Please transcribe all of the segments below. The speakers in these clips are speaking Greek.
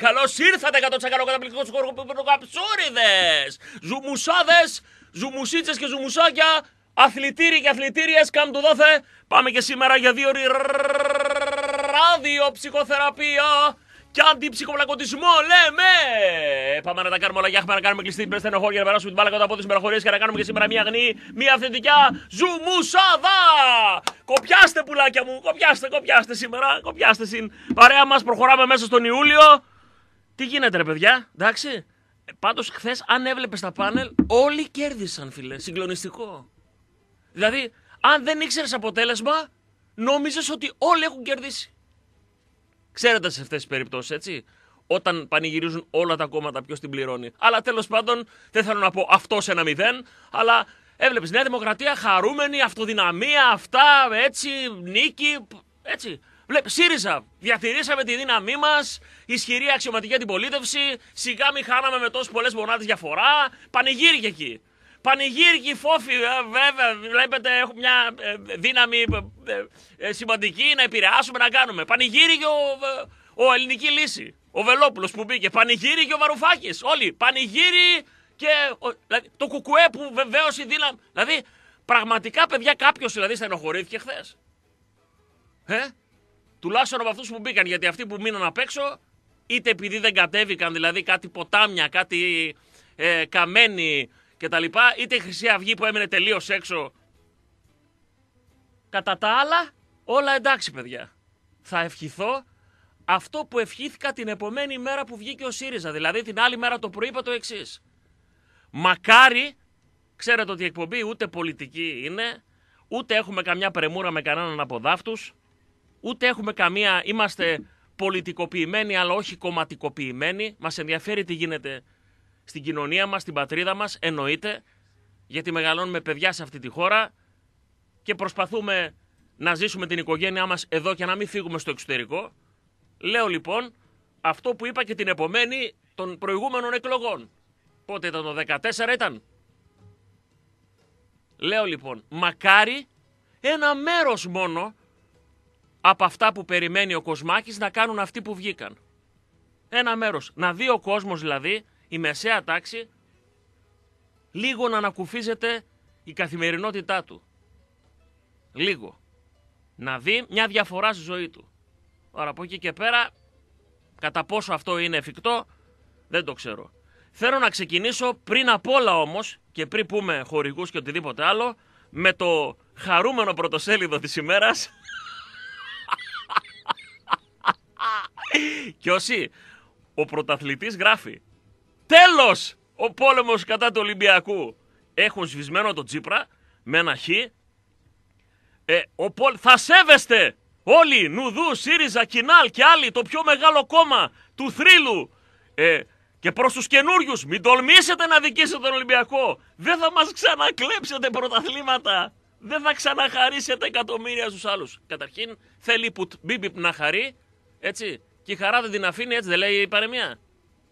Καλώς ήρθατε 100% καταπληκτικούς καψούριδες! Ζουμουσάδες, ζουμουσίτσες και ζουμουσάκια, αθλητήριοι και αθλητήριες, κάμ του δόθε. Πάμε και σήμερα για 2 ώρες ραδιοψυχοθεραπεία και αντιψυχοπλακωτισμό, λέμε! Πάμε να τα κάνουμε όλα για να κάνουμε κλειστή την στενοχώρια, να περάσουμε την μπάλα κάτω από τις μεραχωρίες και να κάνουμε και σήμερα μια αγνή, μια αυθεντικά ζουμουσάδα! Κοπιάστε πουλάκια μου, κοπιάστε σήμερα, κοπιάστε συν. Παρέα μας, προχωράμε μέσα στον Ιούλιο. Τι γίνεται ρε παιδιά, εντάξει? Πάντως χθες αν έβλεπες τα πάνελ, όλοι κέρδισαν φίλε, συγκλονιστικό. Δηλαδή, αν δεν ήξερες αποτέλεσμα, νόμιζες ότι όλοι έχουν κερδίσει. Ξέρετε σε αυτές τις περιπτώσεις, έτσι. Όταν πανηγυρίζουν όλα τα κόμματα, ποιος την πληρώνει. Αλλά τέλος πάντων, δεν θέλω να πω αυτό σε 1-0, αλλά έβλεπες Νέα Δημοκρατία χαρούμενη, αυτοδυναμία, αυτά, έτσι, νίκη, έτσι. Βλέπεις, ΣΥΡΙΖΑ, διατηρήσαμε τη δύναμή μας, ισχυρή αξιωματική αντιπολίτευση, σιγά μη χάναμε με τόσες πολλές μονάδες διαφορά, πανηγύρικε εκεί. Πανηγύρικοι φόφοι, βέβαια, βλέπετε, έχουν μια δύναμη σημαντική να επηρεάσουμε, να κάνουμε. Πανηγύρικε ο ελληνική λύση, ο Βελόπουλος που μπήκε, πανηγύρικε ο Βαρουφάκης, όλοι, πανηγύρι και δηλαδή, το κουκουέ που βεβαίως η δύναμη, δηλαδή πραγματικά παιδιά κάποιος δηλαδή στενοχωρήθηκε χθες. Τουλάχιστον από αυτούς που μπήκαν, γιατί αυτοί που μείναν απ' έξω, είτε επειδή δεν κατέβηκαν, δηλαδή κάτι ποτάμια, κάτι καμένοι κτλ., είτε η Χρυσή Αυγή που έμεινε τελείως έξω. Κατά τα άλλα, όλα εντάξει παιδιά. Θα ευχηθώ αυτό που ευχήθηκα την επομένη μέρα που βγήκε ο ΣΥΡΙΖΑ, δηλαδή την άλλη μέρα το πρωί είπα το εξής. Μακάρι, ξέρετε ότι η εκπομπή ούτε πολιτική είναι, ούτε έχουμε καμιά πρεμούρα με κανέναν από δάφτους, ούτε έχουμε καμία, είμαστε πολιτικοποιημένοι αλλά όχι κομματικοποιημένοι. Μας ενδιαφέρει τι γίνεται στην κοινωνία μας, στην πατρίδα μας, εννοείται, γιατί μεγαλώνουμε παιδιά σε αυτή τη χώρα και προσπαθούμε να ζήσουμε την οικογένειά μας εδώ και να μην φύγουμε στο εξωτερικό. Λέω λοιπόν αυτό που είπα και την επομένη των προηγούμενων εκλογών. Πότε ήταν, το 14 ήταν? Λέω λοιπόν, μακάρι ένα μέρος μόνο από αυτά που περιμένει ο Κοσμάκης να κάνουν αυτοί που βγήκαν. Ένα μέρος. Να δει ο κόσμος δηλαδή, η μεσαία τάξη, λίγο να ανακουφίζεται η καθημερινότητά του. Λίγο. Να δει μια διαφορά στη ζωή του. Τώρα από εκεί και πέρα, κατά πόσο αυτό είναι εφικτό, δεν το ξέρω. Θέλω να ξεκινήσω πριν απ' όλα όμως, και πριν πούμε χορηγούς και οτιδήποτε άλλο, με το χαρούμενο πρωτοσέλιδο της ημέρας. Και όσοι, ο πρωταθλητής γράφει, τέλος ο πόλεμος κατά του Ολυμπιακού. Έχουν σβησμένο τον Τσίπρα με ένα χ. Θα σέβεστε όλοι, Νουδού, ΣΥΡΙΖΑ, Κινάλ και άλλοι, το πιο μεγάλο κόμμα του θρύλου. Και προς τους καινούριους, μην τολμήσετε να δικήσετε τον Ολυμπιακό. Δεν θα μας ξανακλέψετε πρωταθλήματα. Δεν θα ξαναχαρίσετε εκατομμύρια στους άλλους. Καταρχήν θέλει μπιμπιπ να χαρεί, έτσι. Και η χαρά δεν την αφήνει, έτσι δεν λέει η παροιμία.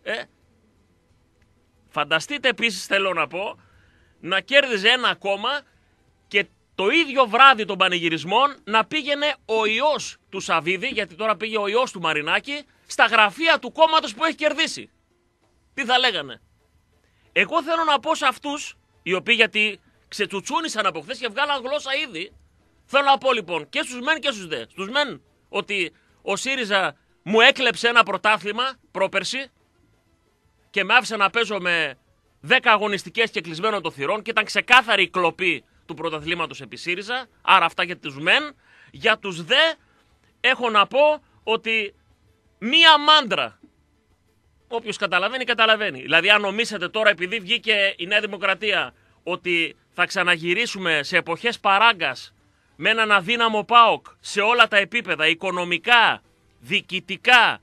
Φανταστείτε επίσης, θέλω να πω, να κέρδιζε ένα κόμμα και το ίδιο βράδυ των πανηγυρισμών να πήγαινε ο ιός του Σαββίδη, γιατί τώρα πήγε ο ιός του Μαρινάκη, στα γραφεία του κόμματος που έχει κερδίσει. Τι θα λέγανε? Εγώ θέλω να πω σε αυτούς, οι οποίοι γιατί ξετσουτσούνησαν από χθες και βγάλαν γλώσσα ήδη, θέλω να πω λοιπόν και στους μεν και στους δε. Στους μεν ότι ο ΣΥΡΙΖΑ μου έκλεψε ένα πρωτάθλημα πρόπερση και με άφησε να παίζω με 10 αγωνιστικές και κλεισμένο των θυρών και ήταν ξεκάθαρη η κλοπή του πρωταθλήματος επί ΣΥΡΙΖΑ. Άρα αυτά για τους μεν. Για τους δε έχω να πω ότι μία μάντρα. Όποιος καταλαβαίνει, καταλαβαίνει. Δηλαδή αν νομίσετε τώρα επειδή βγήκε η Νέα Δημοκρατία ότι θα ξαναγυρίσουμε σε εποχές παράγκας με έναν αδύναμο ΠΑΟΚ σε όλα τα επίπεδα, οικονομικά, διοικητικά,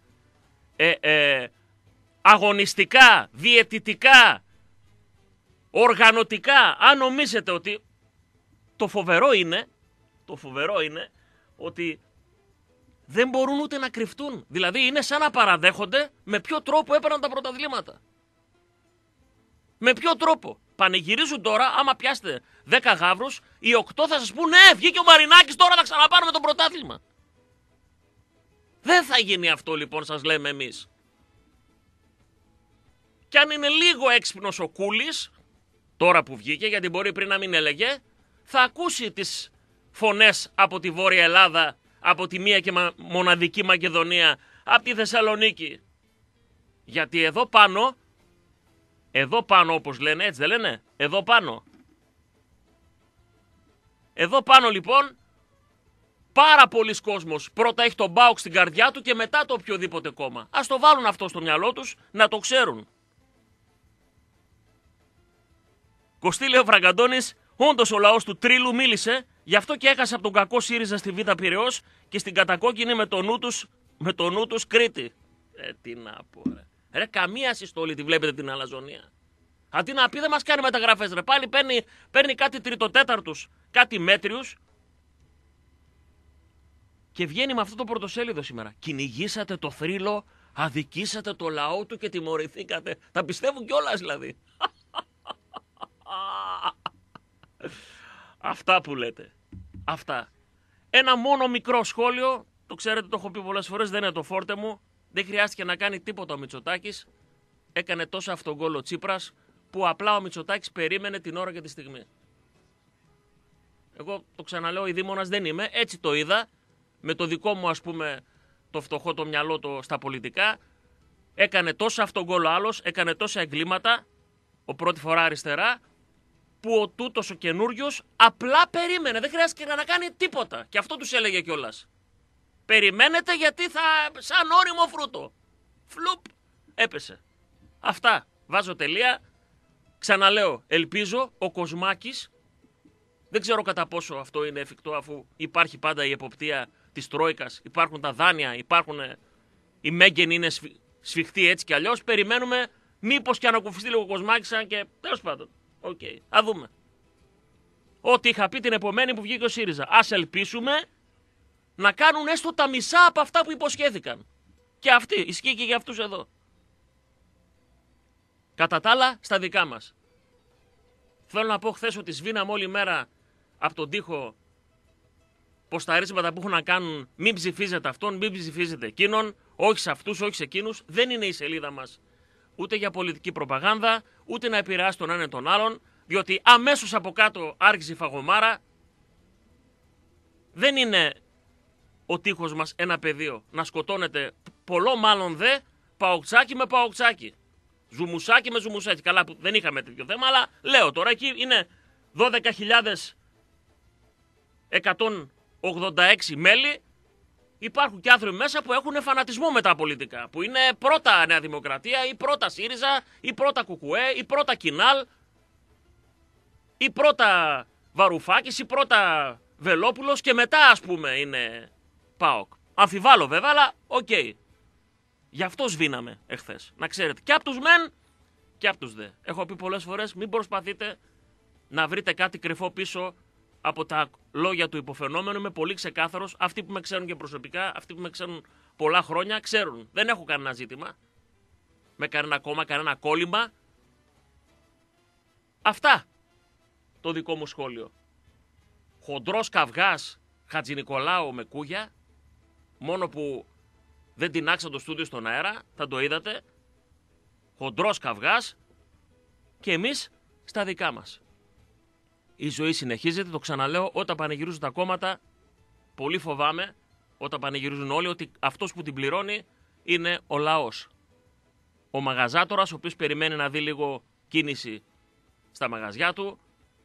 αγωνιστικά, διαιτητικά, οργανωτικά, αν νομίζετε ότι το φοβερό είναι ότι δεν μπορούν ούτε να κρυφτούν. Δηλαδή είναι σαν να παραδέχονται με ποιο τρόπο έπαιρναν τα πρωταθλήματα. Με ποιο τρόπο? Πανηγυρίζουν τώρα, άμα πιάσετε 10 γάβρους, οι 8 θα σας πούν ναι, βγήκε ο Μαρινάκης, τώρα θα ξαναπάρουμε το πρωτάθλημα. Δεν θα γίνει αυτό λοιπόν, σας λέμε εμείς. Και αν είναι λίγο έξυπνος ο Κούλης, τώρα που βγήκε, γιατί μπορεί πριν να μην έλεγε, θα ακούσει τις φωνές από τη Βόρεια Ελλάδα, από τη μία και μοναδική Μακεδονία, από τη Θεσσαλονίκη. Γιατί εδώ πάνω όπως λένε, έτσι δεν λένε, εδώ πάνω λοιπόν, πάρα πολλοί κόσμος πρώτα έχει τον ΠΑΟΚ στην καρδιά του και μετά το οποιοδήποτε κόμμα. Ας το βάλουν αυτό στο μυαλό τους, να το ξέρουν. Κωστή ο Φραγκαντώνης, όντως ο λαός του Τρίλου μίλησε, γι' αυτό και έχασε από τον κακό ΣΥΡΙΖΑ στη Β' Πειραιώς και στην κατακόκκινη με το νου τους Κρήτη. Τι να πω ρε, καμία συστολή τη βλέπετε την αλαζονία. Αντί να πει δεν μας κάνει μεταγραφές ρε, πάλι παίρνει κάτι τριτοτέταρτους, κάτι μέτριους και βγαίνει με αυτό το πρωτοσέλιδο σήμερα. Κυνηγήσατε το θρύλο, αδικήσατε το λαό του και τιμωρηθήκατε. Τα πιστεύουν κιόλας δηλαδή. Αυτά που λέτε. Αυτά. Ένα μόνο μικρό σχόλιο, το ξέρετε, το έχω πει πολλές φορές, δεν είναι το φόρτε μου. Δεν χρειάστηκε να κάνει τίποτα ο Μητσοτάκης. Έκανε τόσο αυτογκόλ ο Τσίπρας που απλά ο Μητσοτάκης περίμενε την ώρα και τη στιγμή. Εγώ το ξαναλέω, ειδήμονας δεν είμαι, έτσι το είδα. Με το δικό μου ας πούμε το φτωχό το μυαλό στα πολιτικά. Έκανε τόσο αυτογκόλ ο άλλος, έκανε τόσα εγκλήματα, ο πρώτη φορά αριστερά, που ο τούτος ο καινούριος απλά περίμενε, δεν χρειάστηκε να κάνει τίποτα. Και αυτό τους έλεγε κιόλας. Περιμένετε γιατί θα σαν όριμο φρούτο. Φλουπ, έπεσε. Αυτά, βάζω τελεία. Ξαναλέω, ελπίζω ο Κοσμάκης, δεν ξέρω κατά πόσο αυτό είναι εφικτό αφού υπάρχει πάντα η εποπτεία της Τρόικας, υπάρχουν τα δάνεια, η μέγενη είναι σφιχτή έτσι κι αλλιώς. Περιμένουμε μήπως και ανακουφιστεί λίγο ο Κοσμάκης, αν και τέλος πάντων. Οκ, θα δούμε. Ό,τι είχα πει την επομένη που βγήκε ο ΣΥΡΙΖΑ. Ας ελπίσουμε να κάνουν έστω τα μισά από αυτά που υποσχέθηκαν. Και αυτοί, ισχύει και για αυτούς εδώ. Κατά τα άλλα, στα δικά μας. Θέλω να πω χθες ότι σβήναμε όλη μέρα από τον τοίχο ποσταρίσματα που έχουν να κάνουν μην ψηφίζετε αυτόν, μην ψηφίζετε εκείνον, όχι σε αυτούς, όχι σε εκείνους. Δεν είναι η σελίδα μας ούτε για πολιτική προπαγάνδα, ούτε να επηρεάσει τον έναν τον άλλον, διότι αμέσως από κάτω άρχισε η φαγωμάρα. Δεν είναι ο τείχος μας ένα πεδίο να σκοτώνεται πολλό μάλλον δε παοκτσάκι με παοκτσάκι. Ζουμουσάκι με ζουμουσάκι. Καλά που δεν είχαμε τέτοιο θέμα, αλλά λέω τώρα εκεί είναι 12.186 μέλη. Υπάρχουν και άνθρωποι μέσα που έχουν φανατισμό με τα πολιτικά. Που είναι πρώτα Νέα Δημοκρατία ή πρώτα ΣΥΡΙΖΑ ή πρώτα ΚΚΕ ή πρώτα Κινάλ ή πρώτα Βαρουφάκης ή πρώτα Βελόπουλος και μετά ας πούμε είναι ΠΑΟΚ. Αμφιβάλλω βέβαια, αλλά οκ. Γι' αυτό σβήναμε εχθές. Να ξέρετε, και από τους μεν και από τους δε. Έχω πει πολλές φορές, μην προσπαθείτε να βρείτε κάτι κρυφό πίσω από τα λόγια του υποφαινόμενου. Είμαι πολύ ξεκάθαρος. Αυτοί που με ξέρουν και προσωπικά, αυτοί που με ξέρουν πολλά χρόνια, ξέρουν. Δεν έχω κανένα ζήτημα με κανένα κόμμα, κανένα κόλλημα. Αυτά το δικό μου σχόλιο. Χοντρός καυγάς Χατζηνικολάου με κούγια, μόνο που δεν τεινάξα το στούντιο στον αέρα, θα το είδατε. Χοντρός καυγάς και εμείς στα δικά μας. Η ζωή συνεχίζεται, το ξαναλέω, όταν πανηγυρίζουν τα κόμματα, πολύ φοβάμαι, όταν πανηγυρίζουν όλοι, ότι αυτός που την πληρώνει είναι ο λαός. Ο μαγαζάτορας, ο οποίος περιμένει να δει λίγο κίνηση στα μαγαζιά του.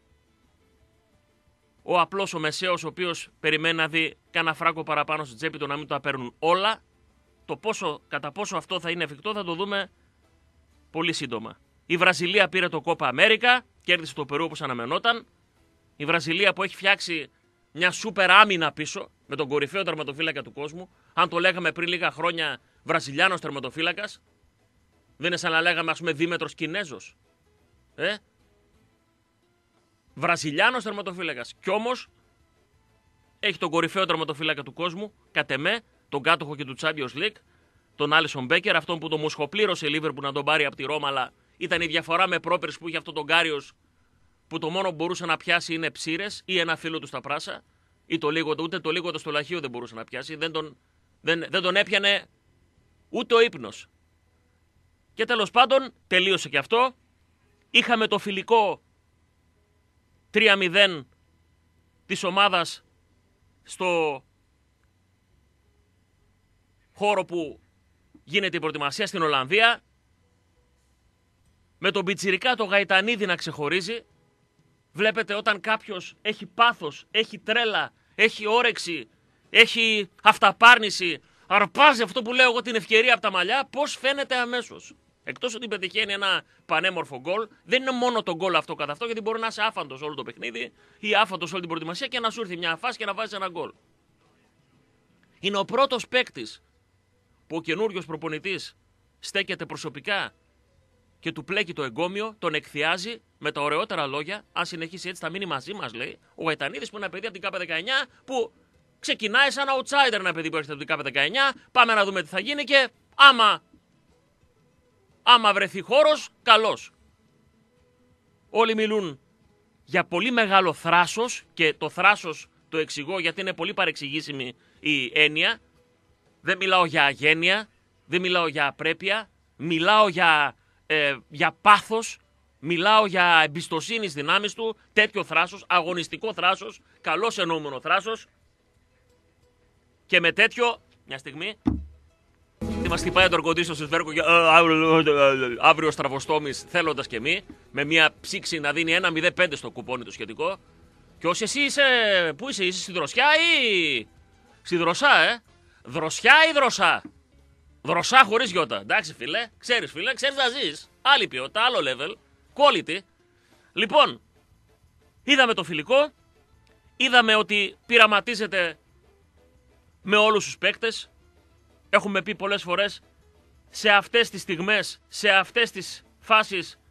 Ο απλός ο μεσαίος, ο οποίος περιμένει να δει κάνα φράγκο παραπάνω στη τσέπη του, να μην τα παίρνουν όλα. Κατά πόσο αυτό θα είναι εφικτό θα το δούμε πολύ σύντομα. Η Βραζιλία πήρε το Κόπα Αμέρικα, κέρδισε το Περού όπως αναμενόταν. Η Βραζιλία που έχει φτιάξει μια σούπερ άμυνα πίσω, με τον κορυφαίο τερματοφύλακα του κόσμου. Αν το λέγαμε πριν λίγα χρόνια Βραζιλιάνος τερματοφύλακας, δεν είναι σαν να λέγαμε ας πούμε Δήμετρος Κινέζος. Βραζιλιάνος τερματοφύλακας. Κι όμως έχει τον κορυφαίο τερματοφύλακα του κόσμου, κατ' εμέ, τον κάτοχο και του Champions League, τον Άλισον Μπέκερ, αυτόν που τον μουσχοπλήρωσε η Λίβερπουλ να τον πάρει από τη Ρώμα, αλλά ήταν η διαφορά με πρόπερση που είχε αυτό τον Κάριος, που το μόνο που μπορούσε να πιάσει είναι ψήρες ή ένα φίλο του στα πράσα, ή ούτε το λίγο στο λαχείο δεν μπορούσε να πιάσει, δεν τον έπιανε ούτε ο ύπνος. Και τέλος πάντων, τελείωσε και αυτό. Είχαμε το φιλικό 3-0 της ομάδας στο χώρο που γίνεται η προετοιμασία στην Ολλανδία, με τον πιτσιρικά το Γαϊτανίδη να ξεχωρίζει. Βλέπετε, όταν κάποιος έχει πάθος, έχει τρέλα, έχει όρεξη, έχει αυταπάρνηση, αρπάζει αυτό που λέω εγώ την ευκαιρία από τα μαλλιά, πώς φαίνεται αμέσως. Εκτός ότι πετυχαίνει ένα πανέμορφο γκολ, δεν είναι μόνο το γκολ αυτό καθ' αυτό, γιατί μπορεί να είσαι άφαντος όλο το παιχνίδι ή άφαντος όλη την προετοιμασία και να σου έρθει μια φάση και να βάζει ένα γκολ. Είναι ο πρώτος παίκτης που ο καινούριος προπονητής στέκεται προσωπικά και του πλέκει το εγκόμιο, τον εκθιάζει με τα ωραιότερα λόγια. Αν συνεχίσει έτσι θα μείνει μαζί μας, λέει. Ο Γαϊτανίδης που είναι ένα παιδί από την ΚΑΠ19 που ξεκινάει σαν outsider, ένα παιδί που έρχεται από την ΚΑΠ19. Πάμε να δούμε τι θα γίνει και άμα βρεθεί χώρος, καλώς. Όλοι μιλούν για πολύ μεγάλο θράσος και το θράσος το εξηγώ γιατί είναι πολύ παρεξηγήσιμη η έννοια. Δεν μιλάω για αγένεια, δεν μιλάω για απρέπεια, μιλάω για πάθος, μιλάω για εμπιστοσύνη στις δυνάμεις του, τέτοιο θράσος, αγωνιστικό θράσος, καλώς εννοούμενο θράσος. Και με τέτοιο, μια στιγμή, τι μας χτυπάει το αερκοντήσιο στο σβέρκο και αύριο στραβοστόμης θέλοντας και μη, με μια ψήξη να δίνει 1,05 στο κουπόνι το σχετικό. Και όσοι εσύ είσαι, πού είσαι στη Δροσιά ή στη Δροσά, Δροσιά ή Δροσά. Δροσά χωρίς γιώτα. Εντάξει φίλε, ξέρεις να ζεις. Άλλη ποιότητα, άλλο level, quality. Λοιπόν, είδαμε το φιλικό, είδαμε ότι πειραματίζεται με όλους τους παίκτες. Έχουμε πει πολλές φορές, σε αυτές τις στιγμές, σε αυτές τις φάσεις,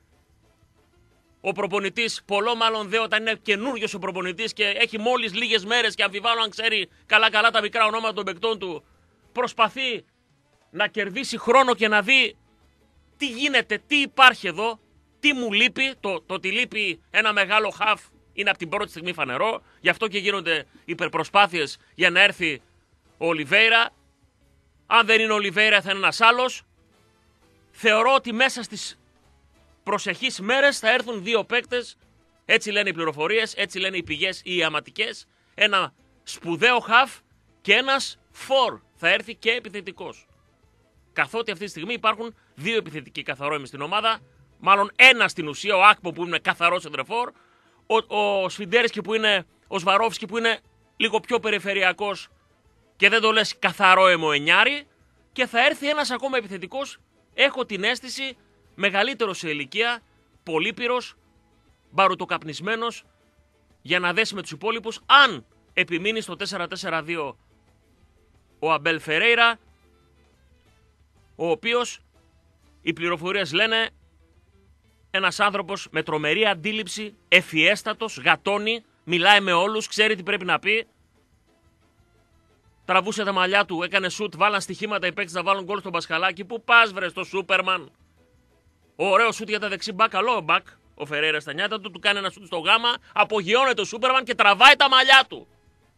ο προπονητής, πολλό μάλλον δε όταν είναι καινούριος ο προπονητής και έχει μόλις λίγες μέρες και αμφιβάλλω αν ξέρει καλά τα μικρά ονόματα των παικτών του, προσπαθεί να κερδίσει χρόνο και να δει τι γίνεται, τι υπάρχει εδώ, τι μου λείπει. Το ότι λείπει ένα μεγάλο χαφ είναι από την πρώτη στιγμή φανερό. Γι' αυτό και γίνονται υπερπροσπάθειες για να έρθει ο Ολιβέιρα. Αν δεν είναι ο Ολιβέιρα θα είναι ένας άλλος. Θεωρώ ότι μέσα στις προσεχείς μέρες θα έρθουν δύο παίκτες. Έτσι λένε οι πληροφορίες, έτσι λένε οι πηγές οι αματικές. Ένα σπουδαίο χαφ και ένας φορ θα έρθει και επιθετικός. Καθότι αυτή τη στιγμή υπάρχουν δύο επιθετικοί καθαρόιμοι στην ομάδα. Μάλλον ένα στην ουσία, ο Άκπο που είναι καθαρός εντρεφόρ. Ο Σφιντέρσκι που είναι, ο Σβαρόφσκι που είναι λίγο πιο περιφερειακός και δεν το λες καθαρόαιμο εννιάρι. Και θα έρθει ένας ακόμα επιθετικός, έχω την αίσθηση, μεγαλύτερος σε ηλικία, πολύπυρος, μπαρουτοκαπνισμένος, για να δέσει με τους υπόλοιπους. Αν επιμείνει στο 4-4-2 ο Αμπέλ Φερέιρα, ο οποίος, οι πληροφορίες λένε, ένας άνθρωπος με τρομερή αντίληψη, ευφιέστατος, γατώνει, μιλάει με όλους, ξέρει τι πρέπει να πει. Τραβούσε τα μαλλιά του, έκανε σουτ, βάλαν στοιχήματα οι παίκτες να βάλουν γκολ στο μπασκαλάκι. Πού πας βρε στο Σούπερμαν. Ωραίο σουτ για τα δεξί μπακ, καλό μπακ. Ο Φερέιρα στα νιάτα του κάνει ένα σουτ στο γάμα, απογειώνεται ο Σούπερμαν και τραβάει τα μαλλιά του.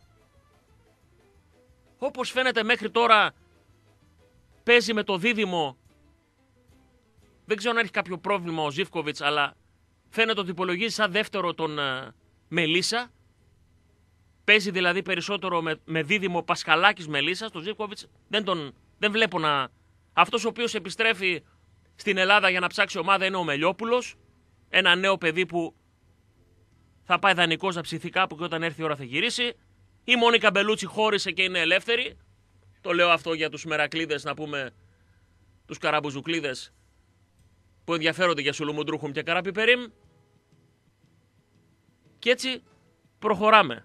Όπως φαίνεται μέχρι τώρα παίζει με το δίδυμο. Δεν ξέρω αν έχει κάποιο πρόβλημα ο Ζίβκοβιτς, αλλά φαίνεται ότι υπολογίζει σαν δεύτερο τον Μελίσσα. Παίζει δηλαδή περισσότερο με δίδυμο Πασχαλάκης Μελίσσα. Το Ζίβκοβιτς δεν βλέπω να... Αυτός ο οποίος επιστρέφει στην Ελλάδα για να ψάξει ομάδα είναι ο Μελιόπουλος. Ένα νέο παιδί που θα πάει δανεικός να ψηθεί κάπου και όταν έρθει η ώρα θα γυρίσει. Η Μόνικα Μπελούτσι χώρισε και είναι ελεύθερη. Το λέω αυτό για τους Μερακλίδες, να πούμε, τους Καραμπουζουκλίδες που ενδιαφέρονται για Σουλουμουντρούχουμ και Καραπιπερίμ. Και έτσι προχωράμε.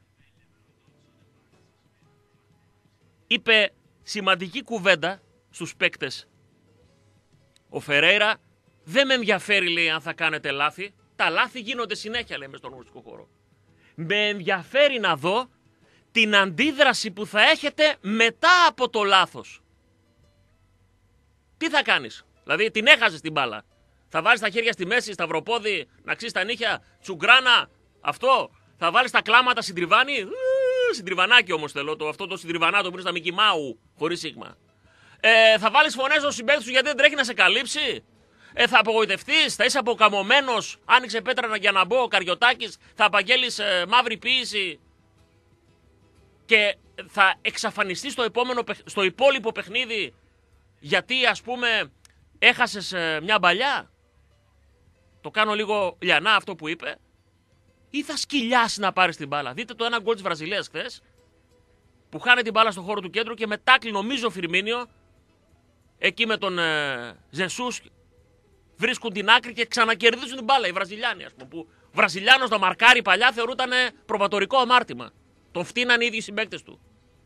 Είπε σημαντική κουβέντα στους παίκτες ο Φερέιρα. Δεν με ενδιαφέρει, λέει, αν θα κάνετε λάθη. Τα λάθη γίνονται συνέχεια, λέει, μες στον αγωνιστικό χώρο. Με ενδιαφέρει να δω την αντίδραση που θα έχετε μετά από το λάθος. Τι θα κάνεις? Δηλαδή την έχασες την μπάλα. Θα βάλεις τα χέρια στη μέση, σταυροπόδι, να ξύσεις τα νύχια, τσουγκράνα, αυτό. Θα βάλεις τα κλάματα συντριβάνι. Συντριβανάκι όμως θέλω, αυτό το συντριβανάτο που είναι στα Μικι Μάου, χωρίς σίγμα. Θα βάλεις φωνές στον συμπαίκτη σου γιατί δεν τρέχει να σε καλύψει. Θα απογοητευτείς, θα είσαι αποκαμωμένος. Άνοιξε πέτρα για να μπω, ο Καριωτάκης, θα απαγγέλεις μαύρη ποίηση και θα εξαφανιστείς στο υπόλοιπο παιχνίδι γιατί ας πούμε έχασες μια μπαλιά. Το κάνω λίγο λιανά αυτό που είπε. Ή θα σκυλιάσει να πάρεις την μπάλα. Δείτε το ένα γκολ της Βραζιλίας χθες που χάνει την μπάλα στο χώρο του κέντρου και με τάκλι νομίζω Φιρμίνιο εκεί με τον Ζεσούς βρίσκουν την άκρη και ξανακερδίζουν την μπάλα οι Βραζιλιάνοι, ας πούμε, που ο Βραζιλιάνος να μαρκάρει παλιά θεωρούταν προβατορικό αμάρτημα. Τον φτύναν οι ίδιοι συμπαίκτες του.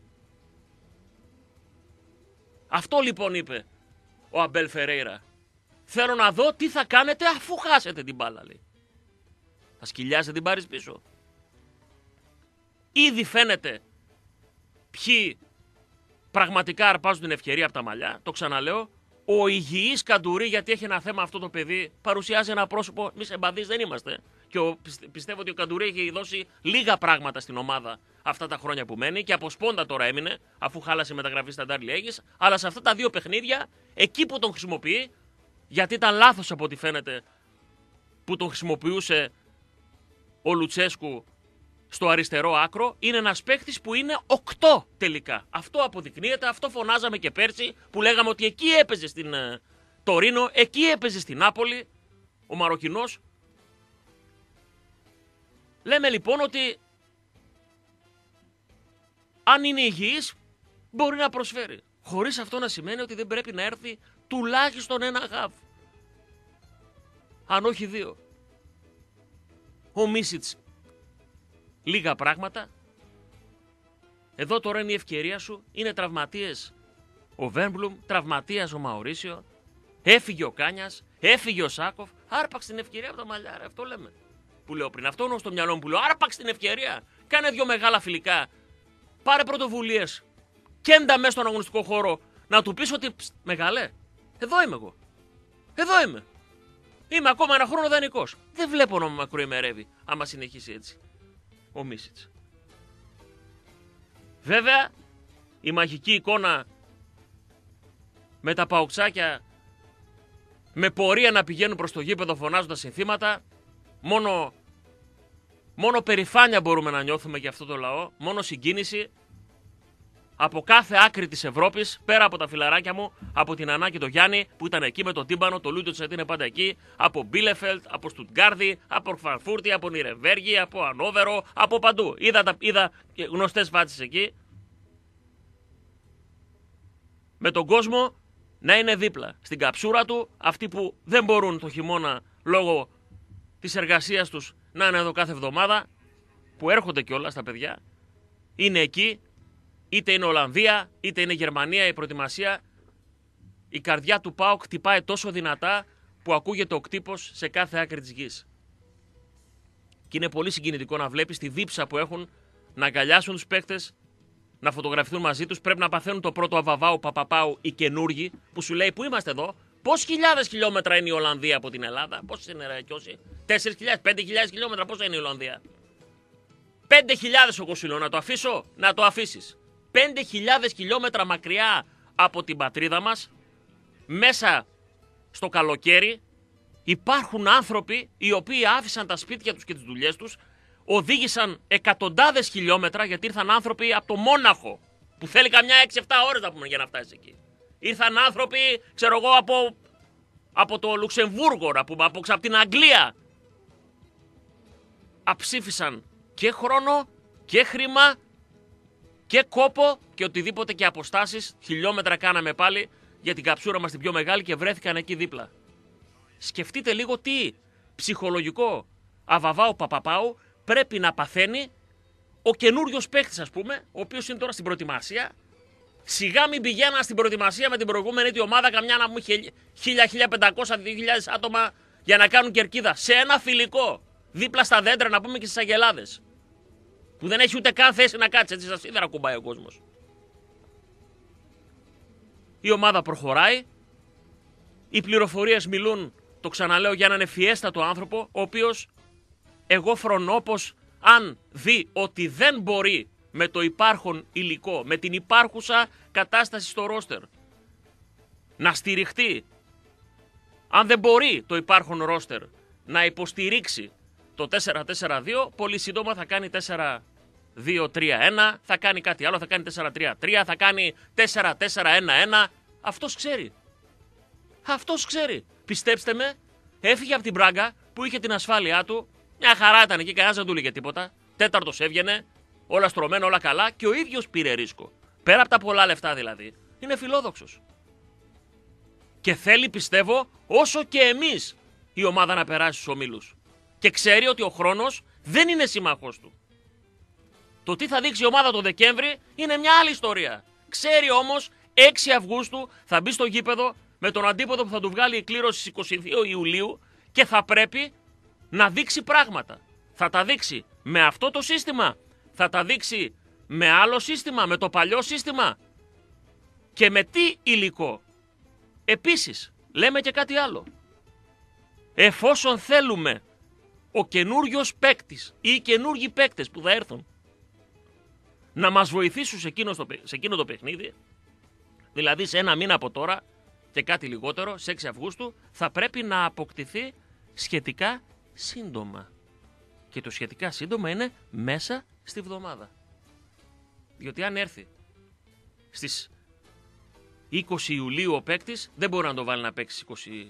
Αυτό λοιπόν είπε ο Αμπέλ Φερέιρα. Θέλω να δω τι θα κάνετε αφού χάσετε την μπάλα, λέει. Θα σκυλιάσετε την πάρεις πίσω. Ήδη φαίνεται ποιοι πραγματικά αρπάζουν την ευκαιρία από τα μαλλιά. Το ξαναλέω. Ο υγιής Καντουρί, γιατί έχει ένα θέμα αυτό το παιδί, παρουσιάζει ένα πρόσωπο. Εμείς εμπαδείς δεν είμαστε. Και πιστεύω ότι ο Καντουρί έχει δώσει λίγα πράγματα στην ομάδα αυτά τα χρόνια που μένει. Και από σπόντα τώρα έμεινε, αφού χάλασε η μεταγραφή στα Ντάρλι Αίγης. Αλλά σε αυτά τα δύο παιχνίδια, εκεί που τον χρησιμοποιεί, γιατί ήταν λάθος από ό,τι φαίνεται που τον χρησιμοποιούσε ο Λουτσέσκου στο αριστερό άκρο, είναι ένας παίκτης που είναι 8 τελικά. Αυτό αποδεικνύεται, αυτό φωνάζαμε και πέρσι που λέγαμε ότι εκεί έπαιζε στην Τωρίνο, εκεί έπαιζε στην Νάπολη ο Μαροκινός. Λέμε λοιπόν ότι αν είναι υγιής μπορεί να προσφέρει. Χωρίς αυτό να σημαίνει ότι δεν πρέπει να έρθει τουλάχιστον ένα γαβ. Αν όχι δύο. Ο Μίσιτς λίγα πράγματα. Εδώ τώρα είναι η ευκαιρία σου. Είναι τραυματίες ο Βέρμπλουμ, τραυματίας ο Μαουρίσιο. Έφυγε ο Κάνιας, έφυγε ο Σάκοφ. Άρπαξε την ευκαιρία από τα μαλλιά, ρε. Αυτό λέμε. Που λέω πριν. Αυτό είναι στο μυαλό μου που λέω. Άρπαξε την ευκαιρία. Κάνε δύο μεγάλα φιλικά. Πάρε πρωτοβουλίες. Κέντα μέσα στον αγωνιστικό χώρο. Να του πεις ότι μεγάλε. Εδώ είμαι εγώ. Εδώ είμαι. Είμαι ακόμα ένα χρόνο δανεικός. Δεν βλέπω να με μακροημερεύει άμα συνεχίσει έτσι ο Μίσιτς. Βέβαια, η μαγική εικόνα με τα παοξάκια με πορεία να πηγαίνουν προς το γήπεδο φωνάζοντας συνθήματα, μόνο περηφάνεια μπορούμε να νιώθουμε για αυτό το λαό, μόνο συγκίνηση. Από κάθε άκρη της Ευρώπης, πέρα από τα φιλαράκια μου, από την Ανά και το Γιάννη που ήταν εκεί με τον Τίμπανο, το Λούντο Τσετ είναι πάντα εκεί, από Μπίλεφελτ, από Στουτγκάρδη, από Φραγκφούρτη, από Νιρεμβέργη, από Ανόβερο, από παντού. Είδα γνωστές φάτσες εκεί. Με τον κόσμο να είναι δίπλα στην καψούρα του, αυτοί που δεν μπορούν το χειμώνα λόγω της εργασίας τους να είναι εδώ κάθε εβδομάδα, που έρχονται κιόλας τα παιδιά, είναι εκεί. Είτε είναι Ολλανδία, είτε είναι Γερμανία, η προετοιμασία. Η καρδιά του ΠΑΟΚ χτυπάει τόσο δυνατά που ακούγεται ο κτύπος σε κάθε άκρη της γης. Και είναι πολύ συγκινητικό να βλέπεις τη δίψα που έχουν να αγκαλιάσουν τους παίκτες, να φωτογραφηθούν μαζί τους. Πρέπει να παθαίνουν το πρώτο αβαβάου παπαπάου οι καινούργοι που σου λέει: πού είμαστε εδώ, πόσες χιλιάδες χιλιόμετρα είναι η Ολλανδία από την Ελλάδα, πόσες είναι ρε Κιώση, 4.000, 5.000 χιλιόμετρα, πόσα είναι η Ολλανδία. 5.000 εγώ σου λέω, να το αφήσω, να το αφήσεις. 5.000 χιλιόμετρα μακριά από την πατρίδα μας, μέσα στο καλοκαίρι, υπάρχουν άνθρωποι οι οποίοι άφησαν τα σπίτια τους και τις δουλειές τους, οδήγησαν εκατοντάδες χιλιόμετρα γιατί ήρθαν άνθρωποι από το Μόναχο, που θέλει καμιά 6-7 ώρες να πούμε για να φτάσει εκεί. Ήρθαν άνθρωποι, ξέρω εγώ, από το Λουξεμβούργο, από την Αγγλία. Αψήφισαν και χρόνο και χρήμα και κόπο και οτιδήποτε και αποστάσεις, χιλιόμετρα κάναμε πάλι για την καψούρα μας την πιο μεγάλη και βρέθηκαν εκεί δίπλα. Σκεφτείτε λίγο τι ψυχολογικό αβαβάου παπαπάου πρέπει να παθαίνει ο καινούριος παίκτης, ας πούμε, ο οποίος είναι τώρα στην προετοιμασία. Σιγά μην πηγαίναν στην προετοιμασία με την προηγούμενη τη ομάδα καμιά να μου 1.000-1.500-2.000 άτομα για να κάνουν κερκίδα σε ένα φιλικό δίπλα στα δέντρα, να πούμε, και στις Αγελάδες, που δεν έχει ούτε καν θέση να κάτσει, έτσι στα σίδερα κουμπάει ο κόσμος. Η ομάδα προχωράει, οι πληροφορίες μιλούν, το ξαναλέω, για έναν ευφιέστατο άνθρωπο, ο οποίος εγώ φρονώ πως αν δει ότι δεν μπορεί με το υπάρχον υλικό, με την υπάρχουσα κατάσταση στο ρόστερ, να στηριχτεί Αν δεν μπορεί το υπάρχον ρόστερ να υποστηρίξει το 4-4-2, πολύ σύντομα θα κάνει 4-2-3-1, θα κάνει κάτι άλλο, θα κάνει 4-3-3, θα κάνει 4-4-1-1. Αυτός ξέρει. Αυτός ξέρει. Πιστέψτε με, έφυγε από την Μπράγκα που είχε την ασφάλειά του. Μια χαρά ήταν εκεί, κανένας δεν του έλεγε τίποτα. Τέταρτος έβγαινε, όλα στρωμένα, όλα καλά και ο ίδιος πήρε ρίσκο. Πέρα από τα πολλά λεφτά δηλαδή, είναι φιλόδοξος. Και θέλει, πιστεύω, όσο και εμείς η ομάδα να περάσει στους ομίλους. Και ξέρει ότι ο χρόνος δεν είναι σύμμαχός του. Το τι θα δείξει η ομάδα το Δεκέμβρη είναι μια άλλη ιστορία. Ξέρει όμως, 6 Αυγούστου θα μπει στο γήπεδο με τον αντίποδο που θα του βγάλει η κλήρωση στις 22 Ιουλίου και θα πρέπει να δείξει πράγματα. Θα τα δείξει με αυτό το σύστημα, θα τα δείξει με άλλο σύστημα, με το παλιό σύστημα και με τι υλικό. Επίσης, λέμε και κάτι άλλο. Εφόσον θέλουμε ο καινούριος παίκτης ή οι καινούργιοι παίκτες που θα έρθουν να μας βοηθήσουν σε εκείνο το παιχνίδι, δηλαδή σε ένα μήνα από τώρα και κάτι λιγότερο, σε 6 Αυγούστου, θα πρέπει να αποκτηθεί σχετικά σύντομα. Και το σχετικά σύντομα είναι μέσα στη βδομάδα. Διότι αν έρθει στις 20 Ιουλίου ο παίκτης, δεν μπορεί να τον βάλει να παίξει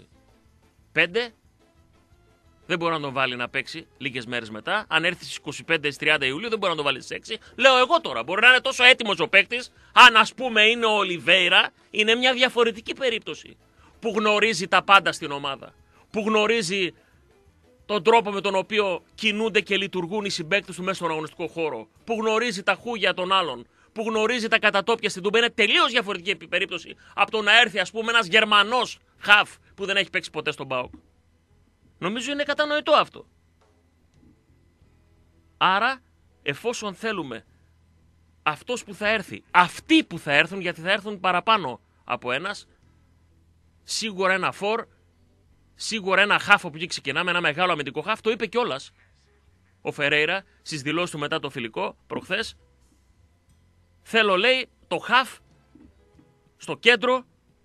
25, δεν μπορεί να τον βάλει να παίξει λίγες μέρες μετά. Αν έρθει στις 25-30 Ιουλίου, δεν μπορεί να τον βάλει στις 6. Λέω εγώ τώρα, μπορεί να είναι τόσο έτοιμος ο παίκτης, αν ας πούμε είναι ο Ολιβέιρα, είναι μια διαφορετική περίπτωση. Που γνωρίζει τα πάντα στην ομάδα. Που γνωρίζει τον τρόπο με τον οποίο κινούνται και λειτουργούν οι συμπαίκτες του μέσα στον αγωνιστικό χώρο. Που γνωρίζει τα χούγια των άλλων. Που γνωρίζει τα κατατόπια στην Τούμπα. Είναι τελείως διαφορετική περίπτωση από το να έρθει, ας πούμε, ένας Γερμανός χαφ που δεν έχει παίξει ποτέ στον ΠΑΟΚ. Νομίζω είναι κατανοητό αυτό. Άρα, εφόσον θέλουμε αυτός που θα έρθει, αυτοί που θα έρθουν, γιατί θα έρθουν παραπάνω από ένας, σίγουρα ένα φορ, σίγουρα ένα χαφ που εκεί ξεκινάμε, ένα μεγάλο αμυντικό χαφ, το είπε κιόλας ο Φερέιρα στις δηλώσεις του μετά το φιλικό προχθές. Θέλω, λέει, το χαφ στο κέντρο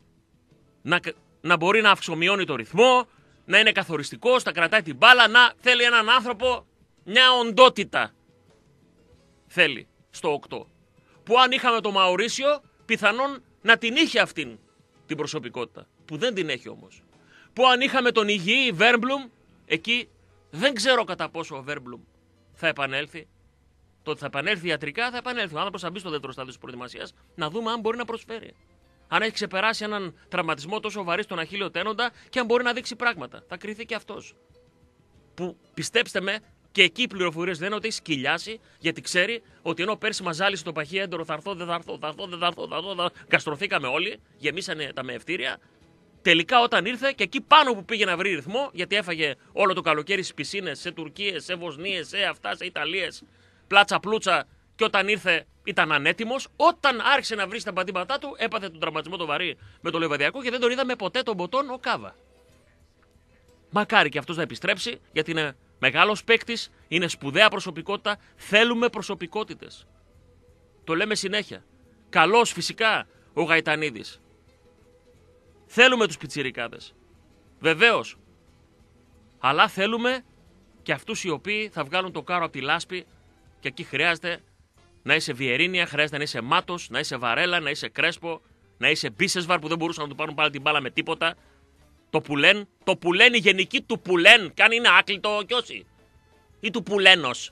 να μπορεί να αυξομειώνει το ρυθμό, να είναι καθοριστικός, να κρατάει την μπάλα, να θέλει έναν άνθρωπο, μια οντότητα θέλει στο 8. Που αν είχαμε το Μαουρίσιο, πιθανόν να την είχε αυτήν την προσωπικότητα, που δεν την έχει όμως. Που αν είχαμε τον υγιή Βέρμπλουμ, εκεί δεν ξέρω κατά πόσο ο Βέρμπλουμ θα επανέλθει. Το ότι θα επανέλθει ιατρικά θα επανέλθει. Ο άνθρωπος θα μπει στο δεύτερο στάδιο της προετοιμασίας να δούμε αν μπορεί να προσφέρει. Αν έχει ξεπεράσει έναν τραυματισμό τόσο βαρύ στον αχίλλειο τένοντα και αν μπορεί να δείξει πράγματα. Θα κρυθεί και αυτός. Που πιστέψτε με, και εκεί οι πληροφορίες λένε ότι έχει σκυλιάσει, γιατί ξέρει ότι ενώ πέρσι μας ζάλισε το παχύ έντερο, θα έρθω, δεν θα έρθω. Καστρωθήκαμε όλοι, γεμίσανε τα μεευτήρια. Τελικά όταν ήρθε και εκεί πάνω που πήγε να βρει ρυθμό, γιατί έφαγε όλο το καλοκαίρι στις πισίνες, σε Τουρκίες, σε Βοσνίες, σε αυτά, σε Ιταλίες, πλάτσα πλούτσα, και όταν ήρθε ήταν ανέτοιμος. Όταν άρχισε να βρει τα πατήματά του, έπαθε τον τραυματισμό το βαρύ με το Λεβαδιακό και δεν τον είδαμε ποτέ τον Μποτόν ο Κάβα. Μακάρι και αυτός να επιστρέψει, γιατί είναι μεγάλος παίκτης, είναι σπουδαία προσωπικότητα. Θέλουμε προσωπικότητες. Το λέμε συνέχεια. Καλός φυσικά ο Γαϊτανίδης. Θέλουμε τους πιτσιρικάδες. Βεβαίως. Αλλά θέλουμε και αυτούς οι οποίοι θα βγάλουν το κάρο από τη λάσπη, και εκεί χρειάζεται να είσαι Βιερίνια, χρειάζεται να είσαι Μάτος, να είσαι Βαρέλα, να είσαι Κρέσπο, να είσαι Μπίσεσβαρ που δεν μπορούσαν να του πάρουν πάλι την μπάλα με τίποτα. Το Πουλέν, η γενική του Πουλέν, καν είναι άκλητο κι όσοι. Ή του Πουλένος.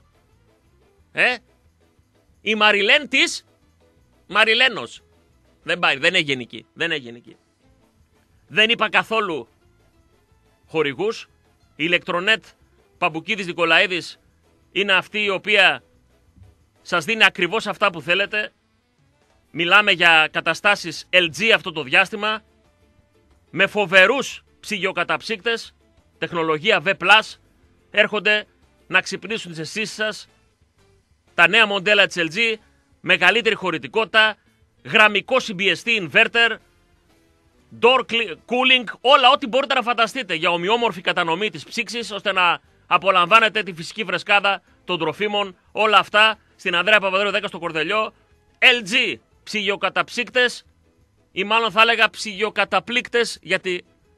Η Μαριλέν της Μαριλένος. Δεν πάει, δεν είναι γενική. Δεν είπα καθόλου χορηγούς. Η Ηλεκτρονέτ Παμπουκίδης Νικολαίδης είναι αυτή η οποία σας δίνει ακριβώς αυτά που θέλετε. Μιλάμε για καταστάσεις LG αυτό το διάστημα, με φοβερούς ψυγειοκαταψύκτες, τεχνολογία V+, έρχονται να ξυπνήσουν τις αισθήσεις σας. Τα νέα μοντέλα της LG, μεγαλύτερη χωρητικότητα, γραμμικό συμπιεστή inverter, door cooling, όλα ό,τι μπορείτε να φανταστείτε για ομοιόμορφη κατανομή της ψήξης, ώστε να απολαμβάνετε τη φυσική φρεσκάδα των τροφίμων, όλα αυτά στην Ανδρέα Παπαδρέου 10 στο Κορδελιό. LG, ψυγειοκαταψύκτες, ή μάλλον θα έλεγα ψυγειοκαταπλήκτες, γιατί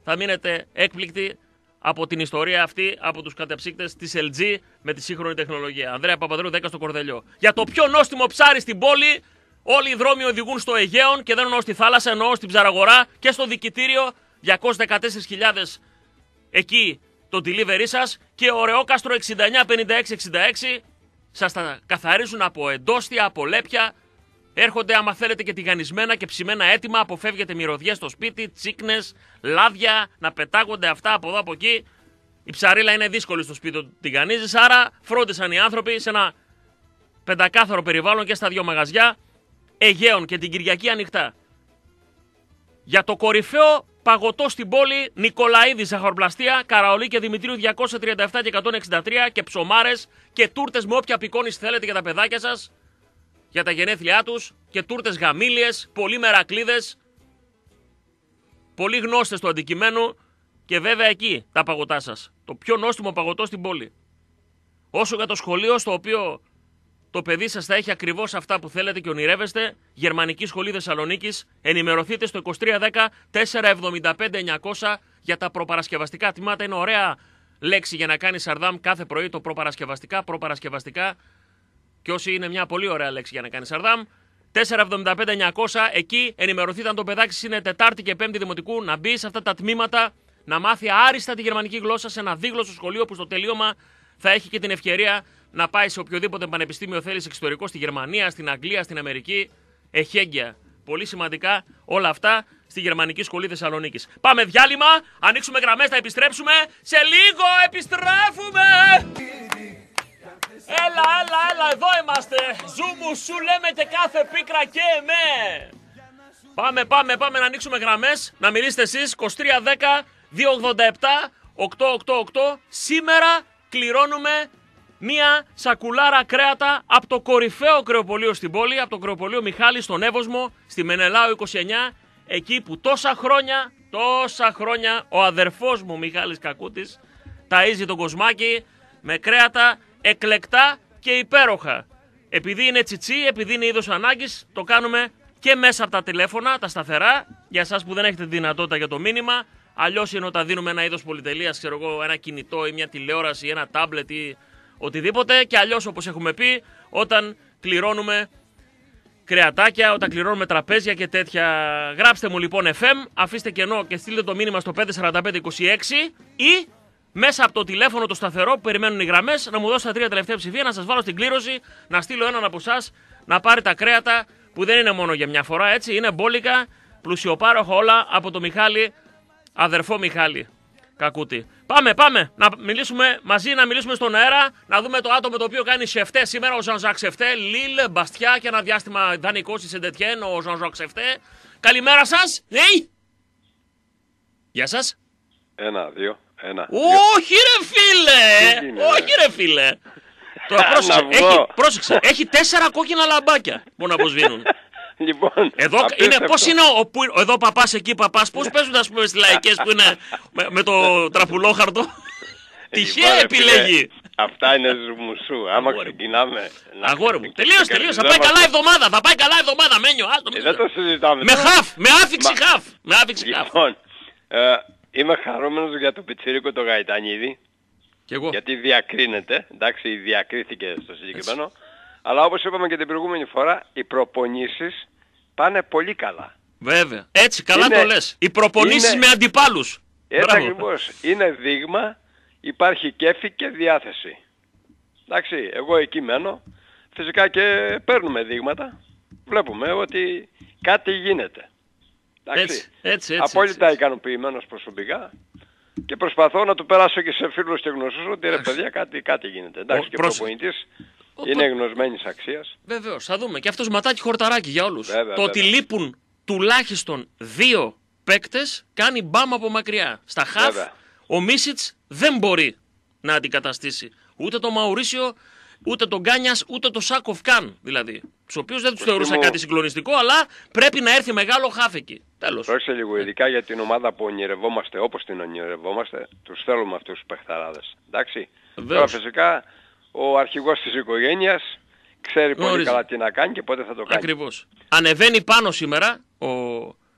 θα μείνετε έκπληκτοι από την ιστορία αυτή, από τους κατεψύκτες της LG με τη σύγχρονη τεχνολογία. Ανδρέα Παπαδρέου, 10 στο Κορδελιό. Για το πιο νόστιμο ψάρι στην πόλη, όλοι οι δρόμοι οδηγούν στο Αιγαίον και δεν εννοώ στη θάλασσα, εννοώ στην Ψαραγορά και στο δικητήριο. 214.000 εκεί το delivery σας και Ωρεόκαστρο 695666 σας τα καθαρίζουν από εντόστια, από λέπια. Έρχονται άμα θέλετε και τηγανισμένα και ψημένα έτοιμα, αποφεύγετε μυρωδιές στο σπίτι, τσίκνες, λάδια, να πετάγονται αυτά από εδώ από εκεί. Η ψαρίλα είναι δύσκολη στο σπίτι του τηγανίζεις, άρα φρόντισαν οι άνθρωποι σε ένα πεντακάθαρο περιβάλλον και στα δύο μαγαζιά, Αιγαίων και την Κυριακή ανοιχτά. Για το κορυφαίο παγωτό στην πόλη, Νικολαίδη Ζαχαροπλαστεία, Καραολί και Δημητρίου 237 και 163 και ψωμάρες και τούρτες με όποια απεικόνηση θέλετε για τα παιδάκια σας, για τα γενέθλιά τους και τούρτες γαμήλιες, πολύ μερακλίδες, πολύ γνώστες του αντικειμένου και βέβαια εκεί τα παγωτά σας. Το πιο νόστιμο παγωτό στην πόλη. Όσο για το σχολείο στο οποίο το παιδί σας θα έχει ακριβώς αυτά που θέλετε και ονειρεύεστε, Γερμανική Σχολή Θεσσαλονίκης, ενημερωθείτε στο 2310 475 900 για τα προπαρασκευαστικά τμήματα. Είναι ωραία λέξη για να κάνει Σαρδάμ κάθε πρωί το προπαρασκευαστικά. Και όσοι είναι μια πολύ ωραία λέξη για να κάνει Σαρδάμ. 475-900, εκεί ενημερωθείτε αν το παιδάκι σας είναι Τετάρτη και Πέμπτη Δημοτικού, να μπει σε αυτά τα τμήματα, να μάθει άριστα τη γερμανική γλώσσα σε ένα δίγλωσσο σχολείο που στο τελείωμα θα έχει και την ευκαιρία να πάει σε οποιοδήποτε πανεπιστήμιο θέλει εξωτερικό, στη Γερμανία, στην Αγγλία, στην Αμερική. Εχέγγυα. Πολύ σημαντικά όλα αυτά στη Γερμανική Σχολή Θεσσαλονίκης. Πάμε διάλειμμα, ανοίξουμε γραμμές, θα επιστρέψουμε. Σε λίγο επιστρέφουμε! Έλα, εδώ είμαστε. Ζούμου σου λέμε και κάθε πίκρα και εμέ. Πάμε να ανοίξουμε γραμμές, να μιλήσετε εσείς. 2310 287 888. Σήμερα κληρώνουμε μία σακουλάρα κρέατα από το κορυφαίο κρεοπωλείο στην πόλη, από το κρεοπωλείο Μιχάλη στον Εύωσμο, στη Μενελάου 29, εκεί που τόσα χρόνια ο αδερφός μου Μιχάλης Κακούτης ταΐζει τον κοσμάκι με κρέατα εκλεκτά και υπέροχα. Επειδή είναι τσιτσί, επειδή είναι είδος ανάγκης, το κάνουμε και μέσα από τα τηλέφωνα, τα σταθερά, για εσάς που δεν έχετε τη δυνατότητα για το μήνυμα. Αλλιώς είναι όταν δίνουμε ένα είδος πολυτελείας, ξέρω εγώ, ένα κινητό ή μια τηλεόραση ή ένα τάμπλετ ή οτιδήποτε. Και αλλιώς, όπως έχουμε πει, όταν κληρώνουμε κρεατάκια, όταν κληρώνουμε τραπέζια και τέτοια. Γράψτε μου λοιπόν FM, αφήστε κενό και στείλτε το μήνυμα στο 54526 ή μέσα από το τηλέφωνο το σταθερό που περιμένουν οι γραμμές να μου δώσετε τα 3 τελευταία ψηφία, να σας βάλω στην κλήρωση, να στείλω έναν από εσάς να πάρει τα κρέατα που δεν είναι μόνο για μια φορά, έτσι, είναι μπόλικα, πλουσιοπάροχα όλα από το Μιχάλη, αδερφό Μιχάλη Κακούτη. Πάμε να μιλήσουμε μαζί, να μιλήσουμε στον αέρα, να δούμε το άτομο το οποίο κάνει Σεφτέ σήμερα, ο Ζαν-Ζακ Σεφτέ, Λίλ, Μπαστιά και ένα διάστημα δανεικός στη Σεντετιέν, ο Ζαν-Ζακ Σεφτέ. Καλημέρα σας, Γεια σας. 1, 2. Όχι ρε φίλε! Τώρα πρόσεξε, έχει 4 κόκκινα λαμπάκια που να αποσβήνουν. Λοιπόν, πώς είναι εδώ παπάς, εκεί παπάς, πώς παίζουν ας πούμε στις λαϊκές που είναι με το τραπουλόχαρτο. Τυχαία επιλέγει. Αυτά είναι ζουμουσού, άμα ξεκινάμε. Αγόρι μου, τελείωσε, θα πάει καλά εβδομάδα, Μένιο. Δεν το συζητάμε. Με άφηξη χαφ. Λοιπόν, είμαι χαρούμενος για το πιτσίρικο το Γαϊτανίδη. Και εγώ. Γιατί διακρίνεται, εντάξει, διακρίθηκε στο συγκεκριμένο. Έτσι. Αλλά όπως είπαμε και την προηγούμενη φορά, οι προπονήσεις πάνε πολύ καλά. Βέβαια. Έτσι, καλά το λες. Οι προπονήσεις με αντιπάλους. Έτσι ακριβώς. Είναι δείγμα, υπάρχει κέφι και διάθεση. Εντάξει, εγώ εκεί μένω. Φυσικά και παίρνουμε δείγματα. Βλέπουμε ότι κάτι γίνεται. Έτσι, απόλυτα ικανοποιημένος προσωπικά και προσπαθώ να του περάσω και σε φίλους και γνωστούς ότι ρε παιδιά κάτι γίνεται. Εντάξει, και ο προπονητής είναι γνωσμένης αξίας. Βεβαίως, θα δούμε. Και αυτός ματάκι χορταράκι για όλους. Βέβαια, ότι λείπουν τουλάχιστον 2 παίκτες κάνει μπαμ από μακριά. Στα χαφ ο Μίσιτς δεν μπορεί να αντικαταστήσει ούτε το Μαουρίσιο, ούτε τον Γκάνιας, ούτε το Σάκοφ καν δηλαδή. Τους οποίους δεν τους θεωρούσα κάτι συγκλονιστικό, αλλά πρέπει να έρθει μεγάλο χάφ εκεί. Τέλος. Πρόκειται λίγο, ειδικά για την ομάδα που ονειρευόμαστε όπως την ονειρευόμαστε, τους θέλουμε αυτούς τους παιχταράδες. Εντάξει. Τώρα φυσικά ο αρχηγός της οικογένειας ξέρει πολύ καλά τι να κάνει και πότε θα το κάνει. Ακριβώς. Ανεβαίνει πάνω σήμερα ο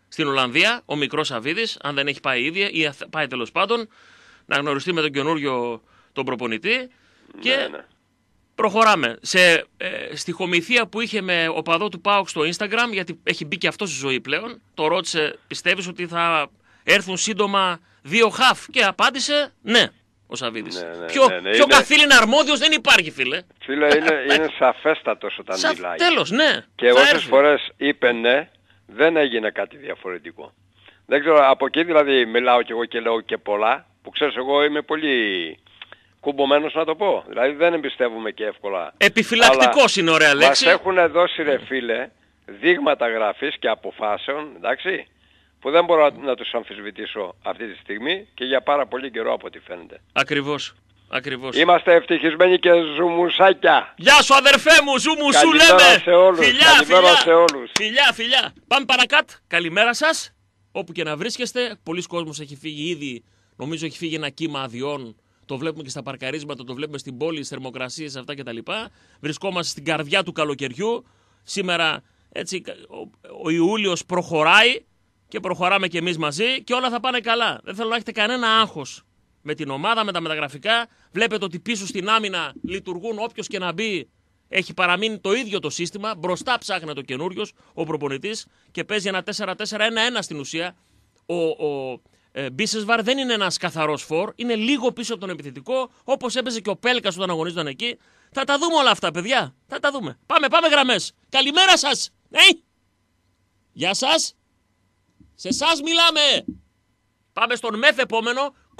στην Ολλανδία, ο μικρός Σαββίδης, αν δεν έχει πάει ήδη ή πάει τέλος πάντων, να γνωριστεί με τον καινούριο τον προπονητή και Ναι. προχωράμε. Στη χομηθεία που είχε με οπαδό του ΠΑΟΚ στο Instagram, γιατί έχει μπει και αυτό στη ζωή πλέον, το ρώτησε, πιστεύεις ότι θα έρθουν σύντομα 2 χαφ? Και απάντησε ναι, ο Σαββίδης. Πιο καθήλυνα αρμόδιος δεν υπάρχει, φίλε. Φίλε, είναι σαφέστατος όταν μιλάει. Τέλος, ναι. Και όσες φορές είπε ναι, δεν έγινε κάτι διαφορετικό. Δεν ξέρω, από εκεί δηλαδή μιλάω κι εγώ και λέω και πολλά, που ξέρεις εγώ είμαι πολύ κουμπωμένος να το πω. Δηλαδή δεν εμπιστεύομαι και εύκολα. Επιφυλακτικός είναι ωραία λέξη. Μας έχουν δώσει ρε φίλε δείγματα γραφής και αποφάσεων, εντάξει, που δεν μπορώ να τους αμφισβητήσω αυτή τη στιγμή και για πάρα πολύ καιρό από ό,τι φαίνεται. Ακριβώς. Είμαστε ευτυχισμένοι και ζουμουσάκια. Γεια σου αδερφέ μου, ζουμουσού λέμε. Καλημέρα σε όλους. Φιλιά. Σε όλους. Φιλιά. Πάμε παρακάτω. Καλημέρα σας. Όπου και να βρίσκεστε. Πολλοί κόσμος έχει φύγει ήδη. Νομίζω έχει φύγει ένα κύμα αδειών. Το βλέπουμε και στα παρκαρίσματα, το βλέπουμε στην πόλη, στις θερμοκρασίες αυτά κτλ. Βρισκόμαστε στην καρδιά του καλοκαιριού. Σήμερα έτσι, ο Ιούλιος προχωράει και προχωράμε κι εμείς μαζί και όλα θα πάνε καλά. Δεν θέλω να έχετε κανένα άγχος με την ομάδα, με τα μεταγραφικά. Βλέπετε ότι πίσω στην άμυνα λειτουργούν, όποιος και να μπει έχει παραμείνει το ίδιο το σύστημα. Μπροστά ψάχνει το καινούριος, ο προπονητής και παίζει ένα 4-4-1-1 στην ουσία. Ο Μπίσεσβαρ δεν είναι ένας καθαρός φορ, είναι λίγο πίσω από τον επιθετικό, όπως έπαιζε και ο Πέλκας όταν αγωνίζονταν εκεί. Θα τα δούμε όλα αυτά, παιδιά. Θα τα δούμε. Πάμε γραμμές. Καλημέρα σας. Γεια σας. Σε εσάς μιλάμε. Πάμε στον μεθ επόμενο. 2310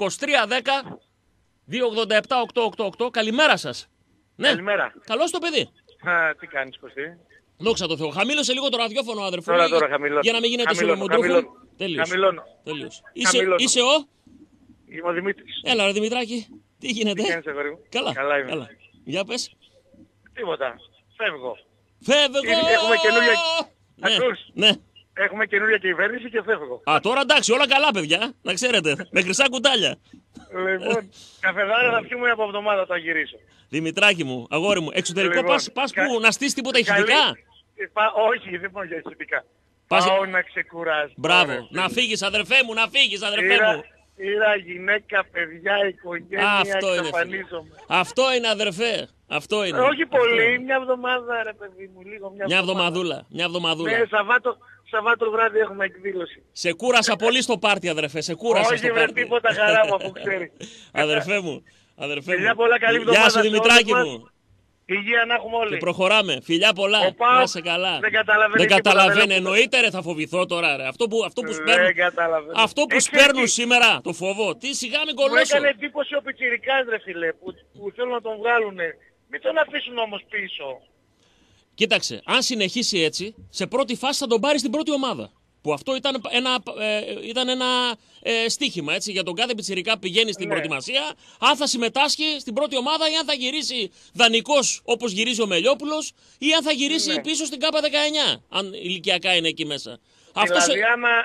287 888. Καλημέρα σας. Ναι. Καλημέρα. Καλώς το παιδί. Τι κάνεις, Κωστή? Δόξα τω Θεώ. Χαμήλωσε λίγο το ραδιόφωνο, αδερφό. Τώρα χαμηλώνω. Για να μην γίνεται σολομοντρούφο. Χαμηλώνω. Είσαι ο? Είμαι ο Δημήτρης. Έλα ρε Δημητράκη. Τι γίνεται? Τι κάνεις, αγόρι μου? Καλά. Είμαι. Για πες. Τίποτα. Φεύγω. Έχουμε καινούργια... Ακούς? Ναι. Έχουμε καινούργια κυβέρνηση και φεύγω. Τώρα εντάξει, όλα καλά παιδιά. Να ξέρετε. Με χρυσά κουτάλια. Λοιπόν, καφεδάρα θα πιούμε από εβδομάδα όταν γυρίσω. Δημητράκη μου, αγόρι μου, εξωτερικό πας που να στήσεις τίποτα ηχητικά? Όχι, δεν πάω για ηχητικά. Πάω να ξεκουράσω. Μπράβο. Να φύγεις αδερφέ μου, μου. Ήρα γυναίκα, παιδιά, οικογένεια, εξαφανίζομαι. Αυτό είναι αδερφέ. Αυτό είναι. Όχι πολύ, μια εβδομάδα ρε παιδί μου, λίγο μια εβδομαδούλα. Ναι, Σαββάτο βράδυ έχουμε εκδήλωση. Σε κούρασα πολύ στο πάρτι αδερφέ, σε κούρασα στο πάρτι. Όχι βρε τίποτα, χαρά μου αφού ξέρεις. Αδερφέ μου. Φιλιά πολλά, καλή εβδομάδα. Γεια σου Δημητράκη μου. Υγεία να έχουμε όλοι. Και προχωράμε. Φιλιά πολλά. Να είσαι καλά. Δεν καταλαβαίνει. Εννοείται ρε, θα φοβηθώ τώρα ρε. Αυτό που σπέρνουν σήμερα, το φοβό. Τι σιγά μην κολλώσω. Μου έκανε εντύπωση ο πιτσιρικάς ρε φίλε, που θέλουν να τον βγάλουνε. Μην τον αφήσουν όμως πίσω. Κοίταξε, αν συνεχίσει έτσι, σε πρώτη φάση θα τον πάρει στην πρώτη ομάδα. Που αυτό ήταν ένα στίχημα, έτσι, για τον κάθε πιτσιρικά πηγαίνει στην προετοιμασία, αν θα συμμετάσχει στην πρώτη ομάδα ή αν θα γυρίσει δανεικός όπως γυρίζει ο Μελιόπουλος ή αν θα γυρίσει πίσω στην ΚΑΠΑ 19, αν ηλικιακά είναι εκεί μέσα. Δηλαδή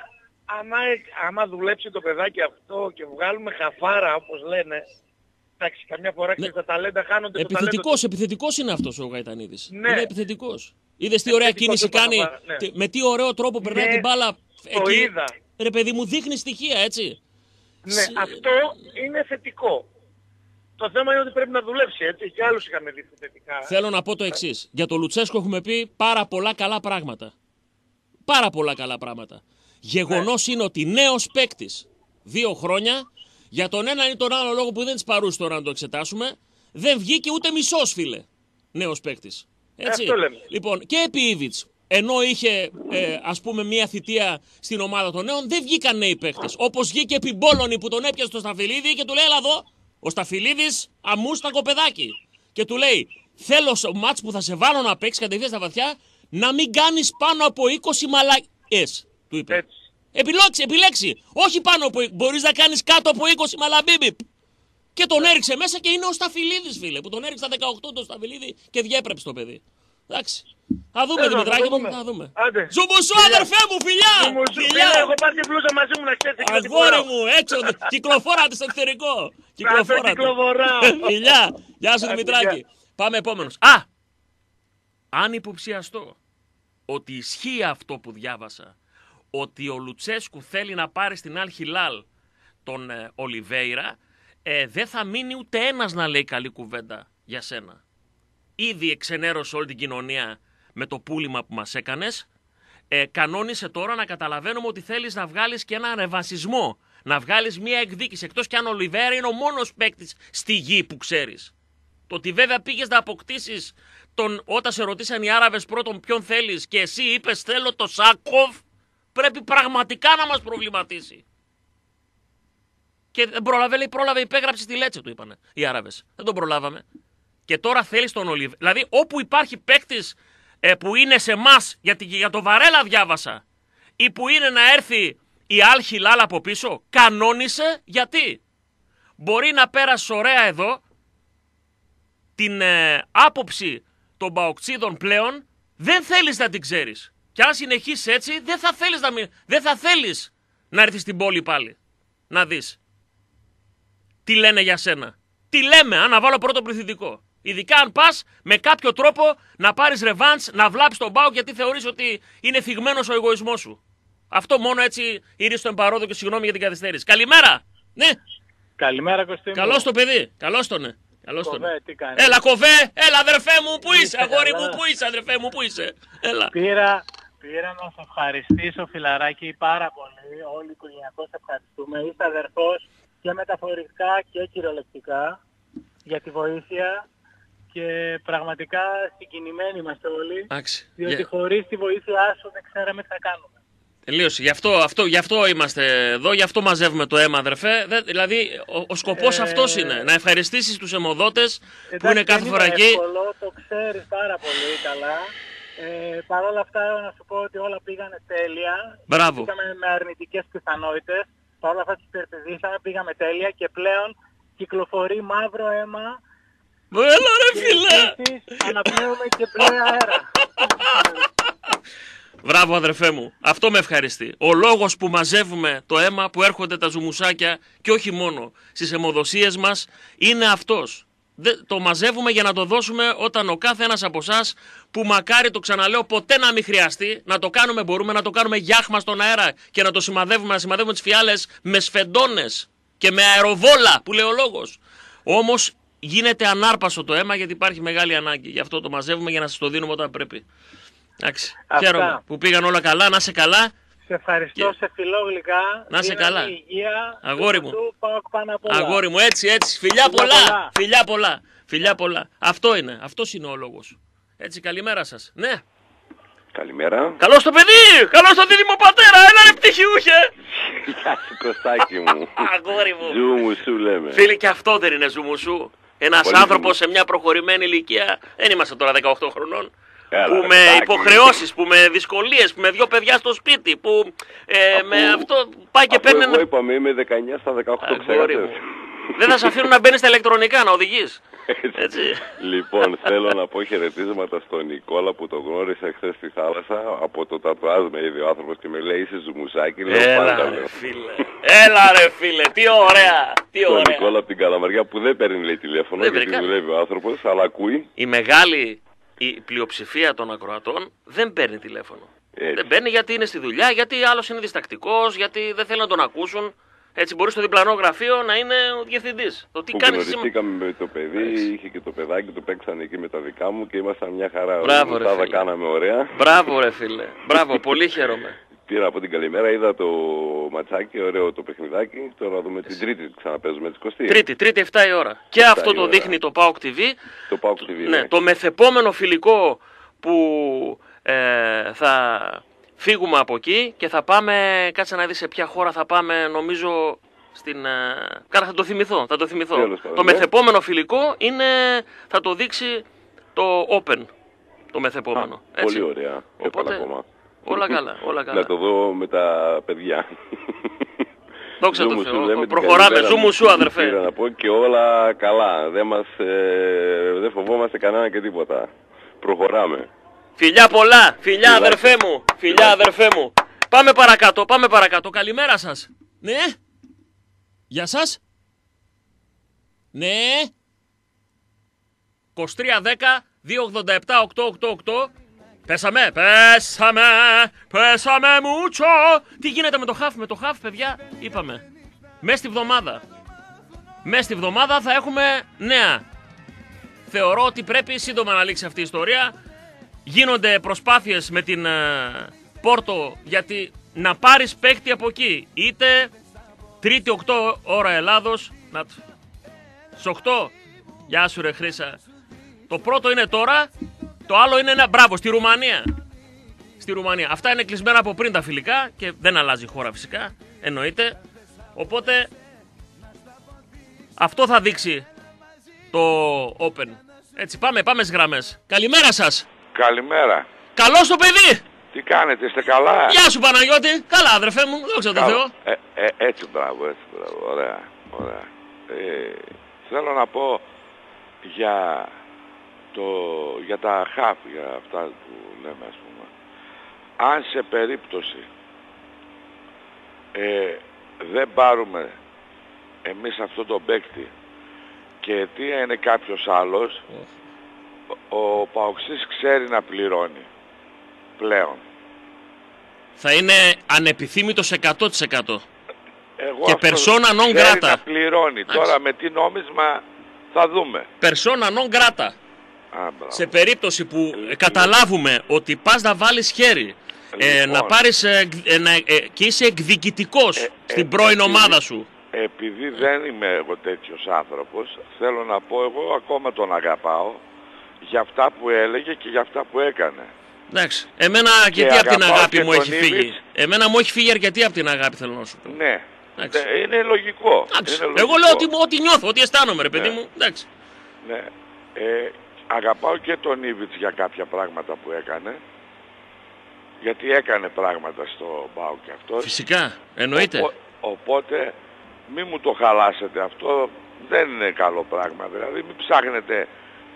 άμα δουλέψει το παιδάκι αυτό και βγάλουμε χαφάρα όπως λένε, εντάξει, καμιά φορά και τα ταλέντα χάνονται. Επιθετικός είναι αυτός ο Γαϊτανίδης. Ναι. Είναι επιθετικός. Είδες τι ωραία κίνηση κάνει, με τι ωραίο τρόπο περνάει την μπάλα εκεί. Είδα. Ρε παιδί μου δείχνει στοιχεία, έτσι. Ναι, αυτό είναι θετικό. Το θέμα είναι ότι πρέπει να δουλέψει, έτσι. Και άλλους είχαμε δει θετικά. Θέλω να πω το εξής. Για τον Λουτσέσκο έχουμε πει πάρα πολλά καλά πράγματα. Πάρα πολλά καλά πράγματα. Γεγονός είναι ότι νέος παίκτης 2 χρόνια, για τον ένα ή τον άλλο λόγο που δεν της παρούσε τώρα να το εξετάσουμε, δεν βγήκε ούτε μισός φίλε. Νέος παίκτης. Έτσι. Λοιπόν, και επί Ήβιτς, ενώ είχε ας πούμε μια θητεία στην ομάδα των νέων, δεν βγήκαν νέοι παίκτες. Όπως βγήκε επί Μπόλωνη που τον έπιασε στο Σταφυλίδη και του λέει: έλα εδώ, ο Σταφυλίδης αμούστακο παιδάκι. Και του λέει: θέλω στο μάτς που θα σε βάλω να παίξεις κατευθείαν στα βαθιά να μην κάνεις πάνω από 20 μαλακές. Του είπε. Επιλέξει. Όχι πάνω από 20. Μπορείς να κάνεις κάτω από 20 μαλαμπίμπι. Και τον έριξε μέσα και είναι ο Σταφυλίδης, φίλε. Που τον έριξε στα 18 το Σταφυλίδη και διέπρεψε το παιδί. Εντάξει. Θα δούμε, Δημητράκη μου. Θα δούμε. Ζουμπουσού, αδερφέ μου, φιλιά! Φιλιά! Έχω πάρει την πλούζα μαζί μου να ξέρετε. Αγόρι μου, έξω. Κυκλοφόρατε στο εξωτερικό. Φιλιά! Γεια σου, Δημητράκη. Πάμε επόμενος. Αν υποψιαστώ ότι ισχύει αυτό που διάβασα, ότι ο Λουτσέσκου θέλει να πάρει στην Αλ Χιλάλ τον Ολιβέηρα, δεν θα μείνει ούτε ένας να λέει καλή κουβέντα για σένα. Ήδη εξενέρωσε όλη την κοινωνία με το πούλημα που μας έκανες. Κανόνισε τώρα να καταλαβαίνουμε ότι θέλεις να βγάλεις και ένα ρεβανσισμό, να βγάλεις μια εκδίκηση, εκτός κι αν ο Ολιβέηρα είναι ο μόνος παίκτης στη γη που ξέρεις. Το ότι βέβαια πήγες να αποκτήσεις όταν σε ρωτήσαν οι Άραβες πρώτον ποιον θέλεις και εσύ είπες θέλω το Σάκοφ, πρέπει πραγματικά να μας προβληματίσει. Και δεν πρόλαβε, υπέγραψε στη Λέτσε, του είπανε οι Άραβες. Δεν τον προλάβαμε. Και τώρα θέλεις τον Ολιβέηρα. Δηλαδή όπου υπάρχει παίκτης που είναι σε εμάς, γιατί για το Βαρέλα διάβασα, ή που είναι να έρθει η Αλ Χιλάλ από πίσω, κανόνισε γιατί. Μπορεί να πέρασε ωραία εδώ την άποψη των παοξίδων πλέον, δεν θέλεις να την ξέρεις. Και αν συνεχίσεις έτσι, δεν θα θέλεις να έρθεις στην πόλη πάλι. Να δεις τι λένε για σένα. Τι λέμε, να βάλω πρώτο πληθυντικό. Ειδικά αν πας με κάποιο τρόπο να πάρεις ρεβάνς, να βλάψεις τον ΠΑΟΚ γιατί θεωρείς ότι είναι θυγμένος ο εγωισμός σου. Αυτό μόνο έτσι ήρθε στον παρόδο και συγγνώμη για την καθυστέρηση. Καλημέρα! Ναι! Καλημέρα Κωστή. Καλώς το παιδί, καλώς τον. Ναι. Κοβέ, τι κάνεις? Έλα κοβέ, έλα αδερφέ μου, πού είσαι, αγόρι μου, πού είσαι αδερφέ μου, πού είσαι. Έλα. Πήρα να σε ευχαριστήσω φιλαράκι πάρα πολύ, όλοι οικογενειακώς ευχαριστούμε. Είσαι αδερφός και μεταφορικά και κυριολεκτικά για τη βοήθεια και πραγματικά συγκινημένοι είμαστε όλοι. Άξι. Διότι χωρίς τη βοήθειά σου δεν ξέραμε τι θα κάνουμε. Τελείωσε. Γι' αυτό είμαστε εδώ, γι' αυτό μαζεύουμε το αίμα, αδερφέ. Δηλαδή, ο σκοπός αυτός είναι. Να ευχαριστήσεις τους αιμοδότες που είναι κάθε φορά εκεί. Εύκολο, το ξέρεις πάρα πολύ καλά. Παρ' όλα αυτά, να σου πω ότι όλα πήγανε τέλεια. Μπράβο. Πήγαμε με αρνητικές πιθανότητες. Παρ' όλα αυτά τις υπερπηδήσαμε, πήγαμε τέλεια και πλέον κυκλοφορεί μαύρο αίμα. Έλα ρε φίλε! Και αναπνέουμε και μπλε αέρα. Μπράβο αδερφέ μου, αυτό με ευχαριστεί. Ο λόγος που μαζεύουμε το αίμα, που έρχονται τα ζουμουσάκια και όχι μόνο στις αιμοδοσίες μας, είναι αυτός. Το μαζεύουμε για να το δώσουμε όταν ο κάθε ένας από εσάς, που μακάρι το ξαναλέω ποτέ να μην χρειαστεί, να το κάνουμε, μπορούμε να το κάνουμε γιάχμα στον αέρα και να το σημαδεύουμε, να σημαδεύουμε τις φιάλες με σφεντώνες και με αεροβόλα που λέει ο λόγος. Όμως γίνεται ανάρπαστο το αίμα γιατί υπάρχει μεγάλη ανάγκη. Γι' αυτό το μαζεύουμε για να σας το δίνουμε όταν πρέπει. Εντάξει, χαίρομαι που πήγαν όλα καλά, να είσαι καλά. Σε ευχαριστώ, και... σε φιλόγλυκα. Να είσαι καλά. Υγεία, αγόρι μου. Του, αγόρι μου, έτσι. Φιλιά πολλά. Φιλιά πολλά. Φιλιά πολλά. Αυτός είναι ο λόγος. Έτσι, καλημέρα σας. Ναι. Καλημέρα. Καλώς το παιδί! Καλώς το δίδυμο πατέρα! Έλα ρε πτυχιούχε! Γεια σου Κωστάκι μου. Αγόρι μου. Ζουμουσού λέμε. Φίλοι, και αυτό δεν είναι ζουμουσού. Ένας άνθρωπος σε μια προχωρημένη ηλικία, δεν είμαστε τώρα 18 χρονών. Έλα, που με υποχρεώσεις, που με δυσκολίες, που με 2 παιδιά στο σπίτι, που με αυτό πάει και παίρνει. Εγώ είπαμε είμαι 19 στα 18, ξέρετε. Δεν θα σε αφήνουν να μπαίνεις στα ηλεκτρονικά, να οδηγείς. Έτσι. Λοιπόν, θέλω να πω χαιρετίσματα στον Νικόλα που το γνώρισα χθες στη θάλασσα. Από το τατουάζ με είδε ο άνθρωπος και με λέει είσαι ζουμουσάκι. Έλα ρε φίλε. Έλα ρε φίλε, τι ωραία. Τον Νικόλα από την Καλαμαριά που δεν παίρνει λέει τηλέφωνο γιατί δουλεύει ο άνθρωπος, αλλά ακούει. Η μεγάλη πλειοψηφία των ακροατών δεν παίρνει τηλέφωνο. Έτσι. Δεν παίρνει γιατί είναι στη δουλειά, γιατί άλλος είναι διστακτικός, γιατί δεν θέλουν να τον ακούσουν. Έτσι μπορεί στο διπλανό γραφείο να είναι ο διευθυντής. Το τι που κάνεις γνωριστήκαμε με το παιδί, είχε και το παιδάκι, το παίξανε εκεί με τα δικά μου και ήμασταν μια χαρά. Μπράβο ρε φίλε. Κάναμε ωραία. Μπράβο ρε φίλε. Μπράβο, πολύ χαίρομαι. Πήρα από την καλημέρα, είδα το ματσάκι, ωραίο το παιχνιδάκι. Τώρα δούμε την Τρίτη, ξαναπέζουμε τις 20. Τρίτη 7 η ώρα. Και αυτό το δείχνει το PAOK TV. Το PAOK TV, ναι. Το μεθεπόμενο φιλικό που θα φύγουμε από εκεί και θα πάμε, κάτσε να δεις σε ποια χώρα θα πάμε, νομίζω Κάρα θα το θυμηθώ. Το μεθεπόμενο φιλικό είναι, θα το δείξει το Open, το μεθεπόμενο. Πολύ ωραία. Οπότε, όλα καλά. Να το δω με τα παιδιά. Δόξα τω Θεώ. Προχωράμε. Ζουμουσού αδερφέ. Να πω και όλα καλά. Δεν φοβόμαστε κανένα και τίποτα. Προχωράμε. Φιλιά πολλά. Φιλιά αδερφέ μου. Πάμε παρακάτω. Καλημέρα σας. Ναι. Γεια σας. Ναι. 2310 287 888. Πέσαμε μουτσο. Τι γίνεται με το χαφ, παιδιά, είπαμε. Μέσα στη βδομάδα θα έχουμε νέα. Θεωρώ ότι πρέπει σύντομα να λήξει αυτή η ιστορία. Γίνονται προσπάθειες με την Πόρτο γιατί να πάρεις παίκτη από εκεί. Είτε Τρίτη 8 ώρα Ελλάδος. Στις 8. Γεια σου ρε Χρύσα. Το πρώτο είναι τώρα. Το άλλο είναι μπράβο, στη Ρουμανία. Αυτά είναι κλεισμένα από πριν τα φιλικά και δεν αλλάζει η χώρα φυσικά. Εννοείται. Οπότε αυτό θα δείξει το Open. Έτσι, πάμε στις γραμμές. Καλημέρα σας. Καλημέρα. Καλώς το παιδί. Τι κάνετε, είστε καλά? Γεια σου Παναγιώτη. Καλά αδερφέ μου, δόξα τω Θεώ. Έτσι μπράβο. Ωραία. Θέλω να πω για τα χαφ, για αυτά που λέμε ας πούμε. Αν σε περίπτωση δεν πάρουμε εμείς αυτό το παίκτη και αιτία είναι κάποιος άλλος, ο Παοξής ξέρει να πληρώνει πλέον. Θα είναι ανεπιθύμητος 100%. Και persona non grata. Να πληρώνει. Τώρα με τι νόμισμα θα δούμε. Persona non grata. Σε περίπτωση που καταλάβουμε ότι πας να βάλεις χέρι, να πάρεις και είσαι εκδικητικός στην πρώην ομάδα σου. Επειδή δεν είμαι εγώ τέτοιος άνθρωπος, θέλω να πω εγώ ακόμα τον αγαπάω για αυτά που έλεγε και για αυτά που έκανε. Εντάξει, εμένα αρκετή από την αγάπη μου έχει φύγει. Εμένα μου έχει φύγει αρκετή από την αγάπη, θέλω να σου πω. Ναι, είναι λογικό. Εγώ λέω ότι νιώθω, ότι αισθάνομαι ρε παιδί μου. Εντάξει. Ναι. Αγαπάω και τον Ήβιτς για κάποια πράγματα που έκανε. Γιατί έκανε πράγματα στο ΠΑΟΚ και αυτός. Φυσικά, εννοείται. Οπότε μη μου το χαλάσετε αυτό, δεν είναι καλό πράγμα. Δηλαδή μην ψάχνετε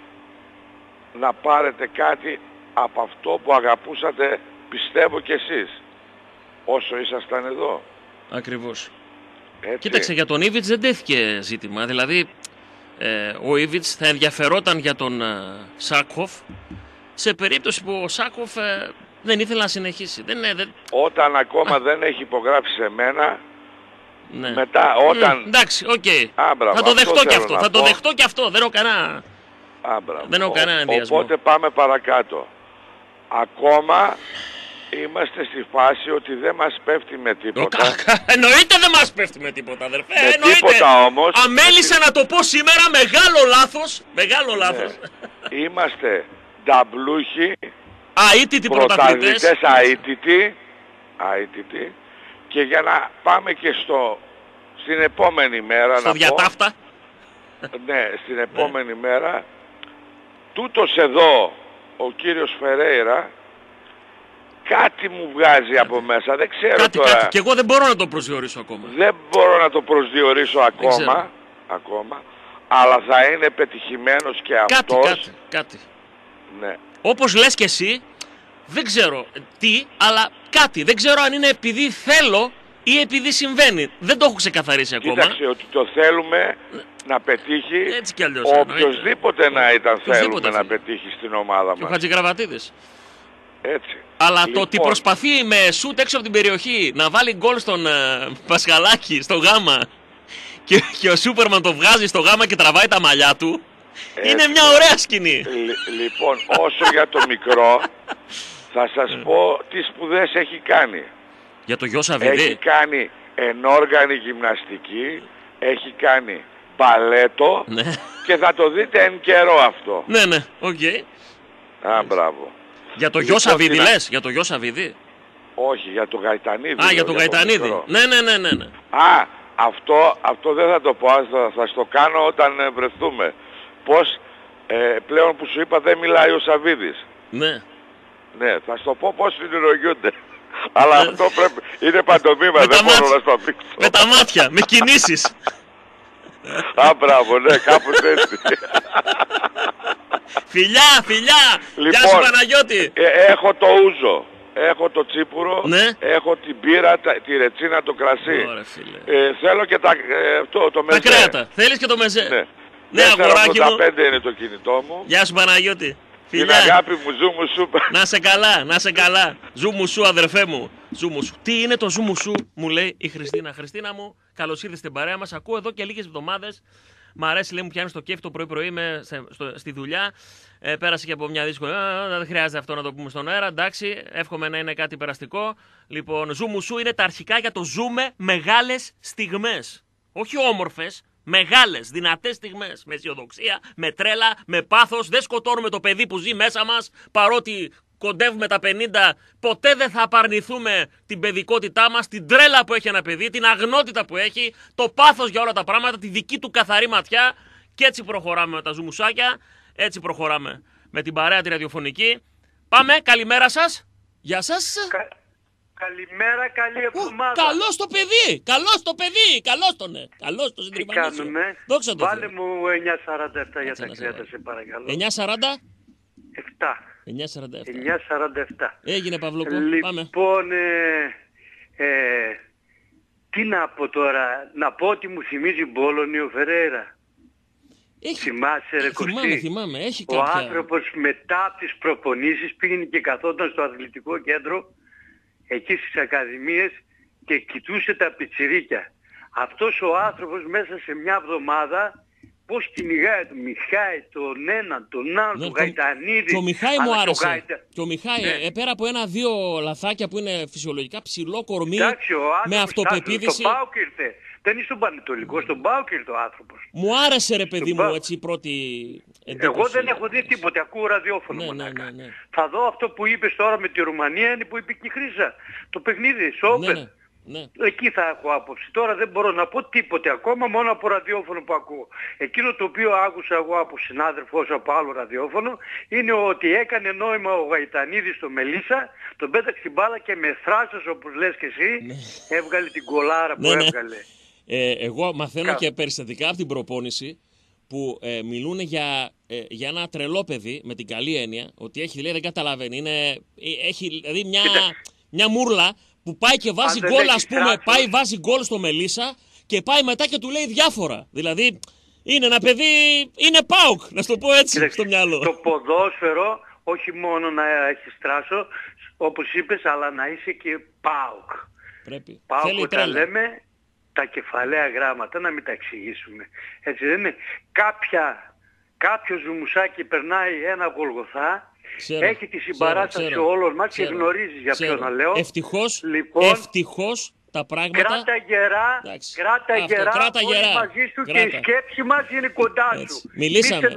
να πάρετε κάτι από αυτό που αγαπούσατε, πιστεύω κι εσείς, όσο ήσασταν εδώ. Ακριβώς. Έτσι. Κοίταξε, για τον Ήβιτς δεν τέθηκε ζήτημα. Δηλαδή ο Ήβιτς θα ενδιαφερόταν για τον Σάκοφ σε περίπτωση που ο Σάκοφ δεν ήθελε να συνεχίσει. Όταν ακόμα δεν έχει υπογράψει σε μένα, ναι. Μετά όταν... εντάξει, οκ. Θα το δεχτώ και αυτό. Θα το δεχτώ και αυτό. Δεν έχω κανένα ενδιασμό. Οπότε πάμε παρακάτω. Ακόμα είμαστε στη φάση ότι δεν μας πέφτει με τίποτα. Εννοείται δεν μας πέφτει με τίποτα, αδερφέ. Με τίποτα όμως. Αμέλησα να το πω σήμερα, μεγάλο λάθος. Ναι. Είμαστε νταμπλούχοι, αίτητοι πρωταθλητές, αίτητοι, και για να πάμε και στην επόμενη μέρα στο διατάφτα. Ναι, στην επόμενη μέρα τούτος εδώ ο κύριος Φερέιρα κάτι μου βγάζει από μέσα, δεν ξέρω τώρα. Κάτι, και εγώ δεν μπορώ να το προσδιορίσω ακόμα. Δεν μπορώ να το προσδιορίσω ακόμα, αλλά θα είναι πετυχημένος και αυτός. Κάτι. Ναι. Όπως λες και εσύ, δεν ξέρω τι, αλλά κάτι. Δεν ξέρω αν είναι επειδή θέλω ή επειδή συμβαίνει. Δεν το έχω ξεκαθαρίσει ακόμα. Κοίταξε, ότι το θέλουμε να πετύχει. Έτσι κι αλλιώς. Οποιοςδήποτε να ήταν θέλουμε να πετύχει στην ομάδα μας. Και ο Χατζηγραβατίδης. Έτσι. Αλλά το ότι προσπαθεί με σούτ έξω από την περιοχή να βάλει γκολ στον Πασχαλάκη, στο γάμα, και ο Σούπερμαν το βγάζει στο γάμα και τραβάει τα μαλλιά του, είναι μια ωραία σκηνή. Λοιπόν, όσο για το μικρό, θα σας πω τι σπουδές έχει κάνει. Για το γιο Σαββίδη. Έχει κάνει ενόργανη γυμναστική, έχει κάνει μπαλέτο, ναι. Και θα το δείτε εν καιρό αυτό. Ναι, οκ. Μπράβο. Για το γιο Σαββίδη λες, για το γιο Σαββίδη. Όχι, για το Γαϊτανίδη. Για το Γαϊτανίδη. Ναι. Αυτό δεν θα το πω, θα στο κάνω όταν βρεθούμε. Πώς πλέον που σου είπα δεν μιλάει ο Σαββίδης. Ναι. Ναι, θα στο πω πώς συνειρογιούνται. Αλλά αυτό πρέπει, είναι παντομήμα, δεν μπορώ να στο δείξω. Με τα μάτια, με κινήσεις. Μπράβο, ναι, κάπως έτσι. Φιλιά! Λοιπόν, γεια σου Παναγιώτη! Έχω το ούζο, έχω το τσίπουρο, ναι. Έχω την πύρα, τη ρετσίνα, το κρασί. Ωραία, φίλε. Θέλω και το μεζέ. Τα κρέατα, θέλεις και το μεζέ. Ναι. Ναι, αγοράκι μου. 4,85 είναι το κινητό μου. Γεια σου Παναγιώτη. Την αγάπη μου, ζου μου σου. Να σε καλά, να σε καλά. Ζου μου σου, αδερφέ μου. Ζου μου σου. Τι είναι το ζου μου σου, μου λέει η Χριστίνα. Χριστίνα μου, καλώς ήρθες στην παρέα μας. Ακούω εδώ και λίγες εβδομάδες. Μ' αρέσει, λέει, μου πιάνει το κέφι το πρωί-πρωί, είμαι στη δουλειά. Πέρασε και από μια δύσκολη. Δεν χρειάζεται αυτό να το πούμε στον αέρα. Εντάξει, εύχομαι να είναι κάτι περαστικό. Λοιπόν, ζου μου σου είναι τα αρχικά για το ζούμε μεγάλες στιγμές. Όχι όμορφες. Μεγάλες, δυνατές στιγμές. Με αισιοδοξία, με τρέλα, με πάθος. Δεν σκοτώνουμε το παιδί που ζει μέσα μας. Παρότι κοντεύουμε τα 50, ποτέ δεν θα απαρνηθούμε την παιδικότητά μας, την τρέλα που έχει ένα παιδί, την αγνότητα που έχει, το πάθος για όλα τα πράγματα, τη δική του καθαρή ματιά. Και έτσι προχωράμε με τα ζουμουσάκια. Έτσι προχωράμε με την παρέα τη ραδιοφωνική. Πάμε, καλημέρα σας. Γεια σας. Καλημέρα, καλή εβδομάδα. Καλώς το παιδί, καλώς το παιδί, καλώς τον καλώς το συντριβανίσιο. Τι κάνουμε, δόξα τω Θεώ. βάλε μου 9.47 για τα κρέατα, σε παρακαλώ. 9.40. 9.47. 9.47. Έγινε, Παυλούκο, πάμε. Λοιπόν, τι να πω τώρα, να πω ότι μου θυμίζει Μπόλωνη ο Φερέιρα. Θυμάσαι ρε Κωστή, θυμάμαι, έχει ο κάποια... άνθρωπος μετά από τις προπονήσεις πήγαινε και καθόταν στο αθλητικό κέντρο, εκεί στις ακαδημίες, και κοιτούσε τα πιτσιρίκια. Αυτός ο άνθρωπος μέσα σε μια εβδομάδα πώς κυνηγάει τον Μιχάη, τον έναν, τον άλλον, τον Γαϊτανίδη. Και ο Μιχάη μου άρεσε. Και ο Μιχάη, πέρα από ένα-δύο λαθάκια που είναι φυσιολογικά, ψηλό κορμί, με αυτοπεποίθηση. Στον ΠΑΟΚ ήρθε. Δεν είναι στον Πανετολικό, στον ΠΑΟΚ ήρθε ο άνθρωπος. Μου άρεσε ρε παιδί μου έτσι η πρώτη εντύπωση. Εγώ δεν έχω δει τίποτε, ακούω ραδιόφωνο. Ναι. Θα δω αυτό που είπες τώρα με τη Ρουμανία, είναι που είπε και η Χρύσα. Το παιχνίδι, Σόπερ. Ναι. Εκεί θα έχω άποψη. Τώρα δεν μπορώ να πω τίποτε ακόμα, μόνο από ραδιόφωνο που ακούω. Εκείνο το οποίο άκουσα εγώ από συνάδελφος από άλλο ραδιόφωνο είναι ότι έκανε νόημα ο Γαϊτανίδης στο Μελίσσα, τον πέταξε την μπάλα και με θράσος, όπως λες και εσύ, έβγαλε την κολάρα που έβγαλε. Εγώ μαθαίνω και περιστατικά από την προπόνηση που μιλούν για ένα τρελό παιδί, με την καλή έννοια, ότι έχει, λέει, δεν καταλαβαίνει, έχει δηλαδή μια μούρλα που πάει και βάζει γκολ, ας πούμε, βάζει γκολ στο Μελίσσα και πάει μετά και του λέει διάφορα. Δηλαδή είναι ένα παιδί, είναι ΠΑΟΚ, να σου το πω έτσι. Στο μυαλό. Το ποδόσφαιρο όχι μόνο να έχεις τράσο, όπως είπες, αλλά να είσαι και ΠΑΟΚ. Πρέπει. ΠΑΟΚ όταν λέμε τα κεφαλαία γράμματα, να μην τα εξηγήσουμε. Έτσι δεν είναι. Κάποιο ζουμουσάκι περνάει ένα Γολγοθά, έχει τη συμπαράσταση όλων μας και γνωρίζεις για ποιο να λέω. Ευτυχώς, λοιπόν, ευτυχώς τα πράγματα... Κράτα γερά, όλοι μαζί σου και η σκέψη μας είναι κοντά σου. Μιλήσαμε.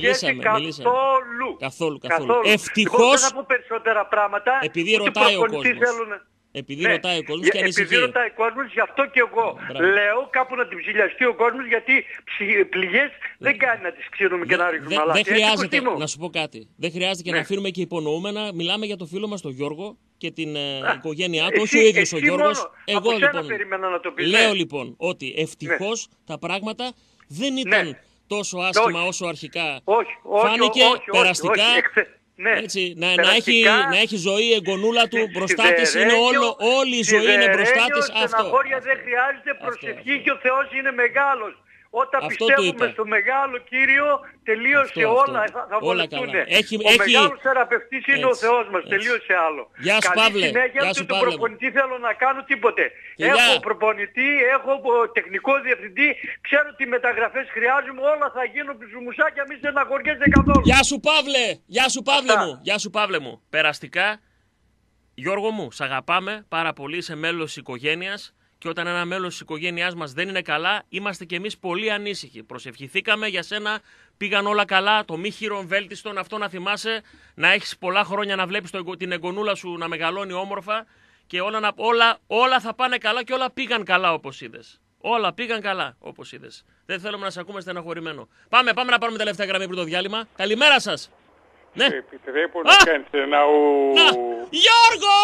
Καθόλου. Ευτυχώς, εγώ δεν θα πω περισσότερα πράγματα, επειδή ρωτάει ο κόσμος. Επειδή ρωτάει ο κόσμος και ανησυχεί. Επειδή ρωτάει ο κόσμος, γι' αυτό και εγώ λέω κάπου να την ψηλιαστεί ο κόσμος, γιατί πληγές δεν κάνει να τις ξύνουμε και να ρίχνουμε αλάτι. Δεν χρειάζεται, να σου πω κάτι, δεν χρειάζεται και να αφήνουμε και υπονοούμενα. Μιλάμε για το φίλο μας τον Γιώργο και την οικογένειά του, όχι ο ίδιος ο Γιώργος. Εγώ λοιπόν λέω λοιπόν ότι ευτυχώς τα πράγματα δεν ήταν τόσο άσχημα όσο αρχικά φάνηκε, περαστικά. Έτσι, να έχει ζωή η εγγονούλα του μπροστά της, είναι όλη η ζωή είναι μπροστά της. Στεναχώρια δεν χρειάζεται, προσευχή και ο Θεός είναι μεγάλος. Όταν πιστεύουμε στο μεγάλο Κύριο, τελείωσε όλα, θα βολευτούν. Ο μεγάλος θεραπευτής είναι ο Θεός μας, τελείωσε άλλο. Γεια σου Παύλε. Καλή του προπονητή θέλω να κάνω τίποτε. Έχω προπονητή, έχω τεχνικό διευθυντή, ξέρω τι μεταγραφές χρειάζομαι, όλα θα γίνουν ζουμουσάκια, μη στεναχωριέσαι καθόλου. Γεια σου Παύλε, γεια σου Παύλε μου, γεια σου Παύλε μου. Περαστικά, Γιώργο μου, σ' αγαπάμε πάρα πολύ, είσαι μέλος της οικογένειας. Και όταν ένα μέλος της οικογένειάς μας δεν είναι καλά, είμαστε κι εμείς πολύ ανήσυχοι. Προσευχηθήκαμε για σένα, πήγαν όλα καλά, το μη χείρον βέλτιστον, αυτό να θυμάσαι, να έχεις πολλά χρόνια να βλέπεις την εγγονούλα σου να μεγαλώνει όμορφα και όλα θα πάνε καλά και όλα πήγαν καλά όπως είδες. Όλα πήγαν καλά όπως είδες. Δεν θέλουμε να σε ακούμε στεναχωρημένο. Πάμε να πάρουμε τελευταία γραμμή πριν το διάλειμμα. Καλημέρα σας. Ναι. Επιτρέπω να κάνεις ένα Γιώργο!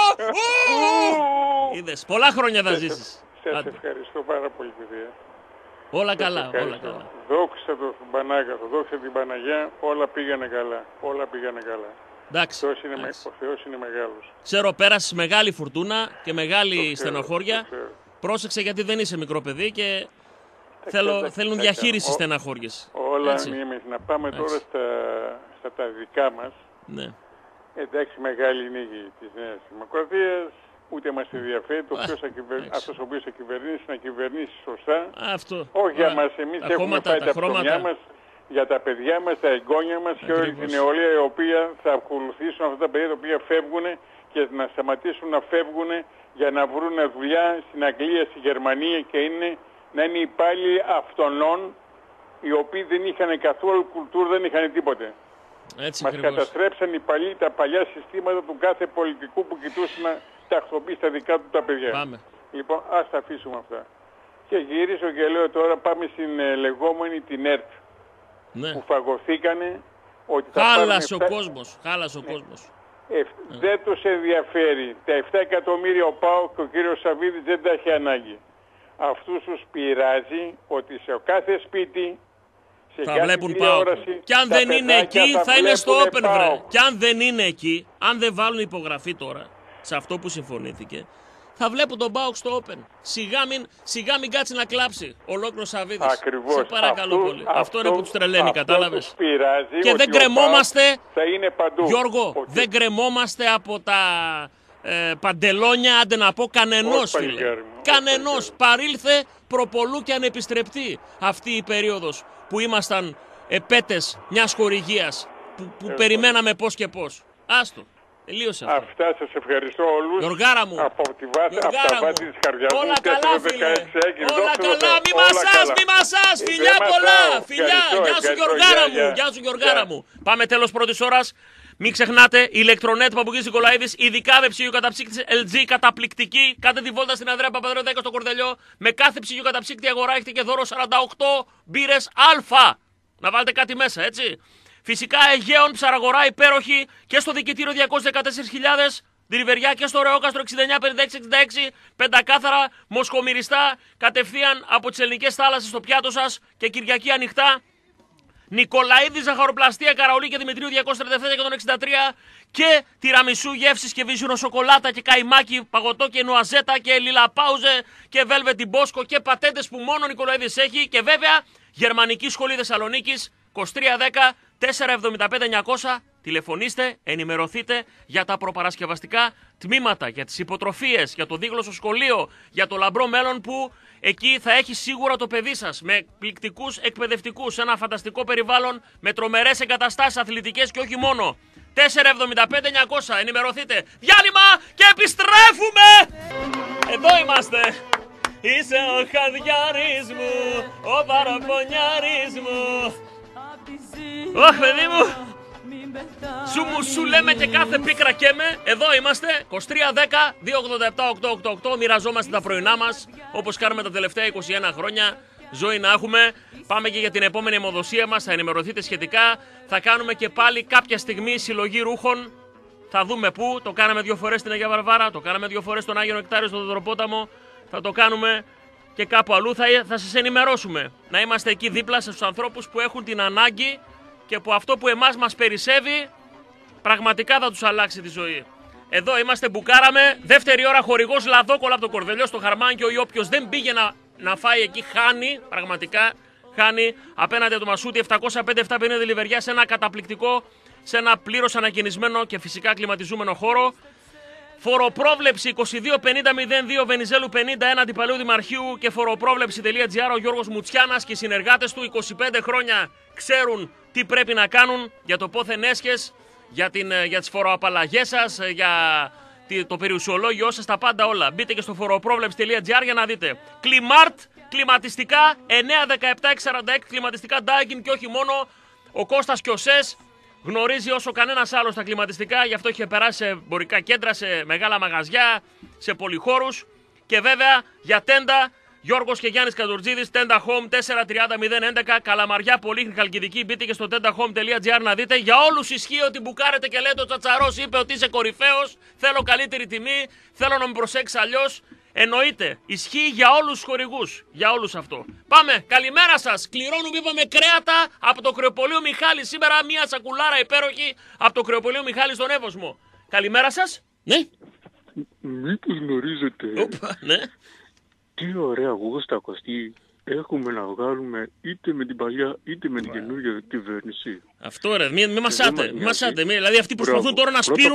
Είδες, πολλά χρόνια θα ζήσεις. Σας ευχαριστώ πάρα πολύ, παιδιά. Όλα καλά. Δόξα τον Πανάγαθο, δόξα την Παναγιά, όλα πήγανε καλά. Εντάξει. Ο Θεός είναι μεγάλος. Ξέρω, πέρασες μεγάλη φουρτούνα και μεγάλη στεναχώρια. Πρόσεξε γιατί δεν είσαι μικρό παιδί και θέλουν διαχείριση στεναχώριες. Όλα ανήμες. Να πάμε τώρα στα τα δικά μας. Ναι. Εντάξει, μεγάλη νίκη της Νέας Δημοκρατίας. Ούτε μας ενδιαφέρει αυτός ο οποίος θα κυβερνήσει να κυβερνήσει σωστά. Αυτό. Όχι για μας, εμείς έχουμε φάει τα ψωμιά μας, για τα παιδιά μας, τα εγγόνια μας και όλη την νεολαία η οποία θα ακολουθήσουν αυτά τα παιδιά τα οποία φεύγουν και να σταματήσουν να φεύγουν για να βρουν δουλειά στην Αγγλία, στη Γερμανία και να είναι υπάλληλοι αυτονών οι οποίοι δεν είχαν καθόλου κουλτούρα, δεν είχαν τίποτε. Μας καταστρέψαν οι τα παλιά συστήματα του κάθε πολιτικού που κοιτούσε να τακτοποιήσει τα δικά του τα παιδιά. Πάμε. Λοιπόν, ας τα αφήσουμε αυτά. Και γυρίζω και λέω τώρα πάμε στην λεγόμενη την ΕΡΤ. Ναι. Που φαγωθήκανε ότι χάλασε ο κόσμος. Χάλασε ο κόσμος. Δεν τους ενδιαφέρει. Τα 7 εκατομμύρια ο ΠΑΟΚ και ο κύριος Σαββίδης δεν τα έχει ανάγκη. Αυτούς τους πειράζει ότι σε κάθε σπίτι, σε θα βλέπουν ΠΑΟΚ. Και αν δεν είναι εκεί θα είναι στο Open, βρε. Και αν δεν είναι εκεί, αν δεν βάλουν υπογραφή τώρα σε αυτό που συμφωνήθηκε, θα βλέπουν τον ΠΑΟΚ στο Open. Σιγά μην κάτσει να κλάψει ολόκληρο Σαββίδης. Ακριβώς. Σε παρακαλώ πολύ. Αυτό είναι που τους τρελαίνει, κατάλαβες. Και δεν κρεμόμαστε, Γιώργο, δεν κρεμόμαστε από τα παντελόνια, άντε να πω, κανενός, φίλε. Κανενός. Παρήλθε προπολού και ανεπιστρεπτή αυτή η περίοδος που ήμασταν επέτες μιας χορηγίας που περιμέναμε πώς και πώς. Άστο. Τελείωσε αυτό. Αυτά, σας ευχαριστώ όλους. Γιωργάρα μου. Από τα βάθη της καρδιάς μου. Όλα καλά, φίλε. Όλα καλά. Μη μασάς. Φιλιά πολλά. Φιλιά. Γεια σου, Γιωργάρα μου. Γεια σου, Γιωργάρα μου. Πάμε τέλος πρώτης ώρας. Μην ξεχνάτε, ηλεκτρονέτ Παπουκής Νικολαίδης, ειδικά με ψυγειοκαταψύκτη LG, καταπληκτική. Κάντε τη βόλτα στην Ανδρέα Παπαδρέου 10 στο Κορδελιό. Με κάθε ψυγειοκαταψύκτη αγορά έχετε και δώρο 48 μπύρες Α. Να βάλετε κάτι μέσα, έτσι. Φυσικά Αιγαίων, ψαραγορά υπέροχη και στο δικητήριο 214.000, Τριβεριά και στο Ρεόκαστρο 695666, πεντακάθαρα, μοσχομυριστά, κατευθείαν από τις ελληνικές θάλασσες στο πιάτο σας και Κυριακή ανοιχτά. Νικολαίδη Ζαχαροπλαστεία Καραολί και Δημητρίου 237 και τυραμισού γεύσης και βίζουρο σοκολάτα και καϊμάκι, παγωτό και νουαζέτα και λιλαπάουζε και βέλβετι μπόσκο και πατέντες που μόνο ο Νικολαίδης έχει και βέβαια Γερμανική Σχολή Θεσσαλονίκης 2310 475 900. Τηλεφωνήστε, ενημερωθείτε για τα προπαρασκευαστικά τμήματα, για τις υποτροφίες, για το δίγλωσσο σχολείο, για το λαμπρό μέλλον που εκεί θα έχει σίγουρα το παιδί σας, με εκπληκτικούς εκπαιδευτικούς, σε ένα φανταστικό περιβάλλον, με τρομερές εγκαταστάσεις αθλητικές και όχι μόνο. 475 900, ενημερωθείτε. Διάλειμμα και επιστρέφουμε! Εδώ είμαστε. Είσαι ο χαδιάρης μου, ο παραπονιάρης μου. Ωχ, παιδί μου. Σου λέμε και κάθε πίκρα καίμε. Εδώ είμαστε, 2310 287 888. Μοιραζόμαστε τα πρωινά μας, όπως κάνουμε τα τελευταία 21 χρόνια. Ζωή να έχουμε. Πάμε και για την επόμενη αιμοδοσία μας, θα ενημερωθείτε σχετικά. Θα κάνουμε και πάλι κάποια στιγμή συλλογή ρούχων. Θα δούμε πού. Το κάναμε 2 φορές στην Αγία Βαρβάρα, το κάναμε 2 φορές στον Άγιο Νεκτάριο, στον Δοδροπόταμο. Θα το κάνουμε και κάπου αλλού. Θα σας ενημερώσουμε. Να είμαστε εκεί δίπλα στους ανθρώπους που έχουν την ανάγκη και που αυτό που εμάς μας περισσεύει πραγματικά θα τους αλλάξει τη ζωή. Εδώ είμαστε, μπουκάραμε. Δεύτερη ώρα χορηγός Λαδόκολα από το Κορδελιό στο Χαρμάνκιο. Ή όποιος δεν πήγε να φάει εκεί χάνει, πραγματικά χάνει. Απέναντι από το Μασούτι 705-750 Λιβεριά σε ένα καταπληκτικό, σε ένα πλήρως ανακαινισμένο και φυσικά κλιματιζούμενο χώρο. Φοροπρόβλεψη 2250-02 Βενιζέλου 51 Αντιπαλίου Δημαρχείου και φοροπρόβλεψη.gr. Ο Γιώργος Μουτσιάνας και οι συνεργάτες του 25 χρόνια ξέρουν τι πρέπει να κάνουν για το πόθεν έσχες, για τις φοροαπαλλαγές σας, για το περιουσιολόγιο σας, τα πάντα όλα. Μπείτε και στο φοροπρόβλεψη.gr για να δείτε. Κλιμάρτ, κλιματιστικά 9-17-46 κλιματιστικά Daikin και όχι μόνο. Ο Κώστας Κιωσές γνωρίζει όσο κανένας άλλος τα κλιματιστικά, γι' αυτό είχε περάσει σε εμπορικά κέντρα, σε μεγάλα μαγαζιά, σε πολυχώρους. Και βέβαια για τέντα, Γιώργος και Γιάννης Καντουρτζίδης, Tenda Home 430-011, Καλαμαριά, Πολύχνη, Χαλκιδική. Μπείτε και στο tendahome.gr να δείτε. Για όλους ισχύει ότι μπουκάρετε και λέτε ο Τσατσαρός είπε ότι είσαι κορυφαίος, θέλω καλύτερη τιμή, θέλω να με προσέξει αλλιώς. Εννοείται, ισχύει για όλους τους χορηγούς, για όλους αυτό. Πάμε, καλημέρα σας. Κληρώνουμε, είπαμε, κρέατα από το κρεοπολείο Μιχάλη. Σήμερα μια σακουλάρα υπέροχη από το κρεοπολείο Μιχάλη στον Εύωσμο. Καλημέρα σας. Ναι. Μήπως γνωρίζετε ναι. τι ωραία γούστα κοστί έχουμε να βγάλουμε είτε με την παλιά είτε με την καινούργια κυβέρνηση. Αυτό ρε, μην μασάτε. Δηλαδή αυτοί προσπαθούν τώρα να σπείρουν...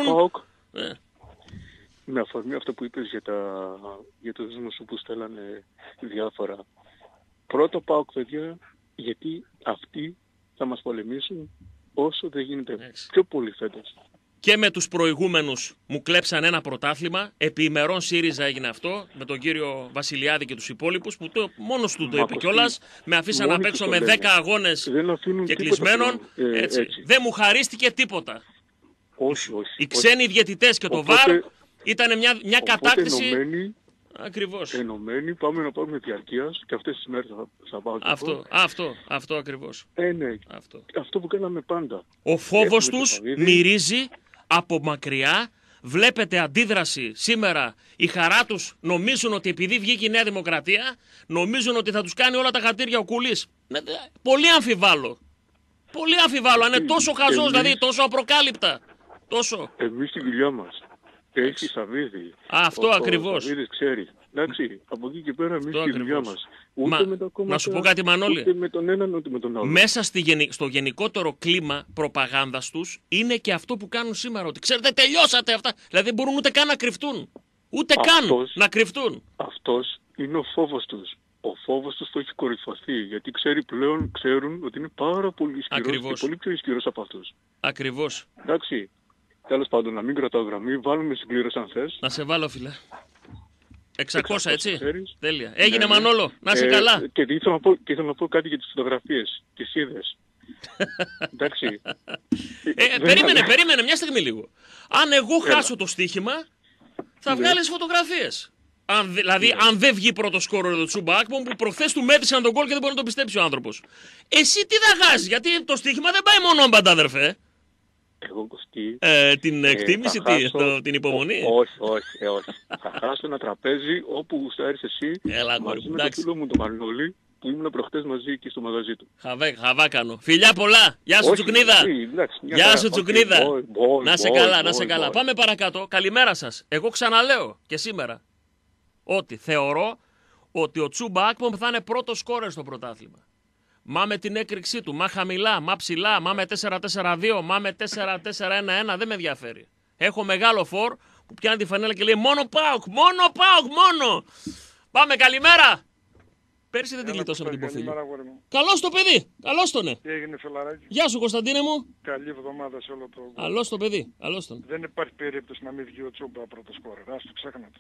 Με αφορμή αυτό που είπες για το δήμο που στέλνανε διάφορα. Πρώτο ΠΑΟΚ, παιδιά, γιατί αυτοί θα μας πολεμήσουν όσο δεν γίνεται πιο πολύ φέτος. Και με τους προηγούμενους μου κλέψαν ένα πρωτάθλημα. Επί ημερών ΣΥΡΙΖΑ έγινε αυτό με τον κύριο Βασιλιάδη και τους υπόλοιπους που μόνος του το είπε κιόλας. Με αφήσαν να παίξω με 10 αγώνες και κλεισμένων. Δεν μου χαρίστηκε τίποτα. Όχι. Οι ξένοι διαιτητές και το ΒΑΡ ήταν μια κατάκτηση. Ακριβώς. Ενωμένοι πάμε να πάρουμε διαρκείας και αυτές τις μέρες θα πάω. Αυτό ακριβώς. Ναι. Αυτό που κάναμε πάντα. Ο φόβος τους μυρίζει από μακριά. Βλέπετε αντίδραση σήμερα. Η χαρά τους νομίζουν ότι επειδή βγήκε η Νέα Δημοκρατία, νομίζουν ότι θα τους κάνει όλα τα χατήρια ο Κουλής. Πολύ αμφιβάλλω. Πολύ αμφιβάλλω. Αν είναι τόσο χαζός, δηλαδή τόσο απροκάλυπτα. Τόσο. Εμείς τη δουλειά μας. Έχει Σαββίδη. Αυτό ακριβώς. Ο Σαββίδης ξέρει. Εντάξει, από εκεί και πέρα εμείς τη δουλειά μας. Ούτε με τα κόμματα, να σου πω κάτι, Μανώλη. Ούτε με τον έναν ούτε με τον άλλον. Μέσα στο γενικότερο κλίμα προπαγάνδας τους είναι και αυτό που κάνουν σήμερα. Ότι ξέρετε, τελειώσατε αυτά. Δηλαδή δεν μπορούν ούτε καν να κρυφτούν. Ούτε καν να κρυφτούν. Αυτός είναι ο φόβος τους. Ο φόβος τους το έχει κορυφωθεί. Γιατί ξέρουν ότι είναι πάρα πολύ ισχυρός και πολύ πιο ισχυρός από αυτούς. Ακριβώς. Εντάξει. Τέλος πάντων, να μην κρατάω γραμμή, βάλουμε συμπλήρωση αν θες. Να σε βάλω, φίλε. 600 έτσι. Τέλεια. Έγινε, ναι. Μανόλο, να είσαι καλά. Και ήθελα να πω κάτι για τις φωτογραφίες. Τις είδες. Εντάξει. Περίμενε, μια στιγμή λίγο. Αν εγώ χάσω το στοίχημα, θα βγάλεις φωτογραφίες. Δηλαδή, αν δεν βγει πρώτο σκόρερ το Τσούμπα Άκπομ που προχθές του μέτρησαν τον γκολ και δεν μπορεί να το πιστέψει ο άνθρωπος. Εσύ τι θα χάσεις, γιατί το στοίχημα δεν πάει μόνο όμπαντα, αδερφέ. Εγώ Κωστή... την εκτίμηση, την υπομονή. Όχι. Θα χάσω ένα τραπέζι όπου γουστάρεις εσύ. Μαζί με το φίλο μου τον Μανώλη που ήμουν προχτές μαζί εκεί στο μαγαζί του. Χαβάκανο. Φιλιά πολλά. Γεια σου Τσουκνίδα. Γεια σου Τσουκνίδα. Να σε καλά. Πάμε παρακάτω. Καλημέρα σας. Εγώ ξαναλέω και σήμερα ότι θεωρώ ότι ο Τσούμπα Άκπομ θα είναι πρώτος σκόρερ στο πρωτάθλημα. Μα με την έκρηξή του, μα χαμηλά, μα ψηλά, μα με 4-4-2, μα με 4-4-1-1, δεν με ενδιαφέρει. Έχω μεγάλο φορ που πιάνει τη φανέλα και λέει μόνο ΠΑΟΚ, μόνο. Πάμε, καλημέρα. Πέρσι δεν την γλιτώσαμε την υποφίλη. Καλώς το παιδί, καλώς τον. Τι έγινε, φιλαράκι. Γεια σου, Κωνσταντίνε μου. Καλή εβδομάδα σε όλο το... Καλώς το παιδί, καλώς τον. Δεν υπάρχει περίπτωση να μην βγει ο Τσούμπα πρώτο σκόρερ, ας το ξέχνατε.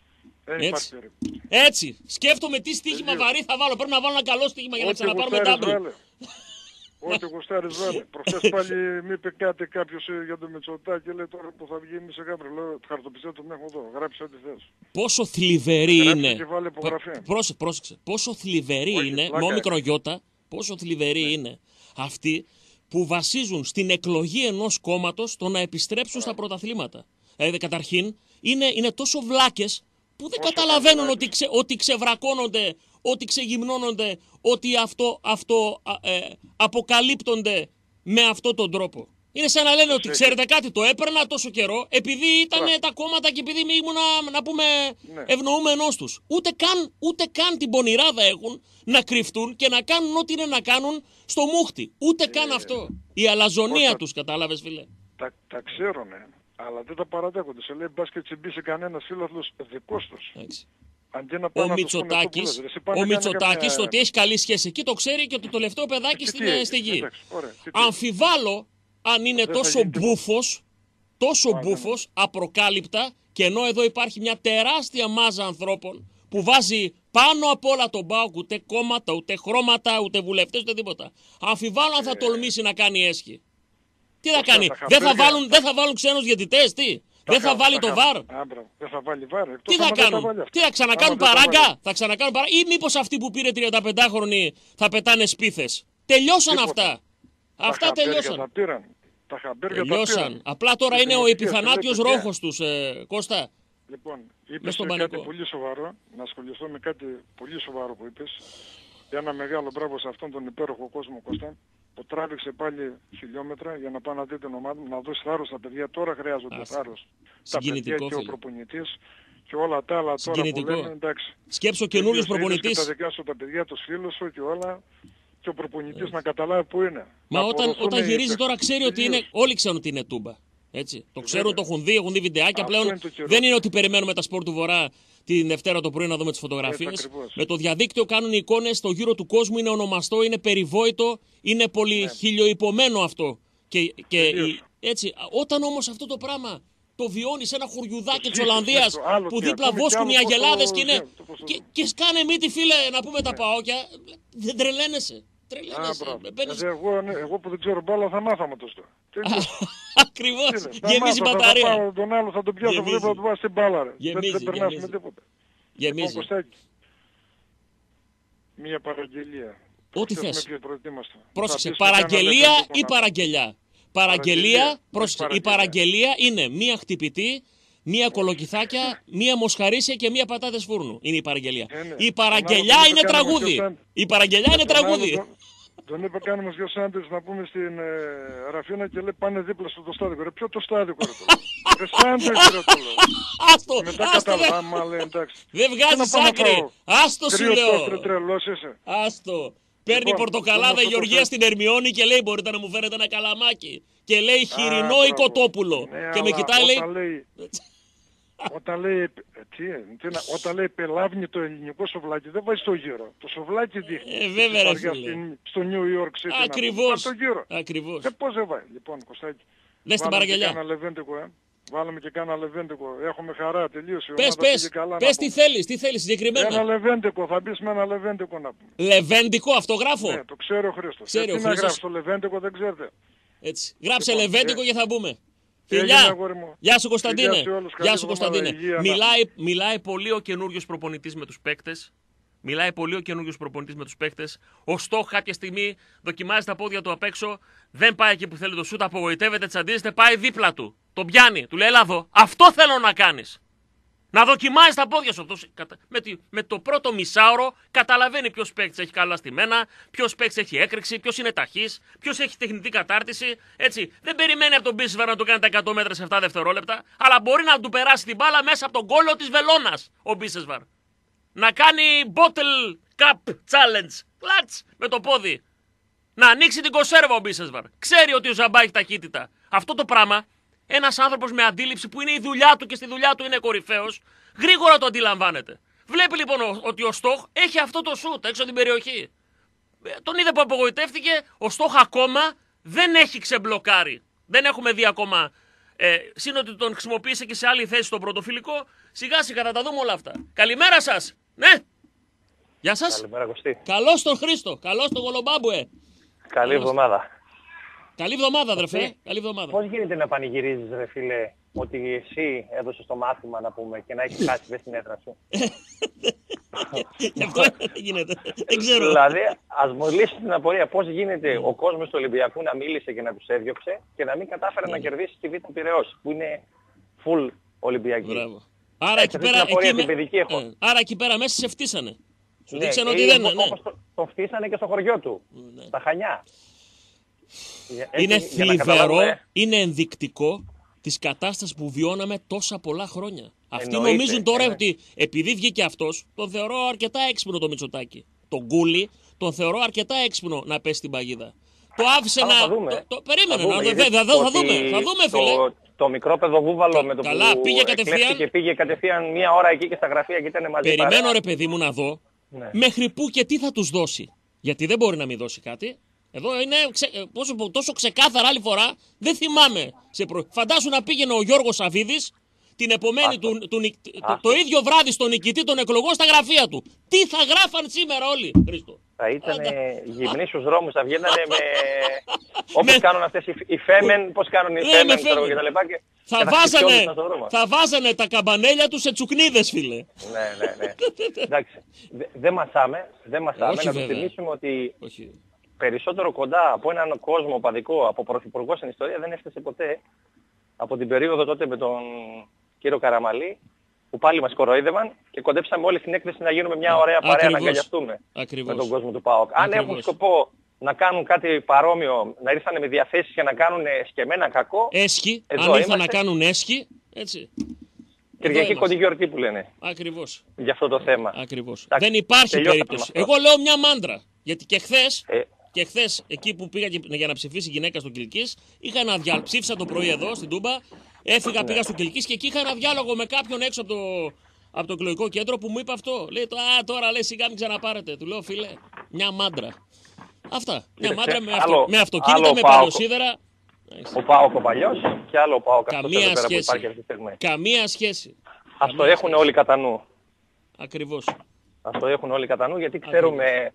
Έτσι. Σκέφτομαι τι στοίχημα βαρύ θα βάλω. Πρέπει να βάλω ένα καλό στοίχημα για να ξαναπάρουμε double. Ό,τι γουστάρεις βάλε. Προχθές πάλι μη είπε κάτι κάποιος για το Μητσοτάκη. Λέει τώρα που θα βγει εμείς σε κάποιο. Λέω χαρτοπιστέ τον έχω εδώ. Γράψε ό,τι θες. Πόσο θλιβερή είναι. Πρόσεξε. Πόσο θλιβερή είναι. Με όμικρο γιώτα. Πόσο θλιβερή είναι αυτοί που βασίζουν στην εκλογή ενός κόμματος το να επιστρέψουν στα πρωταθλήματα. Δηλαδή καταρχήν είναι τόσο βλάκες που δεν καταλαβαίνουν ότι ξεβρακώνονται, ότι ξεγυμνώνονται, ότι αποκαλύπτονται με αυτόν τον τρόπο. Είναι σαν να λένε ότι ξέρετε κάτι, το έπαιρνα τόσο καιρό επειδή ήταν τα κόμματα και επειδή ήμουν να πούμε ευνοούμενός τους. Ούτε καν την πονηράδα έχουν να κρυφτούν και να κάνουν ό,τι είναι να κάνουν στο μούχτι. Ούτε καν αυτό. Η αλαζονία τους, κατάλαβες, φίλε. Τα ξέρω, ναι. Αλλά δεν τα παραδέχονται. Σε λέει μπας και τσιμπήσει κανένας φίλαθλος δικός τους. Ο Μητσοτάκης το ότι έχει καλή σχέση εκεί το ξέρει και το τελευταίο παιδάκι στη γη. Αμφιβάλλω αν είναι τόσο μπούφος, απροκάλυπτα, και ενώ εδώ υπάρχει μια τεράστια μάζα ανθρώπων που βάζει πάνω απ' όλα τον ΠΑΟΚ, ούτε κόμματα, ούτε χρώματα, ούτε βουλευτές, ούτε τίποτα. Αμφιβάλλω αν θα τολμήσει να κάνει έσχη. Τι θα κάνει, δεν θα βάλουν ξένους διαιτητές, τι. Δεν θα βάλει το ΒΑΡ. Δεν θα βάλει ΒΑΡ. Τι θα κάνουν, τι θα ξανακάνουν παράγκα, ή μήπως αυτοί που πήρε 35χρονοι θα πετάνε σπίθες. Τελειώσαν αυτά. Αυτά τελειώσαν. Τελειώσαν. Απλά τώρα είναι ο επιθανάτιος ρόχος τους, Κώστα. Λοιπόν, είπες κάτι πολύ σοβαρό, να ασχοληθώ με κάτι πολύ σοβαρό που είπες. Ένα μεγάλο μπράβο σε αυτόν τον υπέροχο κόσμο, Κώστα, που τράβηξε πάλι χιλιόμετρα για να πάει να δει την ομάδα, να δώσει θάρρος στα παιδιά. Τώρα χρειάζονται θάρρος τα παιδιά και ο προπονητής και όλα τα άλλα τώρα που λένε, εντάξει. Σκέψω καινούριος προπονητής. Και τα δικά σου, τα παιδιά, τους φίλους σου και όλα. Και ο προπονητής να καταλάβει που είναι. Μα όταν γυρίζει τώρα ξέρει ότι είναι, όλοι ξέρουν ότι είναι τούμπα. Έτσι. Το ξέρουν, το έχουν δει βιντεάκια πλέον. Δεν είναι ότι περιμένουμε τα σπορ του Βορρά την Δευτέρα το πρωί να δούμε τις φωτογραφίες. Με το διαδίκτυο κάνουν εικόνες, στο γύρο του κόσμου είναι ονομαστό, είναι περιβόητο, είναι πολυχιλιοϊπωμένο αυτό. Έτσι. Όταν όμως αυτό το πράγμα το βιώνει σε ένα χωριουδάκι της Ολλανδίας που δίπλα βόσκουν οι αγελάδες και σκάνε μύτη, φίλε, να πούμε τα παόκια, δεν τρελαίνεσαι. Εγώ που δεν ξέρω μπάλα θα μάθω με το στο. Ακριβώς. Γεμίζει η μπαταρία. Θα πάω τον άλλο, θα τον πιάσω που δεν θα του βάζει την μπάλα. Δεν περνάς με τίποτα. Γεμίζει. Μία παραγγελία. Ό,τι θες. Πρόσεξε, παραγγελία ή παραγγελιά. Η παραγγελία είναι μία χτυπητή, μία κολοκυθάκια, μία μοσχαρίσια και μία πατάτες φούρνου. Είναι η παραγγελία. Η παραγγελιά είναι τραγούδι. Η παραγγελιά είναι τραγούδι. Τον είπε κάνουμε δυο σάντες να πούμε στην Ραφίνα και λέει πάνε δίπλα στο στάδιο. Ρε ποιο το στάδιο κορετό. Ρε σάντες ρε το λέω. Άστο. Μετά καταλάβα λέει εντάξει. Δεν βγάζεις άκρη. Άστο σου λέω. Τρελός είσαι. Άστο. Παίρνει πορτοκαλάδα η Γεωργία στην Ερμιόνη και λέει μπορείτε να μου φέρετε ένα καλαμάκι. Και λέει χοιρινό ή κοτόπουλο. Και με κοιτάει λέει... Όταν λέει πελάβνει το ελληνικό σοβλάκι δεν βάζει στο γύρο. Το σοβλάκι δείχνει. Βέβαια ρε φίλε. Στο Νιου Ιόρκ Ακριβώς. Ακριβώς. Πώς δεν βάζει. Λοιπόν Κωστάκη. Λες την παραγγελιά. Βάλαμε και κάνα λεβέντικο. Έχουμε χαρά, τελείωσε. Πες τι θέλεις συγκεκριμένα. Ένα λεβέντικο, θα μπεις με ένα λεβέντικο να πούμε. Λεβέντικο, αυτό γράφω. Ναι, το ξέρει ο Χρήστος. Τι να γράψει το λεβέντικο δεν ξέρετε. Έτσι. Γράψε λεβέντικο και θα μπούμε. Φιλιά. Γεια σου Κωνσταντίνε. Γεια σου Κωνσταντίνε. Μιλάει πολύ ο καινούριος προπονητής με τους παίκτες. Ο Στόχ κάποια στιγμή δοκιμάζει τα πόδια του απ' έξω. Δεν πάει εκεί που θέλει το σούτ, απογοητεύεται, τσαντίζεται, πάει δίπλα του. Τον πιάνει, του λέει έλα εδώ. Αυτό θέλω να κάνεις. Να δοκιμάζεις τα πόδια σου. Με το πρώτο μισάωρο καταλαβαίνει ποιος παίκτης έχει καλά στημένα, ποιος παίκτης έχει έκρηξη, ποιος είναι ταχύς, ποιος έχει τεχνητή κατάρτιση. Έτσι. Δεν περιμένει από τον Μπίσεσβαρ να του κάνει τα 100 μέτρα σε 7 δευτερόλεπτα, αλλά μπορεί να του περάσει την μπάλα μέσα από τον κόλλο της βελόνας ο Μπίσεσβαρ. Να κάνει bottle cup challenge. Κλατς με το πόδι. Να ανοίξει την κονσέρβα ο Μπίσεσβαρ. Ξέρει ότι ο Ζαμπά έχει ταχύτητα. Αυτό το πράγμα, ένας άνθρωπος με αντίληψη που είναι η δουλειά του και στη δουλειά του είναι κορυφαίος, γρήγορα το αντιλαμβάνεται. Βλέπει λοιπόν ότι ο Στόχ έχει αυτό το σούτ έξω την περιοχή. Τον είδε που απογοητεύτηκε, ο Στόχ ακόμα δεν έχει ξεμπλοκάρει. Δεν έχουμε δει ακόμα. Συν ότι τον χρησιμοποίησε και σε άλλη θέση στον πρωτοφιλικό. Σιγά σιγά θα τα δούμε όλα αυτά. Καλημέρα σας. Ναι. Γεια σας. Καλημέρα Κωστή. Καλώς τον Χρήστο. Καλώς τον Γολομπάμπουε. Καλή εβδομάδα. Καλή εβδομάδα, αδερφέ. Καλή εβδομάδα. Πώς γίνεται να πανηγυρίζεις, ρε φίλε, ότι εσύ έδωσες το μάθημα να πούμε και να έχεις χάσει μέσα στην έδρα σου? Γι' αυτό δεν γίνεται. Δεν ξέρω. Δηλαδή, ας μου λύσεις την απορία. Πώς γίνεται ο κόσμος του Ολυμπιακού να μίλησε και να τους έδιωξε και να μην κατάφερε να κερδίσει τη Β' Πειραιώς, που είναι full Ολυμπιακή. Μπράβο. Άρα εκεί πέρα μέσα σε φτύσανε. Σου δείξανε ότι δεν είναι. Όπως το φτύσανε και στο χωριό του. Στα Χανιά. Είναι θλιβερό, είναι ενδεικτικό της κατάστασης που βιώναμε τόσα πολλά χρόνια. Αυτοί νομίζουν τώρα ότι επειδή βγήκε αυτός, τον θεωρώ αρκετά έξυπνο το Μητσοτάκη. Τον Γκούλι τον θεωρώ αρκετά έξυπνο να πέσει στην παγίδα. Το άφησε να... Περίμενε, θα δούμε φίλε. Το μικρό παιδοβούβαλο με το καλά, που πήγε κατευθείαν μία ώρα εκεί και στα γραφεία και ήταν μαζί. Περιμένω ρε παιδί μου να δω μέχρι πού και τι θα τους δώσει. Γιατί δεν μπορεί να μην δώσει κάτι. Εδώ είναι τόσο ξεκάθαρα άλλη φορά, δεν θυμάμαι. Φαντάσου να πήγαινε ο Γιώργος Σαββίδης την επομένη το ίδιο βράδυ στον νικητή των εκλογών στα γραφεία του. Τι θα γράφαν σήμερα όλοι, Χρήστο. Θα ήταν γυμνοί στους δρόμους, θα βγαίνανε με... όπως κάνουν αυτές οι Φέμεν, πώς κάνουν οι Φέμεν και τα λοιπά. Θα βάζανε τα καμπανέλια τους σε τσουκνίδες, φίλε. Ναι. Εντάξει, δεν μασάμε. Να το θυμίσουμε ότι... Περισσότερο κοντά από έναν κόσμο παδικό, από πρωθυπουργό στην ιστορία δεν έφτασε ποτέ από την περίοδο τότε με τον κύριο Καραμαλή, που πάλι μας κοροϊδεύαν και κοντέψαμε όλοι στην έκθεση να γίνουμε μια ωραία παρέα να αγκαλιαστούμε με τον κόσμο του ΠΑΟΚ. Αν έχουν σκοπό να κάνουν κάτι παρόμοιο, να ήρθανε με διαθέσεις και να κάνουν σκεμμένα κακό... Έσχη, αν ήρθαν να κάνουν έσχη, έτσι. Κυριακή κοντή γιορτή που λένε. Ακριβώς. Για αυτό το θέμα. Ακριβώς. Δεν υπάρχει περίπτωση. Εγώ λέω μια μάντρα. Γιατί και χθες εκεί που πήγα για να ψηφίσει η γυναίκα στο Κιλκής, είχα ένα διάλογο. Ψήφισα το πρωί εδώ στην Τούμπα, έφυγα, πήγα στο Κιλκής και εκεί είχα ένα διάλογο με κάποιον έξω από το εκλογικό κέντρο που μου είπε αυτό. Λέει τώρα λέει σιγά μην ξαναπάρετε. Του λέω φίλε, μια μάντρα. Αυτά. Μια μάντρα με αυτοκίνητα, με παλιοσίδερα. Ο ΠΑΟΚ ο παλιός και άλλο ο ΠΑΟΚ αυτός εδώ πέρα που υπάρχει αυτή τη στιγμή. Καμία σχέση. Ας το έχουν όλοι κατά νου. Ακριβώς. Ας το έχουν όλοι κατά νου γιατί ξέρουμε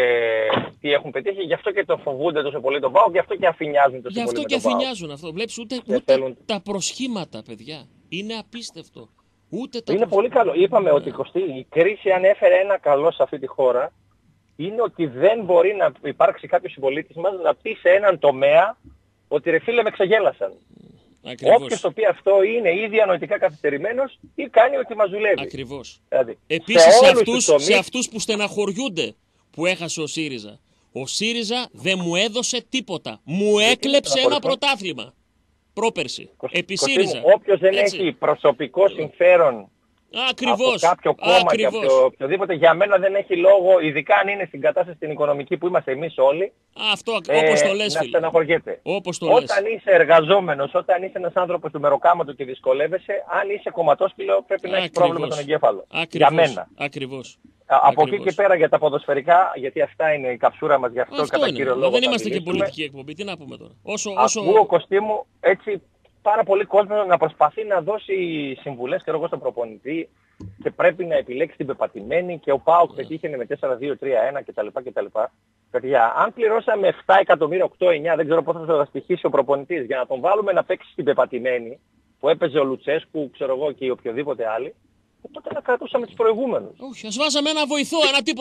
τι έχουν πετύχει. Γι' αυτό και το φοβούνται τόσο πολύ τον ΠΑΟΚ, γι' αυτό και αφηνιάζουν τόσο πολύ. Γι' αυτό και αφηνιάζουν αυτό. Βλέπεις ούτε τα προσχήματα, παιδιά. Είναι απίστευτο. Είναι πολύ καλό. Είπαμε ότι η κρίση αν έφερε ένα καλό σε αυτή τη χώρα είναι ότι δεν μπορεί να υπάρξει κάποιος συμπολίτης μας να πει σε έναν τομέα ότι ρε φίλε με ξεγέλασαν. Όποιος το πει αυτό είναι ή διανοητικά καθυστερημένος ή κάνει ότι μας δουλεύει. Ακριβώς. Δηλαδή, επίσης σε αυτούς που στεναχωριούνται που έχασε ο ΣΥΡΙΖΑ. Ο ΣΥΡΙΖΑ δεν μου έδωσε τίποτα. Μου έκλεψε ένα πρωτάθλημα. Πρόπερση. Επί ΣΥΡΙΖΑ. Όποιος δεν έχει προσωπικό συμφέρον Ακριβώς. από κάποιο κόμμα και από οποιοδήποτε, για μένα δεν έχει λόγο, ειδικά αν είναι στην κατάσταση την οικονομική που είμαστε εμείς όλοι, αυτό, όπως το λες, να στεναχωριέται. Όταν είσαι εργαζόμενος, όταν είσαι ένας άνθρωπος του μεροκάματο και δυσκολεύεσαι, αν είσαι κομματόσκυλο πρέπει να έχεις πρόβλημα με τον εγκέφαλο. Για μένα. Ακριβώς. Από εκεί και πέρα για τα ποδοσφαιρικά, γιατί αυτά είναι η καψούρα μας, γι' αυτό κατά κύριο λόγο. Δεν είμαστε και πολιτική εκπομπή, τι να πούμε τώρα. Ακούω, Κωστή μου, έτσι πάρα πολύ κόσμο να προσπαθεί να δώσει συμβουλές και εγώ στον προπονητή και πρέπει να επιλέξει την πεπατημένη και ο ΠΑΟΚ πετύχαινε με 4-2-3-1 κτλ. Παιδιά, αν πληρώσαμε 7 εκατομμύρια, 8-9, δεν ξέρω πόσο θα στοιχήσει ο προπονητής για να τον βάλουμε να παίξει στην πεπατημένη που έπαιζε ο Λουτσέσκου, ξέρω εγώ και οποιοδήποτε άλλοι, τότε να κρατούσαμε τους προηγούμενους. Όχι, ας βάζαμε ένα βοηθό,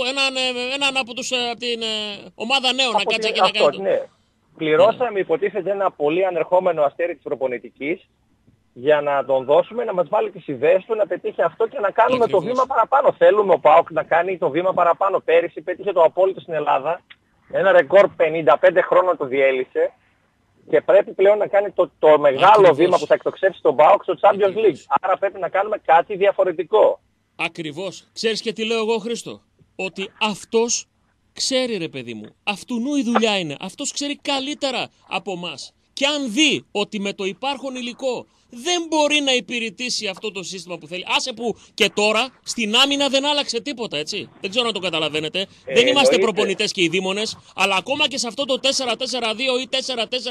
έναν από την ομάδα νέων να κάτσει και να κάνει. Ναι. Πληρώσαμε υποτίθεται ένα πολύ ανερχόμενο αστέρι της προπονητικής για να τον δώσουμε, να μας βάλει τις ιδέες του, να πετύχει αυτό και να κάνουμε το βήμα παραπάνω. Θέλουμε ο ΠΑΟΚ να κάνει το βήμα παραπάνω. Πέρυσι πέτυχε το απόλυτο στην Ελλάδα. Ένα ρεκόρ 55 χρόνων το διέλυσε και πρέπει πλέον να κάνει το μεγάλο βήμα που θα εκτοξεύσει τον ΠΑΟΚ στο Champions League. Άρα πρέπει να κάνουμε κάτι διαφορετικό. Ακριβώς. Ξέρεις και τι λέω εγώ, Χρήστο? Ότι αυτός ξέρει, ρε παιδί μου, αυτουνού η δουλειά είναι. Αυτός ξέρει καλύτερα από μας. Και αν δει ότι με το υπάρχον υλικό δεν μπορεί να υπηρετήσει αυτό το σύστημα που θέλει. Άσε που και τώρα στην άμυνα δεν άλλαξε τίποτα, έτσι. Δεν ξέρω αν το καταλαβαίνετε. Δεν είμαστε προπονητές και οι δήμονες, αλλά ακόμα και σε αυτό το 4-4-2 ή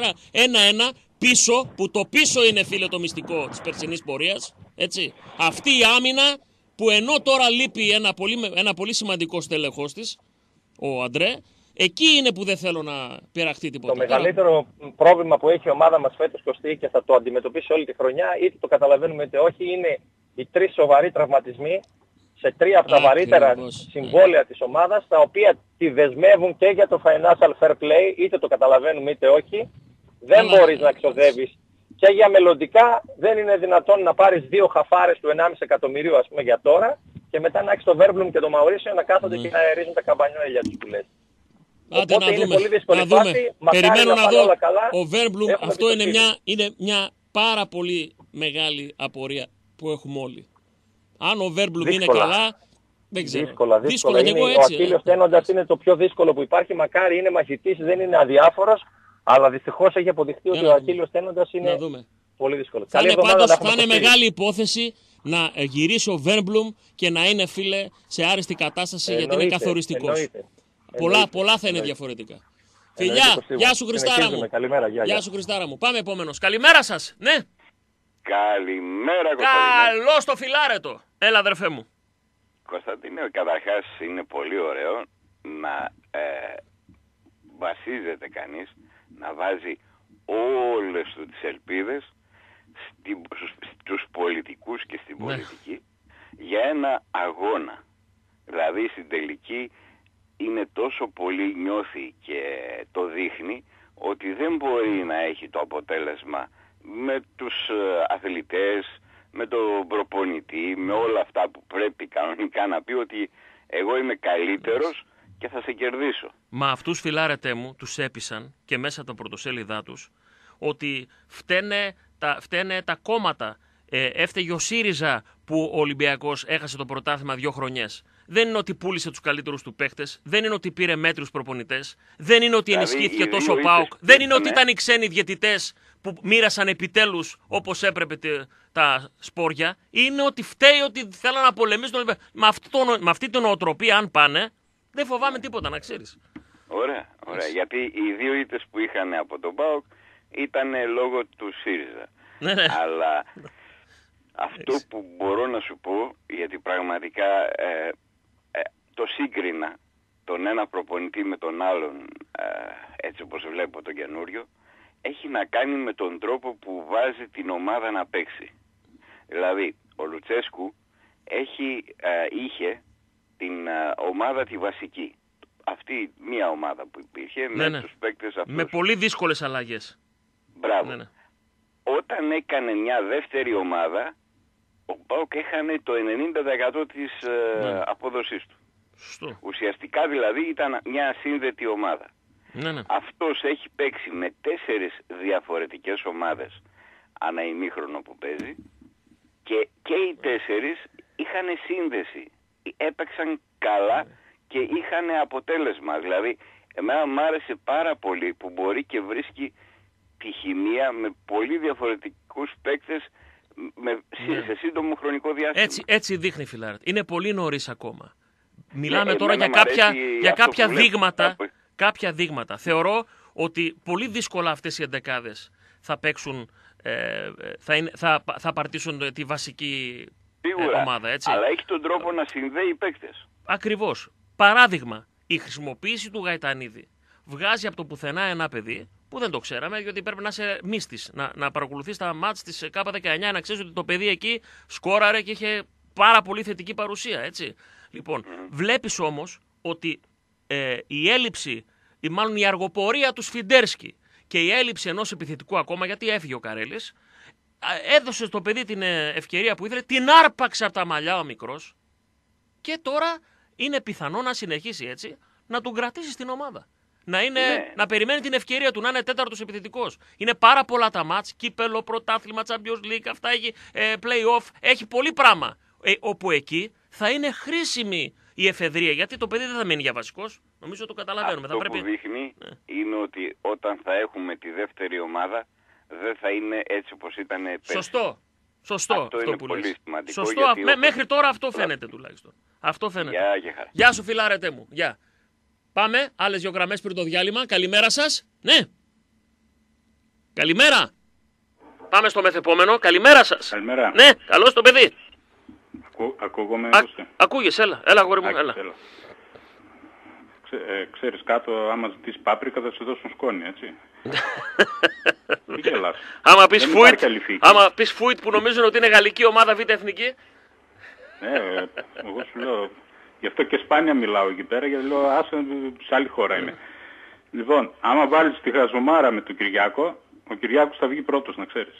4-4-1-1 πίσω, που το πίσω είναι, φίλε, το μυστικό της περσινής πορείας, έτσι. Αυτή η άμυνα που ενώ τώρα λείπει ένα πολύ σημαντικό στέλεχος της, ο Αντρέ, εκεί είναι που δεν θέλω να πειραχτεί τίποτα. Το μεγαλύτερο πρόβλημα που έχει η ομάδα μας φέτος, Κωστή, και θα το αντιμετωπίσει όλη τη χρονιά, είτε το καταλαβαίνουμε είτε όχι, είναι οι 3 σοβαροί τραυματισμοί σε 3 από τα βαρύτερα συμβόλαια της ομάδας, τα οποία τη δεσμεύουν και για το financial fair play, είτε το καταλαβαίνουμε είτε όχι. Δεν μπορείς να ξοδεύεις και για μελλοντικά δεν είναι δυνατόν να πάρεις 2 χαφάρες του 1,5 εκατομμυρίου, ας πούμε, για τώρα, και μετά να έχεις το Βέρμπλουμ και το Μαουρίσιο να κάθονται και να αερίζουν τα καμπανιόλια τους που λες. Άντε να δούμε. Περιμένω να δω. Ο Βέρμπλουμ, αυτό είναι μια πάρα πολύ μεγάλη απορία που έχουμε όλοι. Αν ο Βέρμπλουμ είναι καλά, δεν ξέρω. Δύσκολα. Ο Αχίλλειος τένοντας είναι το πιο δύσκολο που υπάρχει. Μακάρι είναι μαχητής, δεν είναι αδιάφορος. Αλλά δυστυχώς έχει αποδειχτεί ότι ο Αχίλλειος τένοντας είναι πολύ δύσκολο. Θα είναι μεγάλη υπόθεση να γυρίσει ο Βέρμπλουμ και να είναι, φίλε, σε άριστη κατάσταση, γιατί είναι καθοριστικός. Πολλά θα είναι διαφορετικά. Φιλιά, γεια σου Χριστάρα μου. Γεια σου Χριστάρα μου. Πάμε επόμενος. Καλημέρα σας. Ναι. Καλημέρα Κωνσταντίνε. Καλώς το φιλάρετο. Έλα αδερφέ μου. Κωνσταντίνε, καταρχάς είναι πολύ ωραίο να βασίζεται κανείς, να βάζει όλες του τις ελπίδες στους πολιτικούς και στην πολιτική για ένα αγώνα. Δηλαδή στην τελική είναι τόσο πολύ, νιώθει και το δείχνει, ότι δεν μπορεί να έχει το αποτέλεσμα με τους αθλητές, με τον προπονητή, με όλα αυτά που πρέπει κανονικά να πει ότι εγώ είμαι καλύτερος και θα σε κερδίσω. Μα αυτούς, φιλάρετέ μου, τους έπεισαν και μέσα τα πρωτοσέλιδά τους ότι φταίνε τα κόμματα Έφταιγε ο ΣΥΡΙΖΑ που ο Ολυμπιακός έχασε το πρωτάθλημα 2 χρονιές. Δεν είναι ότι πούλησε τους καλύτερους του παίχτες, δεν είναι ότι πήρε μέτριους προπονητές, δεν είναι ότι ενισχύθηκε τόσο ο ΠΑΟΚ, δεν είναι ότι ήταν οι ξένοι διαιτητές που μοίρασαν επιτέλους όπως έπρεπε τα σπόρια. Είναι ότι φταίει ότι θέλουν να πολεμήσουν τον Ολυμπιακό. Με αυτή την νοοτροπία, αν πάνε, δεν φοβάμαι τίποτα, να ξέρεις. Ωραία. Γιατί οι 2 ήττες που είχαν από τον ΠΑΟΚ ήταν λόγω του ΣΥΡΙΖΑ. Ναι. Αλλά αυτό που μπορώ να σου πω, γιατί πραγματικά το σύγκρινα τον ένα προπονητή με τον άλλον, έτσι όπως βλέπω τον καινούριο, έχει να κάνει με τον τρόπο που βάζει την ομάδα να παίξει. Δηλαδή, ο Λουτσέσκου είχε την ομάδα τη βασική. Αυτή μία ομάδα που υπήρχε με τους παίκτες αυτούς. Με πολύ δύσκολες αλλαγές. Μπράβο. Ναι. Όταν έκανε μια δεύτερη ομάδα, ο ΠΑΟΚ έχανε το 90% της απόδοσής του. Σωστό. Ουσιαστικά δηλαδή ήταν μια ασύνδετη ομάδα. Ναι. Αυτός έχει παίξει με 4 διαφορετικές ομάδες ανά ημίχρονο που παίζει και οι 4 είχαν σύνδεση. Έπαιξαν καλά και είχαν αποτέλεσμα. Δηλαδή, εμένα μου άρεσε πάρα πολύ που μπορεί και βρίσκει τη χημεία με πολύ διαφορετικούς παίκτες σε σύντομο χρονικό διάστημα. Έτσι δείχνει, Φιλάρετ. Είναι πολύ νωρίς ακόμα. Μιλάμε τώρα για κάποια δείγματα. Θεωρώ ότι πολύ δύσκολα αυτές οι εντεκάδες θα παίξουν, θα παρτίσουν τη βασική ομάδα. Έτσι. Αλλά έχει τον τρόπο να συνδέει παίκτες. Ακριβώς. Παράδειγμα, η χρησιμοποίηση του Γαϊτανίδη βγάζει από το πουθενά ένα παιδί που δεν το ξέραμε, γιατί πρέπει να είσαι μύστης, να παρακολουθείς τα μάτς της K19, να ξέρεις ότι το παιδί εκεί σκόραρε και είχε πάρα πολύ θετική παρουσία, έτσι. Λοιπόν, βλέπεις όμως ότι η έλλειψη, ή μάλλον η αργοπορία του Σφιντέρσκι και η έλλειψη ενός επιθετικού ακόμα, γιατί έφυγε ο Καρέλης, έδωσε στο παιδί την ευκαιρία που ήθελε, την άρπαξε από τα μαλλιά ο μικρός και τώρα είναι πιθανό να συνεχίσει έτσι, να τον κρατήσει στην ομάδα. Να περιμένει την ευκαιρία του, να είναι 4ος επιθετικός. Είναι πάρα πολλά τα μάτς, κύπελο, πρωτάθλημα, Champions League, αυτά έχει play-off, έχει πολύ πράγμα. Όπου εκεί θα είναι χρήσιμη η εφεδρεία, γιατί το παιδί δεν θα μείνει για βασικός. Νομίζω το καταλαβαίνουμε. Αυτό που δείχνει είναι ότι όταν θα έχουμε τη δεύτερη ομάδα δεν θα είναι έτσι όπως ήταν πέρσι. Σωστό. Αυτό είναι πολύ σημαντικό. Σωστό. Μέχρι τώρα αυτό φαίνεται τουλάχιστον. Αυτό φαίνεται. Γεια σου, Φιλάρετέ μου. Γεια. Πάμε. Άλλες 2 γραμμές πριν το διάλειμμα. Καλημέρα σας. Ναι. Καλημέρα. Πάμε στο μεθεπόμενο. Καλημέρα σας. Καλημέρα. Ναι, καλώς το παιδί. Ακούγομαι. Ακούγες, έλα αγόρι μου, έλα. Ξέρεις, κάτω άμα ζητήσεις πάπρικα θα σου δώσουν σκόνη, έτσι. Μην γελάς. Άμα πεις Φούιτ που νομίζουν ότι είναι γαλλική ομάδα β' εθνική. Εγώ σου λέω, γι' αυτό και σπάνια μιλάω εκεί πέρα, γιατί λέω άσε σε άλλη χώρα είμαι. Λοιπόν, άμα βάλεις τη χαζομάρα με τον Κυριάκο, ο Κυριάκος θα βγει πρώτος, να ξέρεις.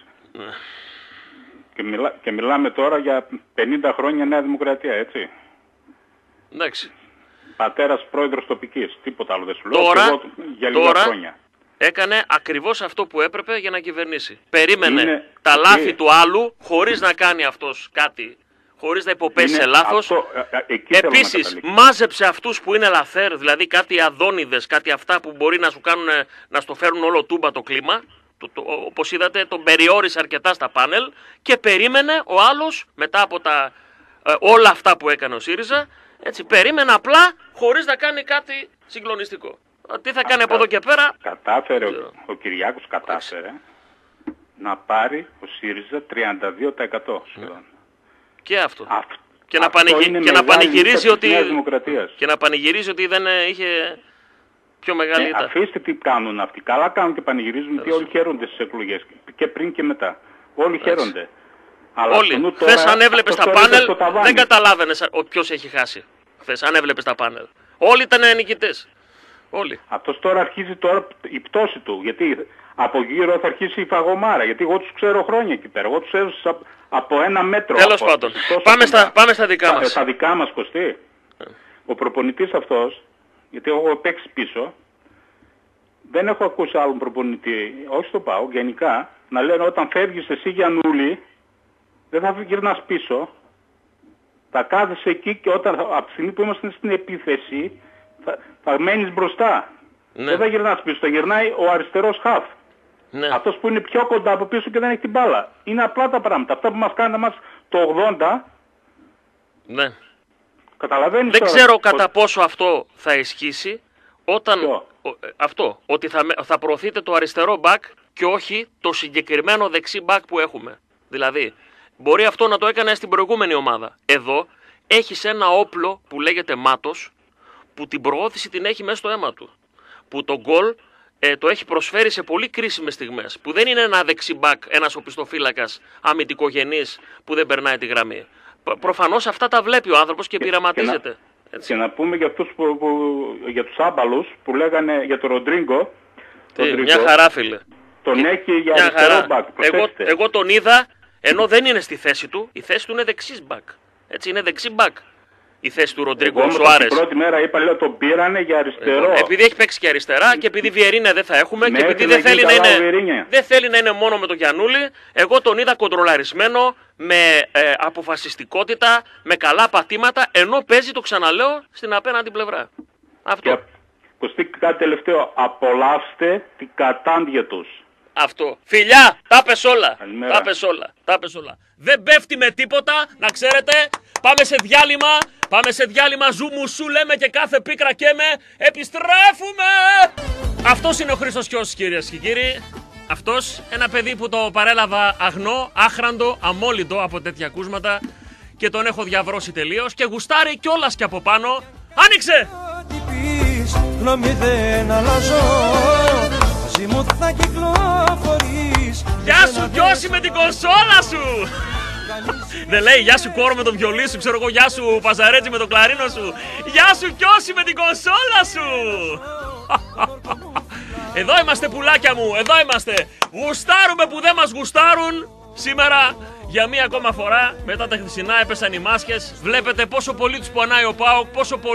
Και μιλάμε τώρα για 50 χρόνια Νέα Δημοκρατία, έτσι. Εντάξει. Πατέρας πρόεδρος τοπικής, τίποτα άλλο δεν σου λέω. Για λίγα χρόνια. Έκανε ακριβώς αυτό που έπρεπε για να κυβερνήσει. Περίμενε τα λάθη του άλλου, χωρίς να κάνει αυτός κάτι, χωρίς να υποπέσει σε λάθος. Επίσης, μάζεψε αυτούς που είναι λαθέρ, δηλαδή κάτι αδόνιδες, κάτι αυτά που μπορεί να σου κάνουν, να στο φέρουν όλο τούμπα το κλίμα. Όπως είδατε, τον περιόρισε αρκετά στα πάνελ και περίμενε ο άλλος, μετά από όλα αυτά που έκανε ο ΣΥΡΙΖΑ, έτσι, περίμενε απλά χωρίς να κάνει κάτι συγκλονιστικό. Τι θα κάνει από εδώ και πέρα. Κατάφερε, ο Κυριάκος κατάφερε να πάρει ο ΣΥΡΙΖΑ 32% σχεδόν. Και αυτό. Και να πανηγυρίζει ότι δεν είχε πιο μεγάλη ήττα. Αφήστε τι κάνουν αυτοί. Καλά κάνουν και πανηγυρίζουν, γιατί όλοι χαίρονται στις εκλογές. Και πριν και μετά. Όλοι χαίρονται. Όλοι. Χθες αν έβλεπες τα πάνελ δεν καταλάβαινες ποιος έχει χάσει. Χθες αν έβλεπες τα πάνελ. Όλοι ήταν νικητές. Όλοι. Αυτός τώρα αρχίζει η πτώση του. Γιατί από γύρω θα αρχίσει η φαγωμάρα. Γιατί εγώ τους ξέρω χρόνια εκεί πέρα. Εγώ τους έζησα από 1 μέτρο. Τέλος πάντων. Πάμε στα δικά μας. Στα δικά μας, Κωστή. Ο προπονητής αυτός, γιατί εγώ έχω παίξει πίσω, δεν έχω ακούσει άλλον προπονητή, όχι στο ΠΑΟΚ, γενικά, να λένε όταν φεύγεις εσύ Γιαννούλη, δεν θα γυρνάς πίσω. Θα κάθεσαι εκεί και από τη στιγμή που είμαστε στην επίθεση θα μένεις μπροστά. Ναι. Δεν θα γυρνάς πίσω, θα γυρνάει ο αριστερός χαφ. Ναι. Αυτός που είναι πιο κοντά από πίσω και δεν έχει την μπάλα. Είναι απλά τα πράγματα. Αυτά που μας κάνουν μας το 80. Ναι. Καταλαβαίνεις δεν τώρα, ξέρω κατά πόσο αυτό θα ισχύσει όταν αυτό, ότι θα προωθείτε το αριστερό μπακ και όχι το συγκεκριμένο δεξί μπακ που έχουμε. Δηλαδή, μπορεί αυτό να το έκανε στην προηγούμενη ομάδα. Εδώ έχεις ένα όπλο που λέγεται Μάτος, που την προώθηση την έχει μέσα στο αίμα του. Που το γκολ το έχει προσφέρει σε πολύ κρίσιμες στιγμές. Που δεν είναι ένα δεξί μπακ, ένας οπισθοφύλακας αμυντικογενής που δεν περνάει τη γραμμή. Προφανώς αυτά τα βλέπει ο άνθρωπος και πειραματίζεται. Και να πούμε για αυτούς για τους άμπαλους που λέγανε για τον Ροντρίγκο. Μια χαρά, φίλε. Τον έχει για αριστερό μπακ. Εγώ τον είδα, ενώ δεν είναι στη θέση του, η θέση του είναι δεξής μπακ. Έτσι, είναι δεξί μπακ η θέση του Ροντρίγκο Σουάρες. Την πρώτη μέρα είπα, λέω, τον πήρανε για αριστερό. Επειδή έχει παίξει και αριστερά και επειδή Βιερίνια δεν θα έχουμε και επειδή δεν θέλει να είναι μόνο με τον Γιαννούλη, εγώ τον είδα κοντρολαρισμένο, με αποφασιστικότητα, με καλά πατήματα, ενώ παίζει, το ξαναλέω, στην απέναντι πλευρά. Αυτό. Και κάτι τελευταίο, απολαύστε την κατάντια τους. Αυτό. Φιλιά, τα πες όλα. Τα πες όλα. Δεν πέφτει με τίποτα, να ξέρετε. Πάμε σε διάλειμμα. Ζουμουσού λέμε και κάθε πίκρα καίμε. Επιστρέφουμε. Αυτός είναι ο Χρήστος Κιώσης, κυρίες και κύριοι. Αυτός, ένα παιδί που το παρέλαβα αγνό, άχραντο, αμόλυντο από τέτοια ακούσματα και τον έχω διαβρώσει τελείως και γουστάρει κιόλας και από πάνω. Άνοιξε! Γεια σου Κιώση με την κονσόλα σου! Δεν λέει γεια σου Κόρο με το βιολί σου, ξέρω εγώ, γεια σου Παζαρέτζι με το κλαρίνο σου. Γεια σου Κιώση με την κονσόλα σου! Εδώ είμαστε πουλάκια μου, εδώ είμαστε. Γουστάρουμε που δεν μας γουστάρουν. Σήμερα για μία ακόμα φορά, μετά τα χθεσινά έπεσαν οι μάσκες. Βλέπετε πόσο πολύ τους πονάει ο ΠΑΟΚ,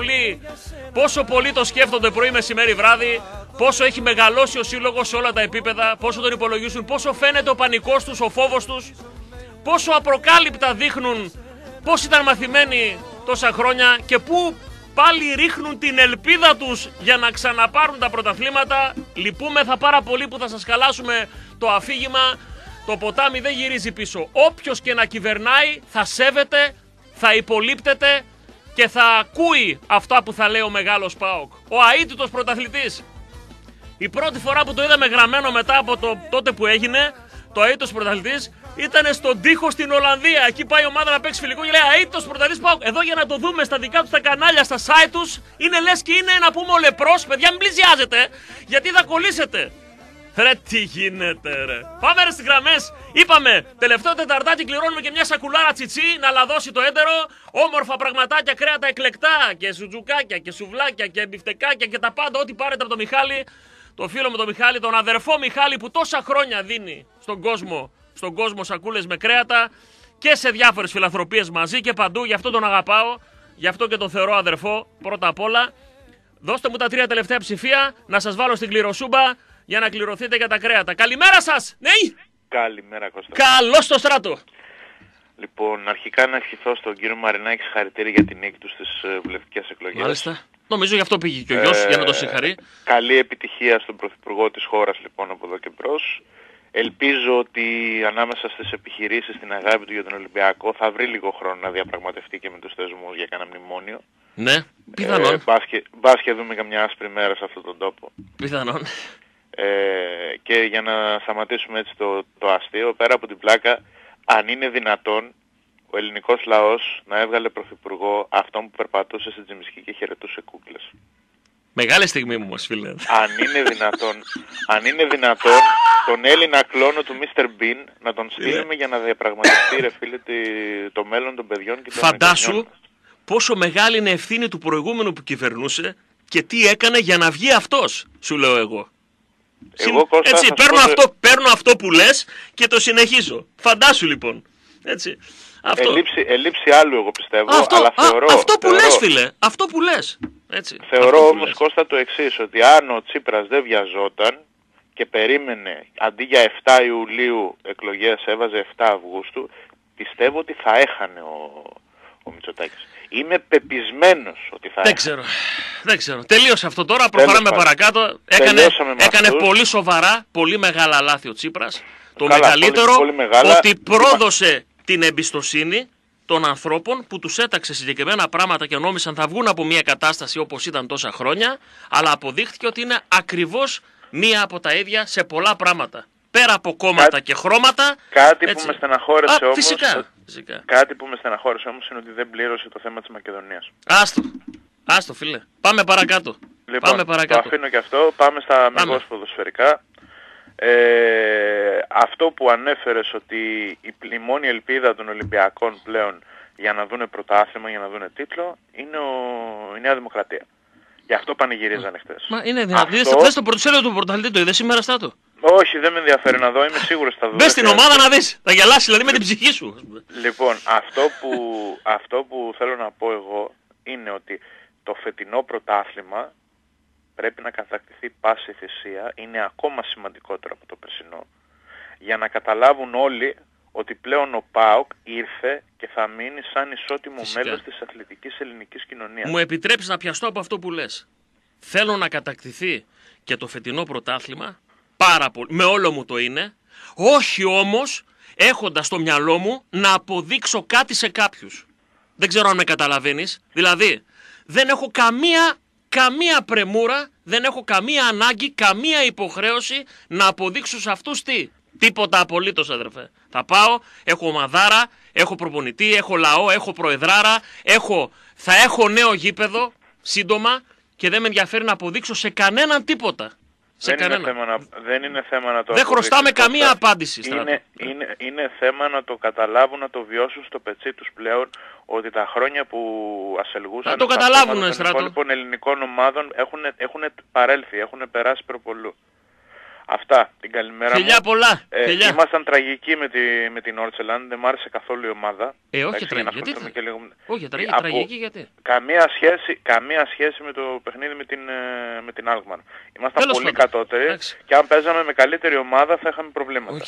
πόσο πολύ το σκέφτονται πρωί, μεσημέρι, βράδυ. Πόσο έχει μεγαλώσει ο σύλλογος σε όλα τα επίπεδα, πόσο τον υπολογίζουν, πόσο φαίνεται ο πανικός τους, ο φόβος τους. Πόσο απροκάλυπτα δείχνουν πώς ήταν μαθημένοι τόσα χρόνια και πού πάλι ρίχνουν την ελπίδα τους για να ξαναπάρουν τα πρωταθλήματα. Λυπούμεθα πάρα πολύ που θα σας χαλάσουμε το αφήγημα. Το ποτάμι δεν γυρίζει πίσω. Όποιος και να κυβερνάει θα σέβεται, θα υπολείπτεται και θα ακούει αυτά που θα λέει ο μεγάλος ΠΑΟΚ. Ο αίτητος πρωταθλητής. Η πρώτη φορά που το είδαμε γραμμένο μετά από τότε που έγινε, το αίτητος πρωταθλητής ήταν στον τοίχο στην Ολλανδία. Εκεί πάει η ομάδα να παίξει φιλικό και λέει αίτητος πρωταθλητής ΠΑΟΚ. Εδώ για να το δούμε στα δικά τους τα κανάλια, στα site τους, είναι λες και είναι να πούμε ο λεπρός. Παιδιά, μην πλησιάζετε, γιατί θα κολλήσετε. Ρε τι γίνεται ρε. Πάμε ρε στις γραμμές. Είπαμε τελευταίο Τεταρτάκι κληρώνουμε και μια σακουλάρα τσιτσί να λαδώσει το έντερο. Όμορφα πραγματάκια, κρέατα εκλεκτά και σουτζουκάκια και σουβλάκια και μπιφτεκάκια και τα πάντα, ό,τι πάρετε από τον Μιχάλη. Το φίλο μου τον Μιχάλη, τον αδερφό Μιχάλη που τόσα χρόνια δίνει στον κόσμο σακούλες με κρέατα και σε διάφορες φιλανθρωπίες μαζί και παντού. Γι' αυτό τον αγαπάω, γι' αυτό και τον θεωρώ αδερφό πρώτα απ' όλα. Δώστε μου τα 3 τελευταία ψηφία να σας βάλω στην κληροσούμπα για να κληρωθείτε για τα κρέατα. Καλημέρα σας! Ναι! Καλημέρα Κώστα. Καλώς στο στράτο! Λοιπόν, αρχικά να ευχηθώ στον κύριο Μαρινάκη συγχαρητήρια για την νίκη του στις βουλευτικές εκλογές. Μάλιστα. Νομίζω γι' αυτό πήγε και ο γιος, για να το συγχαρεί. Καλή επιτυχία στον Πρωθυπουργό της χώρας λοιπόν από εδώ και μπρος. Ελπίζω ότι ανάμεσα στις επιχειρήσεις, στην αγάπη του για τον Ολυμπιακό, θα βρει λίγο χρόνο να διαπραγματευτεί και με τους θεσμούς για κανένα μνημόνιο. Ναι, πιθανόν. Μπας και δούμε καμιά άσπρη μέρα σε αυτόν τον τόπο. Πιθανόν. Και για να σταματήσουμε έτσι το αστείο, πέρα από την πλάκα, αν είναι δυνατόν ο ελληνικός λαός να έβγαλε πρωθυπουργό αυτόν που περπατούσε στην Τζιμισκή και χαιρετούσε κούκλες. Μεγάλη στιγμή μου μας φίλε. Αν είναι δυνατόν τον Έλληνα κλόνο του Mr. Bean να τον στείλουμε για να διαπραγματευτεί ρε φίλε το μέλλον των παιδιών και των Φαντάσου πόσο μεγάλη είναι ευθύνη του προηγούμενου που κυβερνούσε και τι έκανε για να βγει αυτός, σου λέω εγώ. Έτσι, παίρνω αυτό που λες και το συνεχίζω. Φαντάσου λοιπόν. Έτσι. Ελείψη άλλου εγώ πιστεύω. Αυτό που λες φίλε. Αυτό που λες. Έτσι. Θεωρώ όμως Κώστα το εξής, ότι αν ο Τσίπρας δεν βιαζόταν και περίμενε αντί για 7 Ιουλίου εκλογές έβαζε 7 Αυγούστου, πιστεύω ότι θα έχανε ο Μητσοτάκης. Είμαι πεπισμένος ότι θα έχανε. Δεν ξέρω. Τελείωσε αυτό τώρα, προχωράμε παρακάτω. Έκανε πολύ σοβαρά, πολύ μεγάλα λάθη ο Τσίπρας. Το μεγαλύτερο, πολύ ότι πρόδωσε την εμπιστοσύνη των ανθρώπων που τους έταξε συγκεκριμένα πράγματα και νόμισαν θα βγουν από μια κατάσταση όπως ήταν τόσα χρόνια, αλλά αποδείχθηκε ότι είναι ακριβώς μία από τα ίδια σε πολλά πράγματα. Πέρα από κόμματα και χρώματα. Κάτι έτσι. Που με στεναχώρησε όμως. Φυσικά. Κάτι που με στεναχώρησε όμως είναι ότι δεν πλήρωσε το θέμα της Μακεδονίας. Άστο φίλε. Πάμε παρακάτω. Λοιπόν, το αφήνω και αυτό. Πάμε στα αμυγός ποδοσφαιρικά. Αυτό που ανέφερες ότι η μόνη ελπίδα των Ολυμπιακών πλέον για να δούνε πρωτάθλημα, για να δούνε τίτλο, είναι η Νέα Δημοκρατία. Γι' αυτό πανηγυρίζανε χτες. Μα είναι δυνατόν. Θες το πρωτοσέλιδο του πρωταθλητή, το είδες σήμερα στάτο? Όχι, δεν με ενδιαφέρει να δω, είμαι σίγουρος θα δω. Μπες στην ομάδα να δεις, θα γελάσεις δηλαδή με την ψυχή σου. Λοιπόν, αυτό που θέλω να πω εγώ είναι ότι το φετινό πρωτάθλημα πρέπει να κατακτηθεί πάση θυσία, είναι ακόμα σημαντικότερο από το περσινό, για να καταλάβουν όλοι ότι πλέον ο ΠΑΟΚ ήρθε και θα μείνει σαν ισότιμο μέλος της αθλητικής ελληνικής κοινωνίας. Μου επιτρέψεις να πιαστώ από αυτό που λες. Θέλω να κατακτηθεί και το φετινό πρωτάθλημα, πάρα πολύ, με όλο μου το είναι, όχι όμως έχοντας στο μυαλό μου να αποδείξω κάτι σε κάποιους. Δεν ξέρω αν με καταλαβαίνεις. Δηλαδή, δεν έχω καμία πρεμούρα, δεν έχω καμία ανάγκη, καμία υποχρέωση να αποδείξω σε αυτούς τι. Τίποτα απολύτως, αδερφέ. Θα πάω, έχω ομαδάρα, έχω προπονητή, έχω λαό, έχω προεδράρα, θα έχω νέο γήπεδο σύντομα και δεν με ενδιαφέρει να αποδείξω σε κανέναν τίποτα. Δεν είναι θέμα να το δεν χρωστάμε καμία απάντηση. Είναι θέμα να το καταλάβουν, να το βιώσουν στο πετσί τους πλέον, ότι τα χρόνια που ασελγούσαν το καταλάβουν, των υπόλοιπων ελληνικών ομάδων έχουν παρέλθει, έχουν περάσει προπολού. Αυτά, την καλημέρα μου. Πολλά. Ήμασταν τραγικοί με την Όρτσελαν, δεν μ' άρεσε καθόλου η ομάδα. Όχι τραγική, όχι τραγική γιατί. Καμία σχέση με το παιχνίδι με την Alkmaar. Ήμασταν πολύ κατώτεροι και αν παίζαμε με καλύτερη ομάδα θα είχαμε προβλήματα.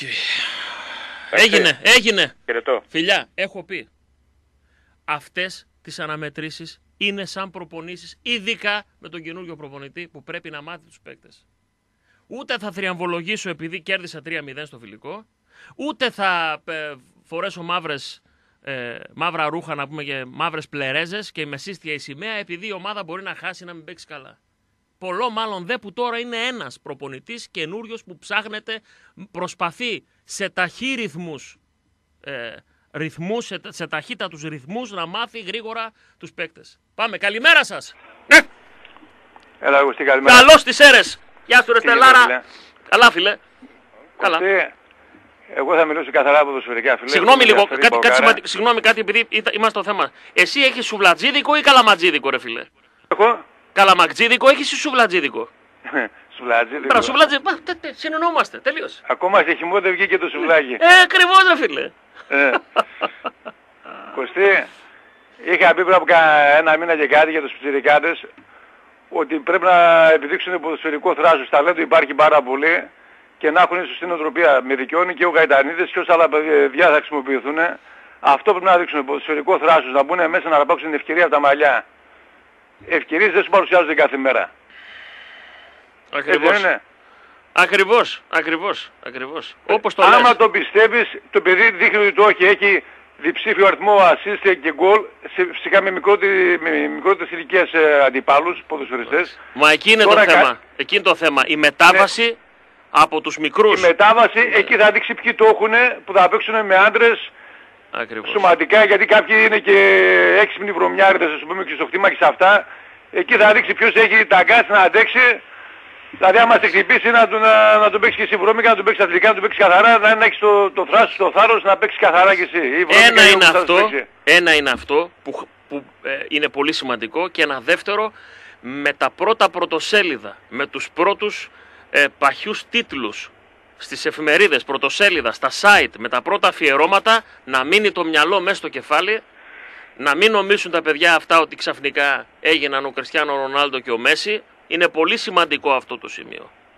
Έγινε. Χαιρετώ. Φιλιά, έχω πει. Αυτές τις αναμετρήσεις είναι σαν προπονήσεις, ειδικά με τον καινούριο προπονητή που πρέπει να μάθει τους παίκτες. Ούτε θα θριαμβολογήσω επειδή κέρδισα 3-0 στο φιλικό, ούτε θα φορέσω μαύρα ρούχα να πούμε και μαύρες πλερέζες και με σύστια η σημαία επειδή η ομάδα μπορεί να χάσει, να μην παίξει καλά. Πολλό μάλλον δε που τώρα είναι ένας προπονητής καινούριος που ψάχνεται, προσπαθεί σε ταχύ ρυθμούς, σε ταχύτατους ρυθμούς να μάθει γρήγορα τους παίκτες. Πάμε, καλημέρα σας! Έλα, Αγουστή, καλημέρα. Καλώς τις αίρες! Γεια σου ρε Στελάρα! Καλά φίλε! Καλά. Εγώ θα μιλήσω καθαρά από ποδοσφαιρικά φίλε. Συγγνώμη λίγο, συγγνώμη κάτι επειδή είμαστε στο θέμα. Εσύ έχεις σουβλατζίδικο ή καλαματζίδικο ρε φίλε? Εγώ. Καλαματζίδικο έχεις ή σουβλατζίδικο? Σουβλατζίδικο. Συνεννοούμαστε, τελείωσε. Ακόμα σε χειμώνα δεν βγήκε το σουβλάκι. Ακριβώς ρε φίλε. Κωστή, είχα πει πριν από ένα μήνα και κάτι για τους πιτσιρικάδες ότι πρέπει να επιδείξουν ποδοσφαιρικό θράσος. Ταλέντο υπάρχει πάρα πολύ και να έχουν σωστή νοοτροπία. Με δικαιώνει και ο Γαϊτανίδης και όσα άλλα παιδιά θα χρησιμοποιηθούν. Αυτό πρέπει να δείξουν ποδοσφαιρικό θράσος, να μπουν μέσα να αρπάξουν την ευκαιρία από τα μαλλιά. Ευκαιρίες δεν σου παρουσιάζονται κάθε μέρα. Ακριβώς. Όπως το λες. Άμα το πιστεύεις, το παιδί δείχνει ότι το έχει διψήφιο αριθμό assist και γκολ, φυσικά με μικρότερες ηλικίες αντιπάλους, ποδοσφαιριστές. Μα εκεί είναι το θέμα. Η μετάβαση από τους μικρούς. Η μετάβαση, εκεί θα δείξει ποιοι το έχουν, που θα παίξουν με άντρες. Σωματικά, γιατί κάποιοι είναι και έξυπνοι βρωμιάριδες, ας πούμε, και στο χτήμα και σε αυτά. Εκεί θα δείξει ποιος έχει τα αγκάθι να αντέξει. Δηλαδή άμα σε χτυπήσει να τον παίξεις και εσύ βρώμικα, να τον παίξεις αθλητικά, να τον παίξεις καθαρά, να έχεις το θράσος, το θάρρος να παίξεις καθαρά και εσύ. Ένα είναι αυτό που είναι πολύ σημαντικό και ένα δεύτερο με τα πρώτα πρωτοσέλιδα, με τους πρώτους παχιούς τίτλους στις εφημερίδες, πρωτοσέλιδα, στα site, με τα πρώτα αφιερώματα, να μείνει το μυαλό μέσα στο κεφάλι, να μην νομίσουν τα παιδιά αυτά ότι ξαφνικά έγιναν ο Κριστιάνο Ρονάλντο και ο Μέση. Είναι πολύ σημαντικό αυτό το σημείο.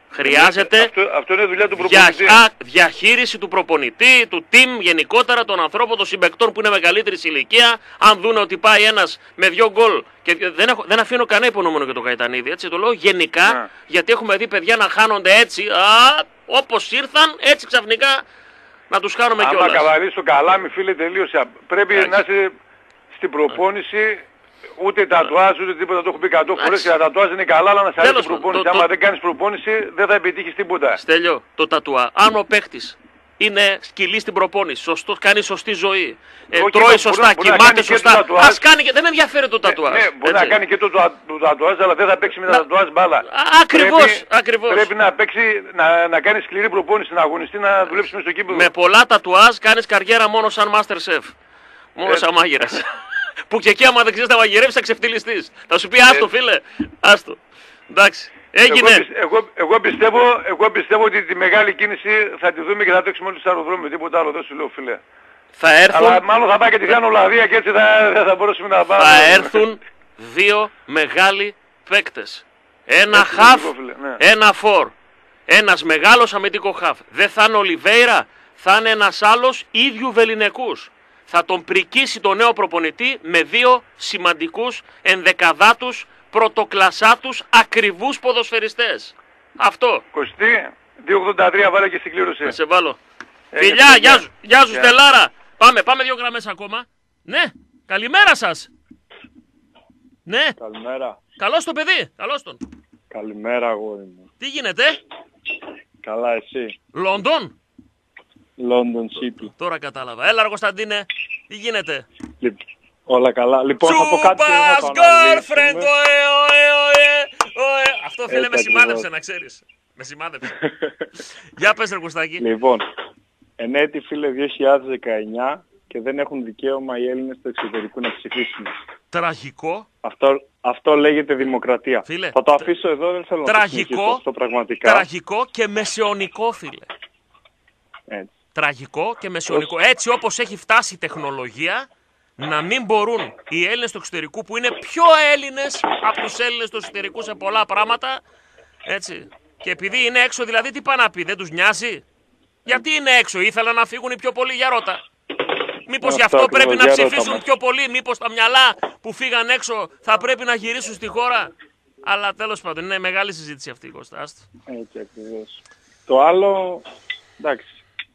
Χρειάζεται αυτό είναι δουλειά του προπονητή. Διαχείριση του προπονητή, του team γενικότερα, των ανθρώπων, των συμπαικτών που είναι μεγαλύτερη ηλικία. Αν δούνε ότι πάει ένας με 2 γκολ. Και δεν αφήνω κανένα υπονοούμενο για τον Καϊτανίδη. Έτσι το λέω γενικά, γιατί έχουμε δει παιδιά να χάνονται έτσι. Όπως ήρθαν, έτσι ξαφνικά να τους χάνουμε κιόλας. Άμα καβαλείς το καλάμι, φίλε, τελείωσε. Πρέπει να είσαι στην προπόνηση. Ούτε τατουάζ, ούτε τίποτα, το έχω πει 100 φορές και τα τατουάζ είναι καλά, αλλά να σε αρέσει την προπόνηση. Άμα δεν κάνεις προπόνηση, δεν θα επιτύχεις τίποτα. Στέλιο, το τατουά. Αν ο παίχτης είναι σκυλή στην προπόνηση, σωστός, κάνει σωστή ζωή, τρώει σωστά, κοιμάται σωστά, ας κάνει και... Δεν με ενδιαφέρει το τατουάζ. Ναι, μπορεί να κάνει και το τατουάζ, αλλά δεν θα παίξει με τα τατουάζ μπάλα. Ακριβώς. Πρέπει να παίξει, να κάνει σκληρή προπόνηση, να αγωνιστεί, να δουλέψει μες στο κήπεδο. Με πολλά τατουάζ κάνεις καριέρα μόνο σαν Master Chef. Μόνο σαν μάγειρας. Που και εκεί άμα δεν ξέρεις να μαγειρεύεις θα ξεφτυλιστείς. Θα σου πει άστο φίλε, άστο. Εντάξει, έγινε. Εγώ πιστεύω ότι τη μεγάλη κίνηση θα τη δούμε και θα τρέξουμε όλοι στο αεροδρόμιο. Τίποτα άλλο δεν σου λέω φίλε. Θα έρθουν... Αλλά μάλλον θα πάει και τη Γάνο Λαδία και έτσι δεν θα μπορέσουμε να πάμε. Θα έρθουν 2 μεγάλοι παίκτες. Ένα χαφ, ένα φορ. Ένας μεγάλος αμυντικό χαφ. Δεν θα είναι ο Ολιβέιρα, θα είναι ένας άλλος ίδιου βεληνικούς. Θα τον πρικίσει το νέο προπονητή με 2 σημαντικούς ενδεκαδάτους πρωτοκλασσάτους ακριβούς ποδοσφαιριστές. Αυτό. Κωστή, 2.83 βάλε και στην κλήρωση. Να σε βάλω. Φιλιά, γεια σου Στελάρα. Πάμε 2 γραμμές ακόμα. Ναι, καλημέρα σας. Ναι. Καλημέρα. Καλώς το παιδί, καλώς τον. Καλημέρα αγόρι μου. Τι γίνεται? Καλά εσύ? Λονδόν. London City. Τώρα κατάλαβα. Έλα Κωνσταντίνε, τι γίνεται? Όλα καλά. Λοιπόν, θα πω κάτι girlfriend, αυτό φίλε με σημάδεψε να ξέρεις. Με σημάδεψε. Για πες ρε Κωστάκη. Λοιπόν, εν έτη φίλε 2019 και δεν έχουν δικαίωμα οι Έλληνες του εξωτερικού να ψηφίσουν. Τραγικό. Αυτό λέγεται δημοκρατία. Φίλε, θα το αφήσω εδώ, δεν θέλω να το συνεχίσω αυτό πραγματικά. Τραγικό και μεσαιωνικό φίλε. Έτσι. Τραγικό και μεσαιωνικό. Έτσι όπως έχει φτάσει η τεχνολογία, να μην μπορούν οι Έλληνες του εξωτερικού που είναι πιο Έλληνες από τους Έλληνες του εξωτερικού σε πολλά πράγματα, έτσι. Και επειδή είναι έξω δηλαδή τι πάει να πει, δεν τους νοιάζει? Γιατί είναι έξω, ήθελαν να φύγουν οι πιο πολλοί, για ρώτα. Μήπως γι' αυτό πρέπει να ψηφίσουν πιο πολλοί, μήπως τα μυαλά που φύγαν έξω θα πρέπει να γυρίσουν στη χώρα? Αλλά τέλος πάντων είναι μεγάλη συζήτηση αυτή, Κώστα. Έτσι ακριβώς. Το άλλο, εντάξει.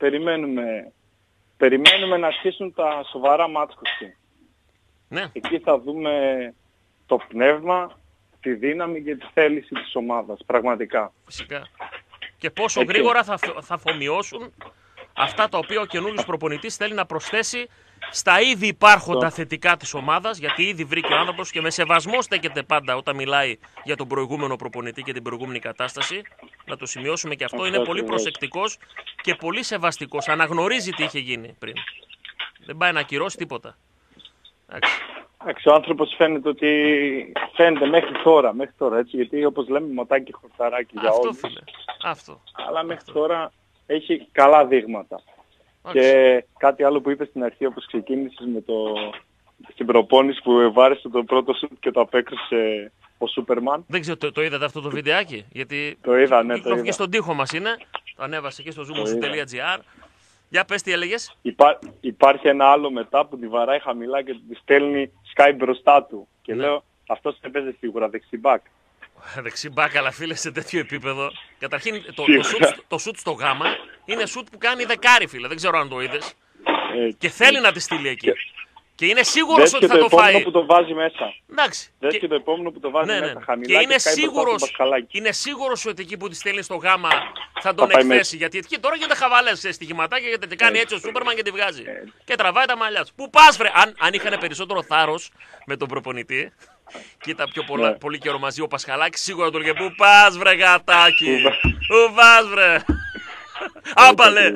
Περιμένουμε να αρχίσουν τα σοβαρά μάτς. Ναι. Εκεί θα δούμε το πνεύμα, τη δύναμη και τη θέληση της ομάδας, πραγματικά. Φυσικά. Και πόσο γρήγορα θα αφομοιώσουν αυτά τα οποία ο καινούριος προπονητής θέλει να προσθέσει στα ήδη υπάρχοντα θετικά της ομάδας, γιατί ήδη βρήκε ο άνθρωπος και με σεβασμό στέκεται πάντα όταν μιλάει για τον προηγούμενο προπονητή και την προηγούμενη κατάσταση. Να το σημειώσουμε και αυτό. Είναι πολύ προσεκτικός και πολύ σεβαστικός. Αναγνωρίζει τι είχε γίνει πριν. Δεν πάει να ακυρώσει τίποτα. Εντάξει, ο άνθρωπος φαίνεται μέχρι τώρα, έτσι, γιατί όπως λέμε мотάκι χορταράκι για όλους. Φίλε. Αυτό. Αλλά μέχρι τώρα έχει καλά δείγματα. Και κάτι άλλο που είπες στην αρχή, όπως ξεκίνησες με στην προπόνηση που βάρεσε το πρώτο σουτ και το απέκρουσε ο Σούπερμαν. Δεν ξέρω, το είδατε αυτό το βιντεάκι? Γιατί το είδα, ναι. Το και στον τοίχο μας είναι. Το ανέβασε και στο zoomus.gr. Για πες τι έλεγες. Υπάρχει ένα άλλο μετά που τη βαράει χαμηλά και τη στέλνει Sky μπροστά του. Και λέω, αυτός έπαιζε σίγουρα δεξιμπάκ. Δεξιμπάκ, αλλά φίλε σε τέτοιο επίπεδο. Καταρχήν το σουτ στο γάμα είναι σουτ που κάνει δεκάρι, φίλε. Δεν ξέρω αν το είδες. Και θέλει να τη στείλει εκεί. Και είναι σίγουρος ότι θα το φάει. Και το επόμενο που το βάζει μέσα. Εντάξει. Δες και το επόμενο που το βάζει μέσα χαμηλά και είναι σίγουρος ότι εκεί που τη στέλνει στο γάμα θα τον εκθέσει. Γιατί εκεί τώρα γίνεται χαβαλές σε στοιχηματάκια γιατί κάνει έτσι ο Σούπερμαν και τη βγάζει. Και τραβάει τα μαλλιά του. Πού πας βρε, αν είχαν περισσότερο θάρρος με τον προπονητή και ήταν πιο πολύ καιρό μαζί ο Πασχαλάκης, σίγουρα του έλεγε πού πας βρε γατάκι. Πού πας βρε. Άμπαλε.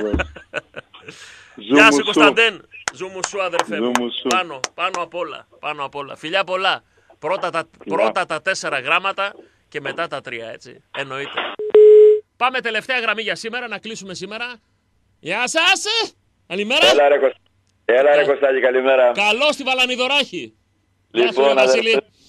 Γεια σου Κωνσταντέν. Ζούμου σου αδερφέ μου. Πάνω απ' όλα. Φιλιά πολλά. Πρώτα τα 4 γράμματα και μετά τα 3, έτσι. Εννοείται. Πάμε τελευταία γραμμή για σήμερα, να κλείσουμε σήμερα. Γεια σας. Καλημέρα. Έλα ρε Κωστάκη, καλημέρα. Καλώς στη Βαλανιδωράχη. Λοιπόν,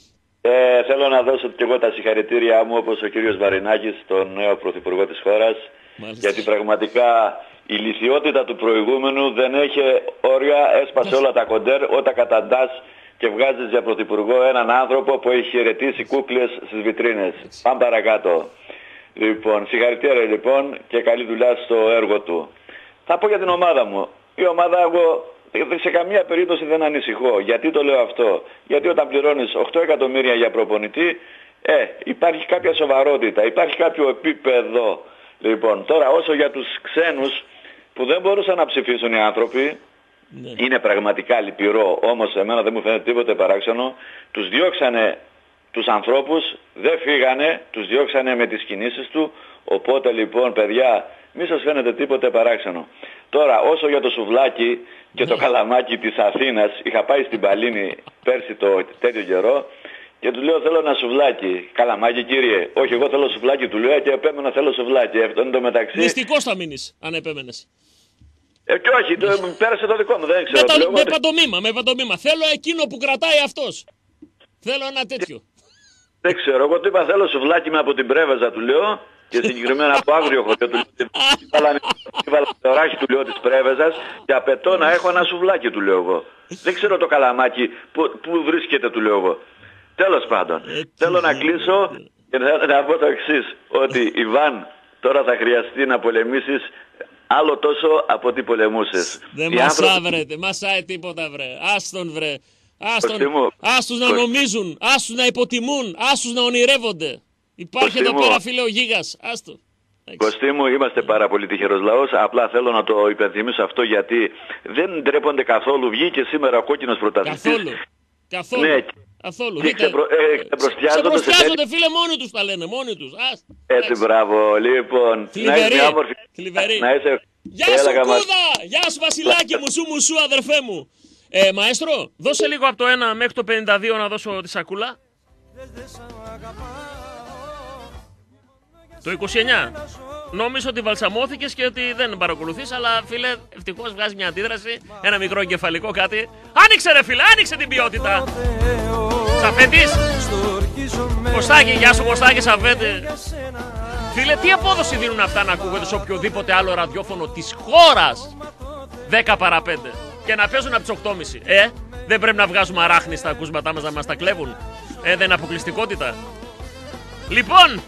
Θέλω να δώσω και εγώ τα συγχαρητήριά μου, όπως ο κύριος Βαρινάκης, τον νέο πρωθυπουργό της χώρας. Μάλιστα. Γιατί πραγματικά η λυθιότητα του προηγούμενου δεν έχει όρια, έσπασε όλα τα κοντέρ όταν καταντάς και βγάζεις για πρωθυπουργό έναν άνθρωπο που έχει χαιρετήσει κούκλες στις βιτρίνες. Πάμε παρακάτω. Λοιπόν, συγχαρητήρια λοιπόν και καλή δουλειά στο έργο του. Θα πω για την ομάδα μου. Η ομάδα εγώ σε καμία περίπτωση δεν ανησυχώ. Γιατί το λέω αυτό? Γιατί όταν πληρώνεις 8 εκατομμύρια για προπονητή, υπάρχει κάποια σοβαρότητα, υπάρχει κάποιο επίπεδο. Λοιπόν, τώρα όσο για τους ξένους που δεν μπορούσαν να ψηφίσουν οι άνθρωποι, είναι πραγματικά λυπηρό. Όμως εμένα δεν μου φαίνεται τίποτε παράξενο. Τους διώξανε τους ανθρώπους, δεν φύγανε, τους διώξανε με τις κινήσεις του. Οπότε λοιπόν παιδιά, μη σας φαίνεται τίποτε παράξενο. Τώρα όσο για το σουβλάκι και το καλαμάκι της Αθήνας, είχα πάει στην Παλίνη πέρσι το τέτοιο καιρό και του λέω θέλω ένα σουβλάκι. Καλαμάκι κύριε? Όχι, εγώ θέλω σουβλάκι, του λέω, και επέμενα θέλω σουβλάκι. Αυτό είναι το μεταξύ. Μυστικός θα μείνεις αν επέμενες. Και όχι, πέρασε το δικό μου, δεν ξέρω. Με παντομήμα. Θέλω εκείνο που κρατάει αυτός. Θέλω ένα τέτοιο. Δεν ξέρω, εγώ του είπα θέλω σουβλάκι με από την Πρέβεζα, του λέω, και συγκεκριμένα από άγριο χωριό, του λέω, έβαλα το ράχι, του λέω, της Πρέβεζας και απαιτώ να έχω ένα σουβλάκι, του λέω εγώ. Δεν ξέρω το καλαμάκι που βρίσκεται, του λέω εγώ. Τέλος πάντων, θέλω να κλείσω και να πω το εξής, ότι Ιβάν τώρα θα χρειαστεί να πολεμήσεις άλλο τόσο από τι πολεμούσες. Δεν μασά βρε, δεν μασάει τίποτα βρε, άστον βρε. Άστους να νομίζουν, άστους να υποτιμούν, άστους να ονειρεύονται. Υπάρχει εδώ πέρα φίλε ο Γίγας, άστο. Κωστή μου, είμαστε πάρα πολύ τυχερός λαός. Απλά θέλω να το υπενθυμίσω αυτό γιατί δεν ντρέπονται καθόλου. Βγήκε σήμερα ο κόκκινος πρωταθλητής. Καθόλου. Ναι. Καθόλου. Και ξεπροστιάζονται φίλε, μόνοι τους τα λένε, μόνοι τους. Έτσι, μπράβο. Λοιπόν, να είσαι μια όμορφη. Γεια σου Κούδα, γεια σου Βασιλάκι μου, σου αδερφέ μου. Μαέστρο, δώσε λίγο από το 1 μέχρι το 52 να δώσω τη σακούλα. Το 29. Νόμιζα ότι βαλσαμώθηκες και ότι δεν παρακολουθείς, αλλά φίλε, ευτυχώς βγάζει μια αντίδραση, ένα μικρό εγκεφαλικό κάτι. Άνοιξε ρε φίλε, άνοιξε την ποιότητα. Σαφέτης. Κωστάκη, γεια σου Κωστάκη, Σαφέτη. Φίλε, τι απόδοση δίνουν αυτά να ακούγονται σε οποιοδήποτε άλλο ραδιόφωνο της χώρας 10 παρά 5 και να παίζουν από τις 8.30. Δεν πρέπει να βγάζουμε αράχνη στα ακούσματά μας να μας τα κλέβουν. Δεν είναι αποκλειστικότητα. Λοιπόν,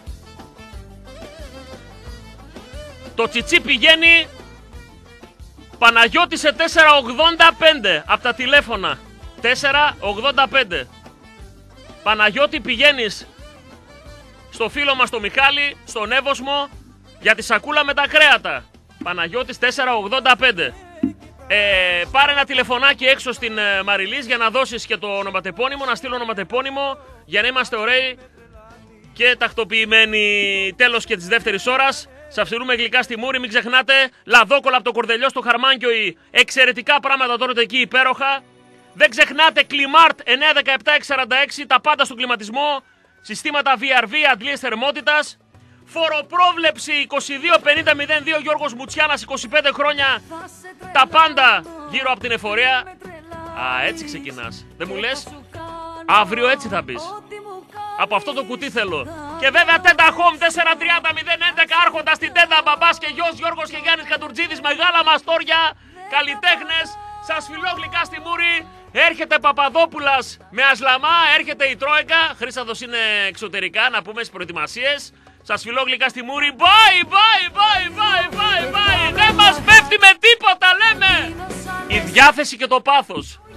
το τσιτσί πηγαίνει Παναγιώτη σε 4.85 από τα τηλέφωνα. 4.85. Παναγιώτη, πηγαίνεις στο φίλο μας το Μιχάλη, στον Εύωσμο, για τη σακούλα με τα κρέατα. Παναγιώτης 4.85. Πάρε ένα τηλεφωνάκι έξω στην Μαριλής για να δώσεις και το ονοματεπώνυμο, να στείλω ονοματεπώνυμο για να είμαστε ωραίοι και τακτοποιημένοι. Τέλος και της δεύτερης ώρας. Σαυσιρούμε γλυκά στη Μούρη, μην ξεχνάτε. Λαδόκολα από το Κορδελιό στο Χαρμάνκιοι. Εξαιρετικά πράγματα τώρα εκεί, υπέροχα. Δεν ξεχνάτε Κλιμάρτ 917-646, τα πάντα στον κλιματισμό. Συστήματα VRV, αντλίες θερμότητας. Φοροπρόβλεψη 225002, Γιώργος Μουτσιάνας, 25 χρόνια. Τα πάντα γύρω από την εφορία. Έτσι ξεκινάς. Δεν μου λες? Αύριο έτσι θα μπεις. Από αυτό το κουτί θέλω. Και βέβαια Τέντα Home 430-011, άρχοντα στην Τέντα, μπαμπάς και γιος, Γιώργος και Γιάννης Κατουρτζίδης, μεγάλα μαστόρια, καλλιτέχνες. Σας φιλώ γλυκά στη Μούρη. Έρχεται Παπαδόπουλας με Ασλαμά, έρχεται η Τρόικα. Χρήσταδος είναι εξωτερικά, να πούμε στις προετοιμασίες. Σας φιλώ γλυκά στη Μούρη. Bye, bye, bye, bye, bye, bye. Δεν μας πέφτει με τίποτα, λέμε. Η διάθεση και το πάθος.